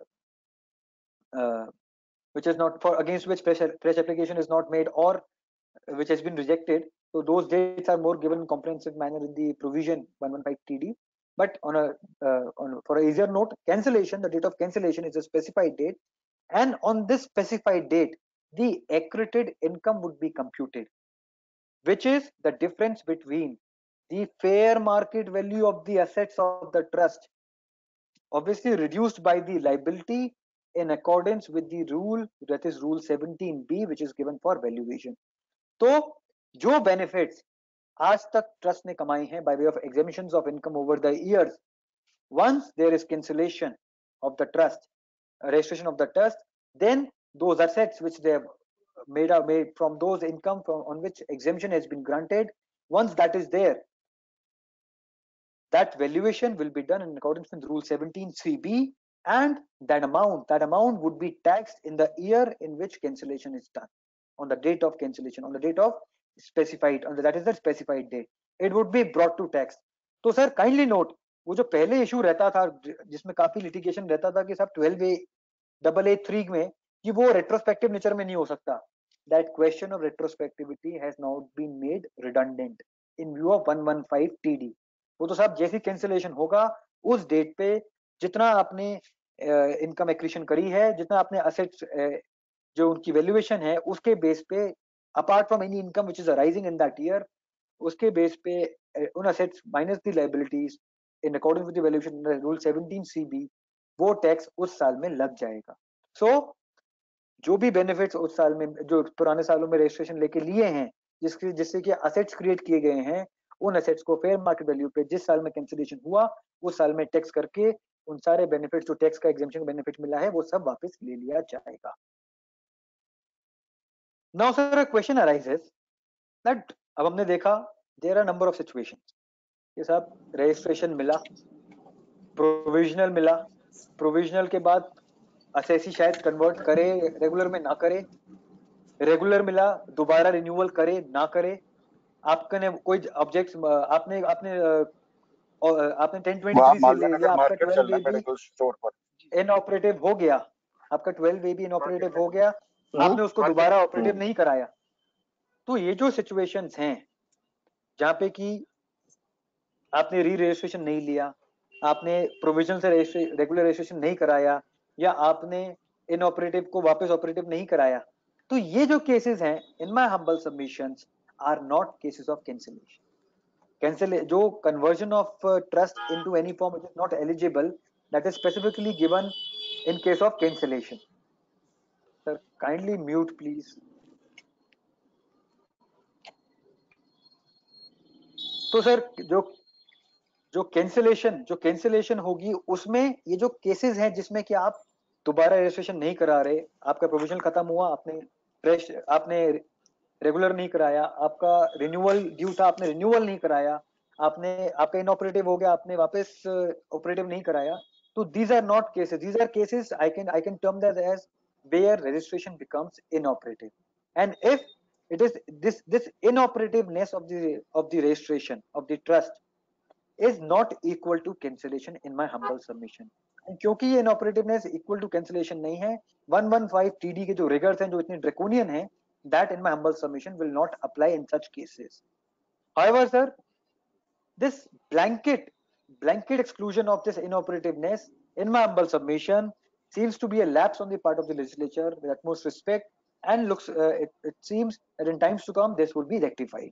uh, which is not for against which fresh, fresh application is not made or which has been rejected. So those dates are more given in comprehensive manner in the provision one fifteen T D. But on a uh, on for a easier note, cancellation, the date of cancellation is a specified date, and on this specified date, the accredited income would be computed, which is the difference between the fair market value of the assets of the trust, obviously reduced by the liability in accordance with the rule, that is rule seventeen B, which is given for valuation. तो जो benefits आज तक trust ने कमाई हैं by way of exemptions of income over the years, once there is cancellation of the trust, registration of the trust, then those assets which they have made are made from those income from on which exemption has been granted, once that is there, that valuation will be done in accordance with rule seventeen three b, and that amount that amount would be taxed in the year in which cancellation is done, on the date of cancellation, on the date of specified, on the, that is the specified date, it would be brought to tax. तो sir kindly note, वो जो पहले issue रहता था जिसमें काफी litigation रहता था कि साहब twelve A double A three में कि वो रेट्रोस्पेक्टिव नेचर में नहीं हो सकता, that question of retrospectivity has now been made redundant in view of one fifteen T D. वो तो साहब जैसी कैंसिलेशन होगा उस डेट पे जितना आपने इनकम एक्रीशन करी है, जितना आपने असेट्स जो उनकी वैल्यूएशन है उसके बेस पे, apart from any income which is arising in that year, उसके बेस पे उन assets minus the liabilities in according with the valuation rule seventeen C B, वो टैक्स उस साल में लग जाएगा. सो so, जो भी बेनिफिट्स उस साल में, जो पुराने सालों में रजिस्ट्रेशन लेके लिए हैं, जिसके जिससे कि असेट्स क्रिएट किए गए हैं, उन असेट्स को फेयर मार्केट वैल्यू पे जिस साल में कैंसिलेशन हुआ उस साल में टैक्स करके उन सारे बेनिफिट्स जो टैक्स का एग्जेम्पशन बेनिफिट मिला है वो सब वापस ले लिया जाएगा. Now sir a question arises that, अब हमने देखा there are number of situations कि साहब रजिस्ट्रेशन मिला, प्रोविजनल मिला, प्रोविजनल के बाद असेसी शायद कन्वर्ट करे, रेगुलर में ना करे, रेगुलर मिला दोबारा रिन्यूअल करे ना करे, आपने कोई ऑब्जेक्ट्स आपने आपने आपने टेन ट्वेंटी थ्री से ले लिया, आपका ट्वेल्व ए बी इनऑपरेटिव हो गया, आपका ट्वेल्व ए बी इनऑपरेटिव हो गया, आपने उसको दोबारा ऑपरेटिव नहीं कराया. तो ये जो सिचुएशंस हैं जहाँ पे कि आपने री रजिस्ट्रेशन नहीं लिया, आपने प्रोविजन से रेगुलर रजिस्ट्रेशन नहीं कराया, या आपने इनऑपरेटिव को वापस ऑपरेटिव नहीं कराया, तो ये जो केसेस हैं in my humble submissions are not cases of cancellation. Cancel जो conversion of trust into any form which is not eligible, that is specifically given in case of cancellation. Sir kindly mute please. तो sir जो जो cancellation जो cancellation होगी उसमें ये जो cases हैं जिसमें कि आप दोबारा रजिस्ट्रेशन नहीं करा रहे, आपका प्रोविजन खत्म हुआ, आपने फ्रेश आपने रेगुलर नहीं कराया, आपका रिन्यूअल ड्यू था आपने रिन्यूअल नहीं कराया, आपने आपका इनऑपरेटिव हो गया आपने वापस ऑपरेटिव नहीं कराया, तो these are not cases, these are cases I can I can term that as where registration becomes inoperative. And if it is this this inoperativeness of the of the registration of the trust is not equal to cancellation in my humble submission. क्योंकि ये इनऑपरेटिवनेस equal to cancellation नहीं है, one fifteen T D के जो riggers हैं जो इतने draconian हैं, that in my humble submission will not apply in such cases. However, sir, this blanket blanket exclusion of this inoperativeness in my humble submission seems to be a lapse on the part of the legislature with utmost respect, and looks uh, it, it seems that in times to come this will be rectified.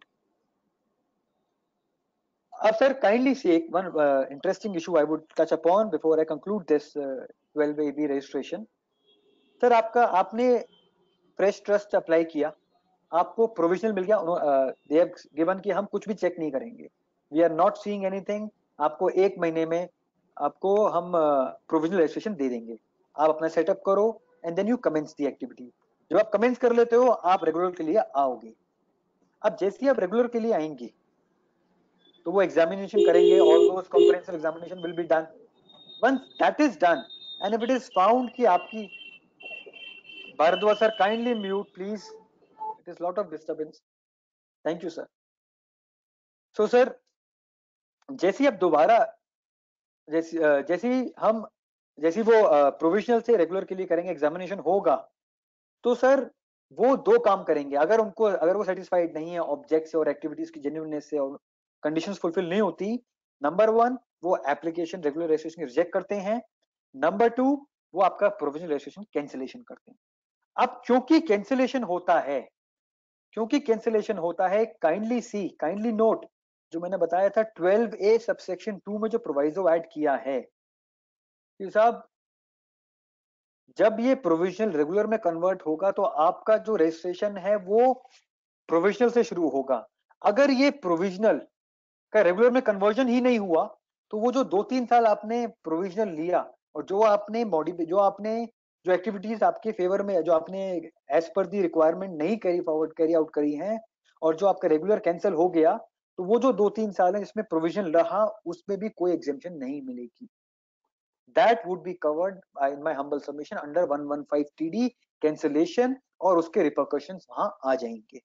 Uh, sir, kindly say one uh, interesting issue I would touch upon before I conclude this uh, twelve A B registration. Sir, आपका आपने fresh trust apply किया, आपको provisional मिल गया, they have given कि हम कुछ भी check नहीं करेंगे, we are not seeing anything, आपको एक महीने में आपको हम प्रोविजनल रजिस्ट्रेशन दे देंगे, आप अपना सेटअप करो and then you commence the activity. जब आप कमेंस कर लेते हो आप रेगुलर के लिए आओगे. अब जैसे ही आप रेगुलर के लिए आएंगे तो वो एग्जामिनेशन करेंगे, all those comprehensive examination will be done. Once that is done and if it is found कि आपकी Bhardwaj sir kindly mute please, it is lot of disturbance. Thank you sir. So sir जैसे ही आप दोबारा जैसी जैसे ही हम जैसी वो प्रोविजनल से रेगुलर के लिए करेंगे, एग्जामिनेशन होगा, तो सर वो दो काम करेंगे. अगर उनको अगर वो सेटिस्फाइड नहीं है ऑब्जेक्ट से और एक्टिविटीज की जेन्युइननेस से और कंडीशंस फुलफिल नहीं होती, नंबर वन वो एप्लीकेशन रेगुलर रजिस्ट्रेशन रिजेक्ट करते हैं, नंबर टू वो आपका प्रोविजनल रजिस्ट्रेशन कैंसिलेशन करते हैं. अब क्योंकि कैंसिलेशन होता है क्योंकि कैंसिलेशन होता है काइंडली सी काइंडली नोट जो मैंने बताया था ट्वेल्व ए सबसेक्शन टू में जो प्रोवाइजो ऐड किया है कि साहब जब ये प्रोविजनल रेगुलर में कन्वर्ट होगा तो आपका जो रजिस्ट्रेशन है वो प्रोविजनल से शुरू होगा. अगर ये प्रोविजनल का रेगुलर में कन्वर्जन ही नहीं हुआ तो वो जो दो तीन साल आपने प्रोविजनल लिया और जो आपने मॉडिफाई जो आपने जो एक्टिविटीज आपके फेवर में जो आपने एज पर दी रिक्वायरमेंट नहीं कैरी फॉरवर्ड कैरी आउट करी हैं और जो आपका रेगुलर कैंसिल हो गया, तो वो जो दो तीन साल है जिसमें प्रोविजन रहा उसमें भी कोई एग्जेम्पशन नहीं मिलेगी. That would be covered by, in my humble submission, under one fifteen T D cancellation और उसके repercussions वहां आ जाएंगे.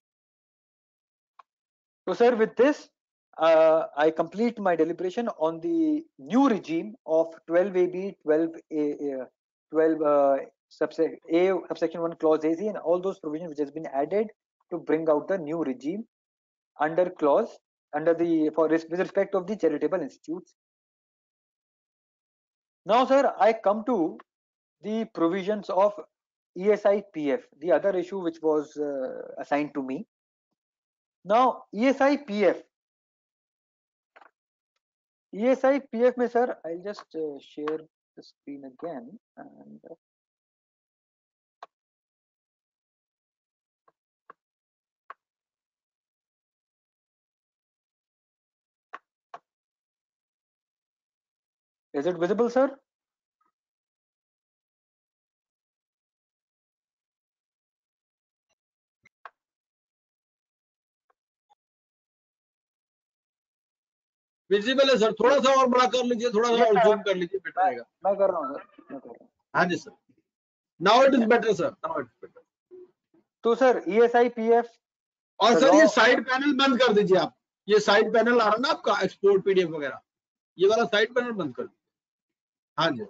So sir, with this uh, I complete my deliberation on the new regime of twelve A B, twelve A, uh, twelve uh, subsection A, subsection one clause A C, and all those provisions which has been added to bring out the new regime under clause under the for with respect of the charitable institutes. Now, sir, I come to the provisions of E S I P F, the other issue which was uh, assigned to me. Now, E S I P F, E S I P F, mein, sir, I'll just uh, share the screen again. And uh, is it visible, sir? Visible है sir, थोड़ा सा और बड़ा कर लीजिए, थोड़ा सा और जूम कर लीजिए, बेटर रहेगा. मैं कर रहा हूं सर, मैं कर रहा हूं. हाँ जी sir, now it is better sir, now it is better. तो sir E S I P F और सर ये साइड पैनल बंद कर दीजिए आप, ये साइड पैनल आ रहा ना आपका एक्सपोर्ट पीडीएफ वगैरह, ये वाला साइड पैनल बंद कर दीजिए. हाँ जी.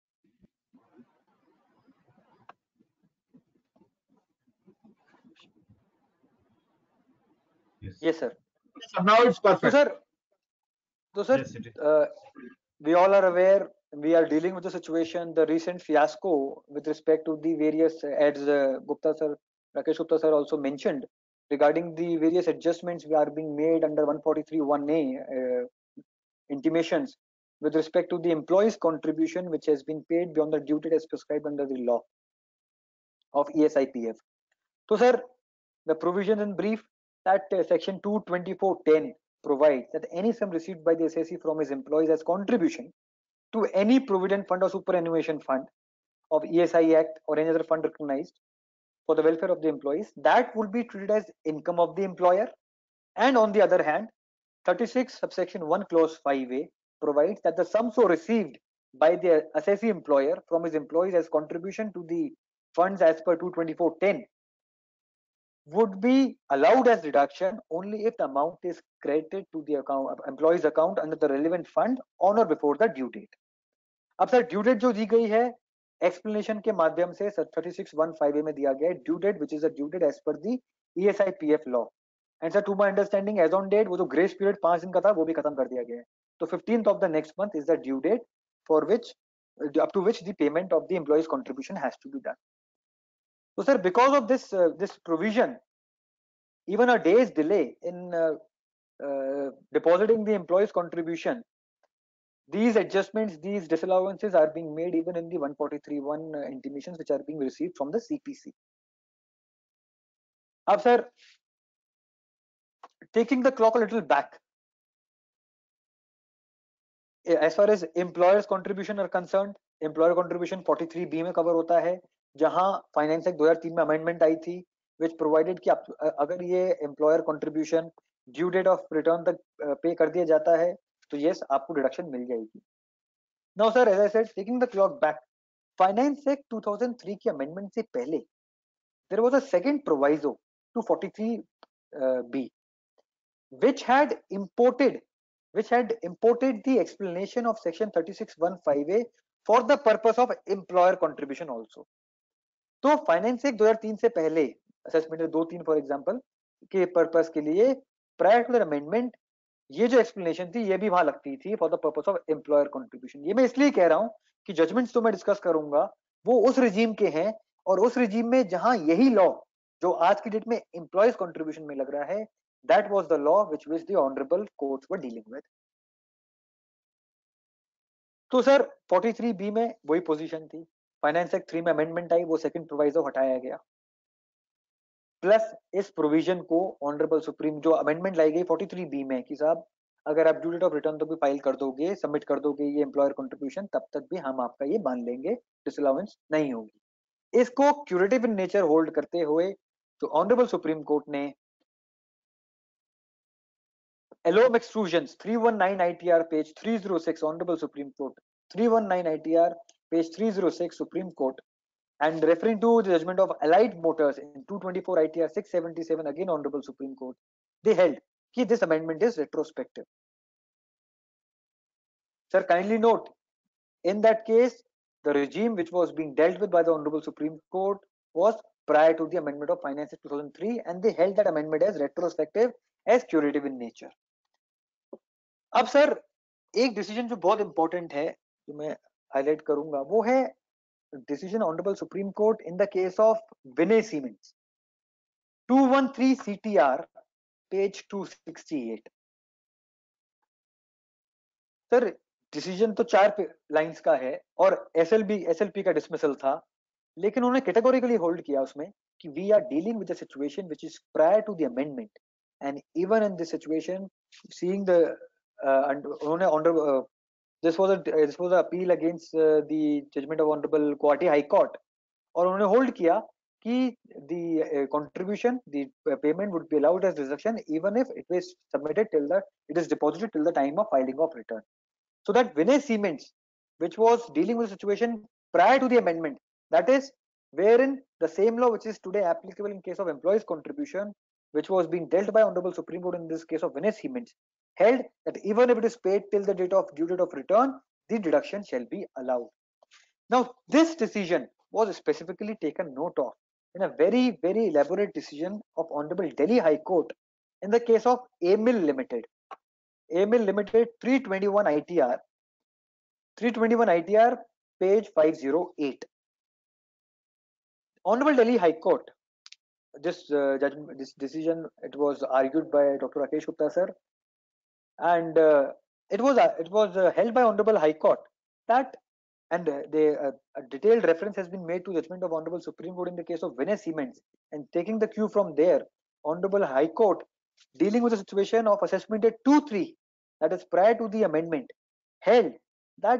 Yes, sir. Now it's perfect. So, sir, so, sir Yes, it is. uh, we all are aware, we are dealing with the situation, the recent fiasco with respect to the various, as uh, Gupta sir, Rakesh Gupta sir also mentioned, regarding the various adjustments we are being made under one forty-three one A uh, intimations with respect to the employee's contribution which has been paid beyond the due date as prescribed under the law of E S I P F. So, sir, the provision in brief that uh, section two twenty-four ten provides that any sum received by the S S C from his employees as contribution to any provident fund or superannuation fund of E S I Act or any other fund recognized for the welfare of the employees, that will be treated as income of the employer. And on the other hand, thirty-six subsection one clause five A provides that the sum so received by the assessee employer from his employees as contribution to the funds as per two twenty-four ten would be allowed as deduction only if the amount is credited to the account employee's account under the relevant fund on or before the due date. अब sir due date जो दी गई है explanation के माध्यम से thirty-six one five A में दिया गया है due date which is a due date as per the E S I P F law. And sir, to my understanding, as on date, वो जो grace period पांच दिन का था वो भी खत्म कर दिया गया है. तो fifteenth of the next month is the due date for which up to which the payment of the employee's contribution has to be done. So sir, because of this uh, this provision, even a day's delay in uh, uh, depositing the employee's contribution, these adjustments, these disallowances are being made even in the one forty-three one uh, intimations which are being received from the C P C. Now, sir, taking the clock a little back, as far as employers contribution are concerned, employer contribution forty-three B में cover होता है, जहां finance act दो हज़ार तीन में amendment आई थी which provided कि आप, अगर ये employer contribution due date of return तक पे कर दिया जाता है तो यस आपको डिडक्शन मिल जाएगी. Now sir, as I said, taking the clock back, finance act two thousand three की अमेंडमेंट से पहले there was a second proviso to forty-three B which had imported which had imported the explanation of section thirty-six one five A for the purpose of employer contribution also. तो finance act दो हज़ार तीन से पहले assessment दो तीन for example के purpose के लिए प्रायर टू द अमेंडमेंट ये जो एक्सप्लेनेशन थी ये भी वहां लगती थी for the purpose of employer contribution. ये मैं इसलिए कह रहा हूं कि जजमेंट्स तो मैं डिस्कस करूंगा वो उस रिजीम के हैं और उस रिजीम में जहां यही लॉ जो आज की डेट में एम्प्लॉयज कंट्रीब्यूशन में लग रहा है, that was the law which which the honourable courts were dealing with. तो सर forty-three B में वही पोजीशन थी, फाइनेंस एक्ट थ्री में अमेंडमेंट आई, वो सेकंड प्रोवाइजो हटाया गया, प्लस इस प्रोविजन को ऑनरेबल सुप्रीम जो अमेंडमेंट लाई गई forty-three B में कि साहब अगर आप ड्यू डेट ऑफ रिटर्न तो भी फाइल कर दोगे, सबमिट कर दोगे ये एम्प्लॉयर कंट्रीब्यूशन, तब तक भी हम आपका ये मान लेंगे, डिसअलाउंस नहीं होगी. इसको क्यूरेटिव इन नेचर होल्ड करते हुए जो ऑनरेबल सुप्रीम कोर्ट ने Alum extrusions, three nineteen I T R, page three oh six, Honorable Supreme Court. three nineteen I T R, page three oh six, Supreme Court. And referring to the judgment of Allied Motors in two twenty-four I T R six seventy-seven, again Honorable Supreme Court, they held that this amendment is retrospective. Sir, kindly note, in that case, the regime which was being dealt with by the Honorable Supreme Court was prior to the amendment of Finance Act two thousand three, and they held that amendment as retrospective, as curative in nature. अब sir एक decision जो बहुत important है जो मैं highlight करूंगा वो है decision honourable supreme court in the case of Vinay cements two thirteen C T R page two sixty-eight. Sir decision तो चार लाइंस का है और एसएलबी एसएलपी का डिसमिसल था, लेकिन उन्होंने कैटेगोरिकली होल्ड किया उसमें कि we are dealing with the situation which is prior to the amendment, and even in this situation seeing the उन्होंने honourable this was a this was a appeal against the judgment of honourable Guwahati high court, और उन्होंने hold किया कि the contribution the payment would be allowed as deduction even if it was submitted till the it is deposited till the time of filing of return. So that Vinay Cements, which was dealing with the situation prior to the amendment, that is wherein the same law which is today applicable in case of employees contribution, which was being dealt by Honorable Supreme Court in this case of Vinay Cements, held that even if it is paid till the date of due date of return, the deduction shall be allowed. Now this decision was specifically taken note of in a very very elaborate decision of Honorable Delhi High Court in the case of A M I L Limited. A M I L Limited three twenty-one I T R, three twenty-one I T R, page five oh eight. Honorable Delhi High Court, this uh, judgment, this decision, it was argued by Doctor Rakesh Gupta sir, and uh, it was uh, it was uh, held by Honorable High Court that, and uh, they, uh, a detailed reference has been made to judgment of Honorable Supreme Court in the case of Vinay Cements, and taking the cue from there, Honorable High Court, dealing with the situation of assessment date two three, that is prior to the amendment, held that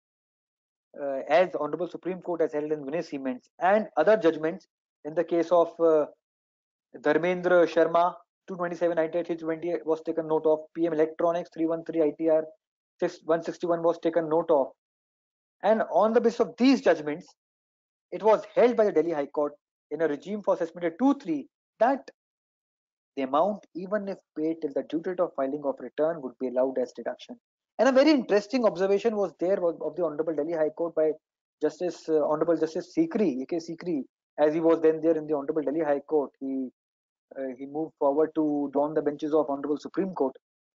uh, as Honorable Supreme Court has held in Vinay Cements and other judgments in the case of uh, Dharmendra Sharma two twenty-seven I T R three twenty was taken note of, P M Electronics three thirteen I T R one sixty-one was taken note of, and on the basis of these judgments, it was held by the Delhi High Court in a regime for assessment date two three that the amount, even if paid till the due date of filing of return, would be allowed as deduction. And a very interesting observation was there of the Honorable Delhi High Court by Justice uh, Honorable Justice Sikri, A K Sikri, as he was then there in the Honorable Delhi High Court. He uh, he moved forward to don the benches of Honorable Supreme Court,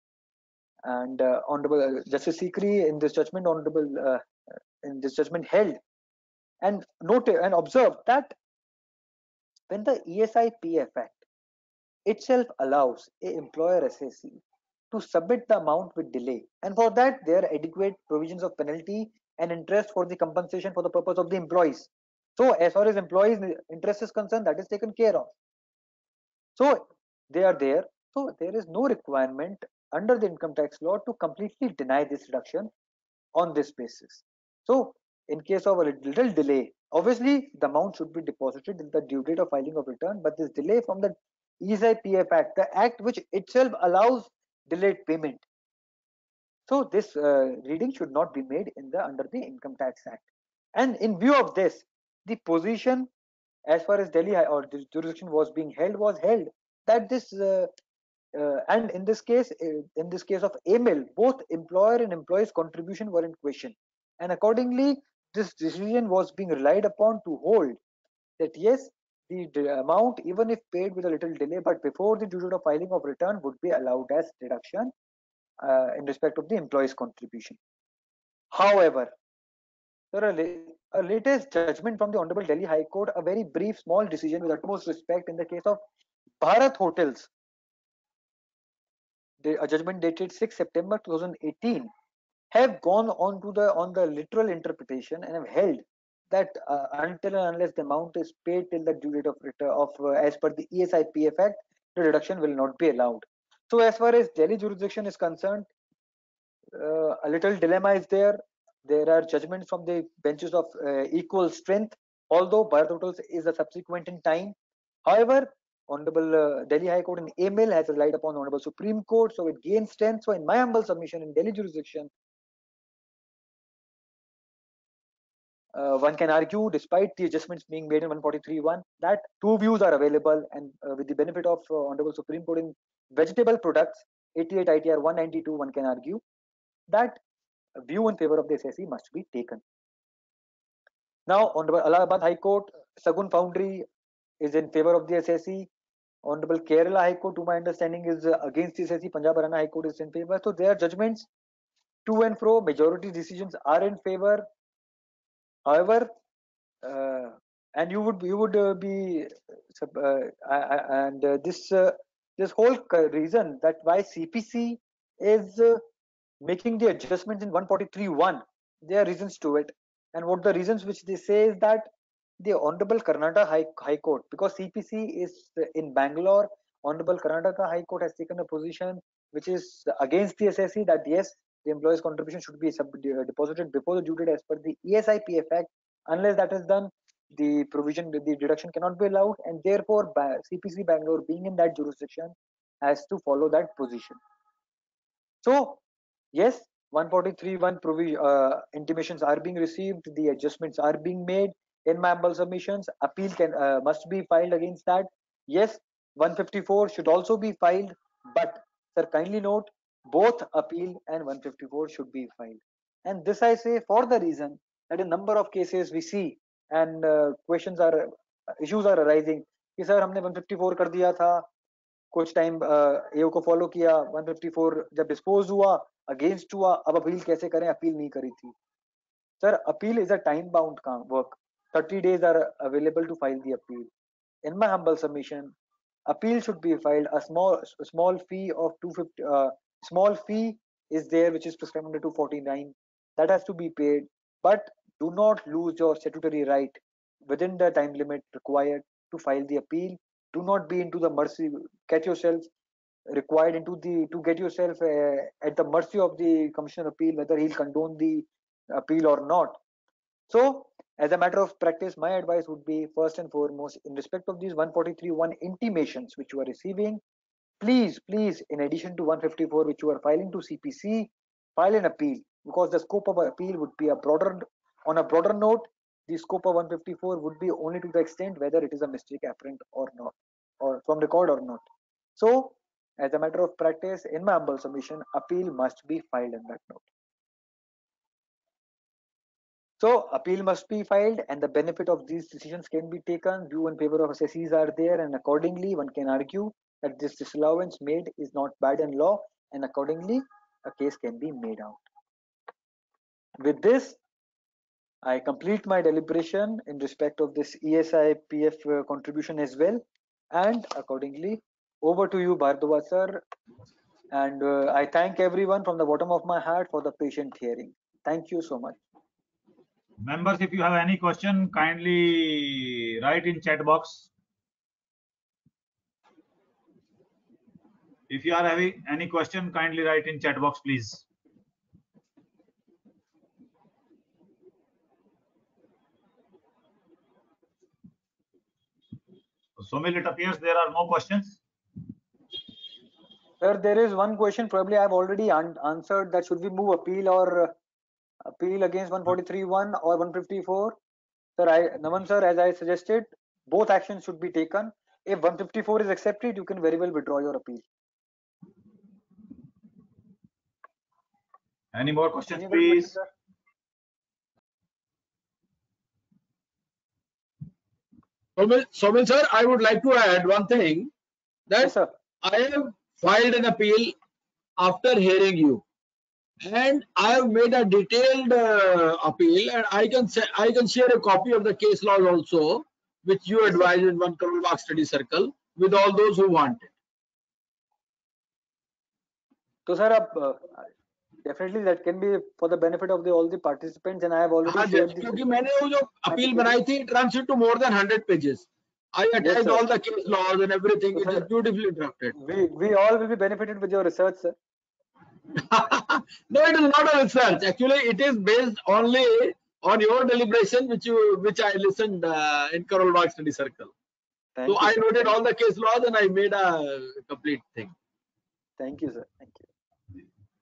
and uh, Honorable uh, Justice Sikri in this judgment, Honorable uh, in this judgment held and noted and observed that when the E S I P F Act itself allows a employer S A C to submit the amount with delay, and for that there are adequate provisions of penalty and interest for the compensation for the purpose of the employees. So as far as employees interest is concerned, that is taken care of. So they are there. So there is no requirement under the income tax law to completely deny this reduction on this basis. So in case of a little delay, obviously the amount should be deposited in the due date of filing of return, but this delay from the E S I P F Act, the act which itself allows delayed payment. So this uh, reading should not be made in the under the Income Tax Act. And in view of this, the position as far as Delhi or the jurisdiction was being held was held that this uh, uh, and in this case, uh, in this case of A M I L, both employer and employee's contribution were in question, and accordingly, this decision was being relied upon to hold that yes, the amount, even if paid with a little delay, but before the due date of filing of return, would be allowed as deduction uh, in respect of the employee's contribution. However, there are a latest judgment from the Honorable Delhi High Court, a very brief, small decision with utmost respect in the case of Bharat Hotels. A judgment dated sixth September two thousand eighteen have gone on to the on the literal interpretation and have held that uh, until and unless the amount is paid till the due date of return of uh, as per the E S I P F Act, the deduction will not be allowed. So as far as Delhi jurisdiction is concerned, uh, a little dilemma is there. There are judgments from the benches of uh, equal strength, although Bharat Hotels is a subsequent in time. However, Honorable uh, Delhi High Court in Emil has relied upon Honorable Supreme Court, so it gains strength. So in my humble submission, in Delhi jurisdiction, uh, one can argue, despite the adjustments being made in one forty-three one, that two views are available, and uh, with the benefit of uh, Honorable Supreme Court in vegetable products, eighty-eight I T R one ninety-two, one can argue that a view in favor of the S S E must be taken. Now, Honorable Allahabad High Court, Sagun Foundry is in favor of the S S E. Honorable Kerala High Court, to my understanding, is uh, against the S S E. Punjab Haryana High Court is in favor. So their judgments to and fro, majority decisions are in favor. However, uh, and you would you would uh, be uh, uh, and uh, this uh, this whole reason that why C P C is uh, making the adjustments in one forty-three one, there are reasons to it, and what the reasons which they say is that the Honorable Karnataka High, High Court, because C P C is in Bangalore, Honorable Karnataka High Court has taken a position which is against the S S E, that yes, the employee's contribution should be sub deposited before the due date as per the E S I P F Act. Unless that is done, the provision, the deduction cannot be allowed, and therefore C P C Bangalore, being in that jurisdiction, has to follow that position. So yes, one forty-three one provision uh, intimations are being received, the adjustments are being made. In my humble submissions, appeal can uh, must be filed against that. Yes, one fifty-four should also be filed, but sir, kindly note, both appeal and one fifty-four should be filed. And this I say for the reason that a number of cases we see and uh, questions are issues are arising कि sir हमने one fifty-four कर दिया था, कुछ time एओ को follow किया, one fifty-four जब dispose हुआ, अगेंस्ट हुआ, अब अपील कैसे करें, अपील नहीं करी थी. Sir, appeal is a time bound का work. thirty days are available to file the appeal. In my humble submission, appeal should be filed. A small a small fee of two hundred fifty uh, small fee is there which is prescribed under two forty-nine, that has to be paid, but do not lose your statutory right within the time limit required to file the appeal. Do not be into the mercy, get yourself required into the to get yourself uh, at the mercy of the Commissioner of Appeal, whether he'll condone the appeal or not. So as a matter of practice, my advice would be, first and foremost, in respect of these one forty-three one intimations which you are receiving, please, please, in addition to one fifty-four which you are filing to C P C, file an appeal, because the scope of appeal would be a broader, on a broader note, the scope of one fifty-four would be only to the extent whether it is a mistake apparent or not, or from record or not. So, as a matter of practice, in my humble submission, appeal must be filed in that note. So appeal must be filed, and the benefit of these decisions can be taken. View in favor of S S Es are there, and accordingly one can argue that this disallowance made is not bad in law, and accordingly a case can be made out. With this, I complete my deliberation in respect of this E S I P F uh, contribution as well, and accordingly over to you, Bhardwaj sir, and uh, I thank everyone from the bottom of my heart for the patient hearing. Thank you so much. Members, if you have any question, kindly write in chat box. If you are having any question, kindly write in chat box, please. Somil, it appears there are no questions. Sir, there is one question. Probably I have already an answered. That should we move appeal or uh, appeal against one forty-three one or one fifty-four? Sir, I, Naman sir, as I suggested, both actions should be taken. If one fifty-four is accepted, you can very well withdraw your appeal. Any more questions, Any please? Questions, Somil, Somil sir, I would like to add one thing, that yes, sir. I have filed an appeal after hearing you, and I have made a detailed uh, appeal, and I can say, I can share a copy of the case laws also, which you advised in one crore mark study circle, with all those who want it. So sir, uh, definitely that can be for the benefit of the all the participants, and I have already हाँ, shared क्योंकि मैंने वो जो appeal बनाई थी, it runs into more than one hundred pages. I attached yes, all the case laws and everything. So, it sir, is beautifully drafted. We we all will be benefited with your research, sir. No, it is not a research. Actually, it is based only on your deliberation, which you which I listened uh, in Karol Bagh study circle. Thank So you, I sir. noted all the case laws and I made a complete thing. Thank you, sir. Thank you.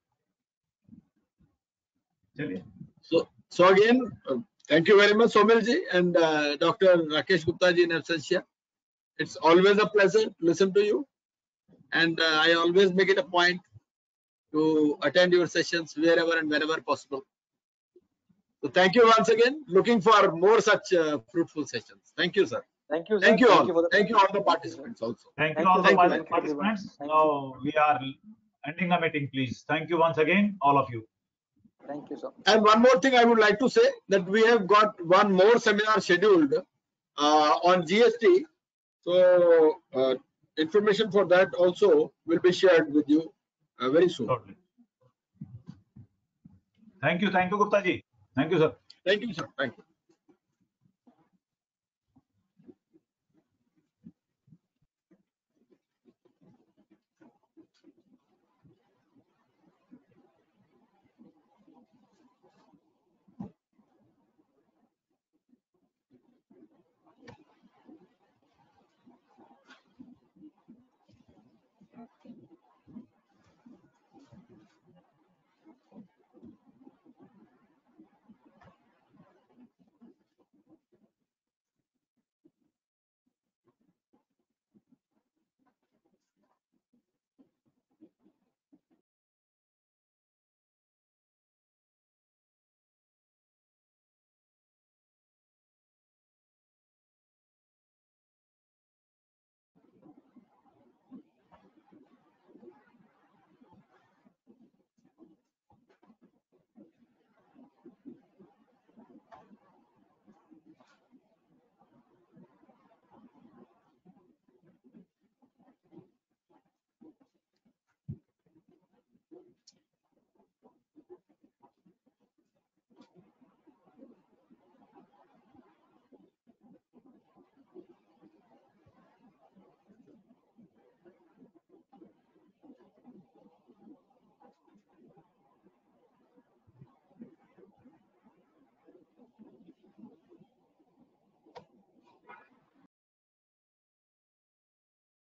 चलिए So, so again, uh, thank you very much, Somil ji and uh, Doctor Rakesh Gupta ji in absentia. It's always a pleasure to listen to you, and uh, I always make it a point to attend your sessions wherever and whenever possible. So thank you once again. Looking for more such uh, fruitful sessions. Thank you, sir. Thank you, sir. Thank you all. for the Thank you all the participants also. thank you Thank all you, the thank you, par- thank you, everyone. participants. Thank Now we are ending the meeting, please. Thank you once again, all of you. Thank you, sir. And one more thing I would like to say that we have got one more seminar scheduled uh, on G S T. So uh, information for that also will be shared with you uh, very soon. Totally. Thank you, thank you, Gupta ji. Thank you, sir. Thank you, sir. Thank you.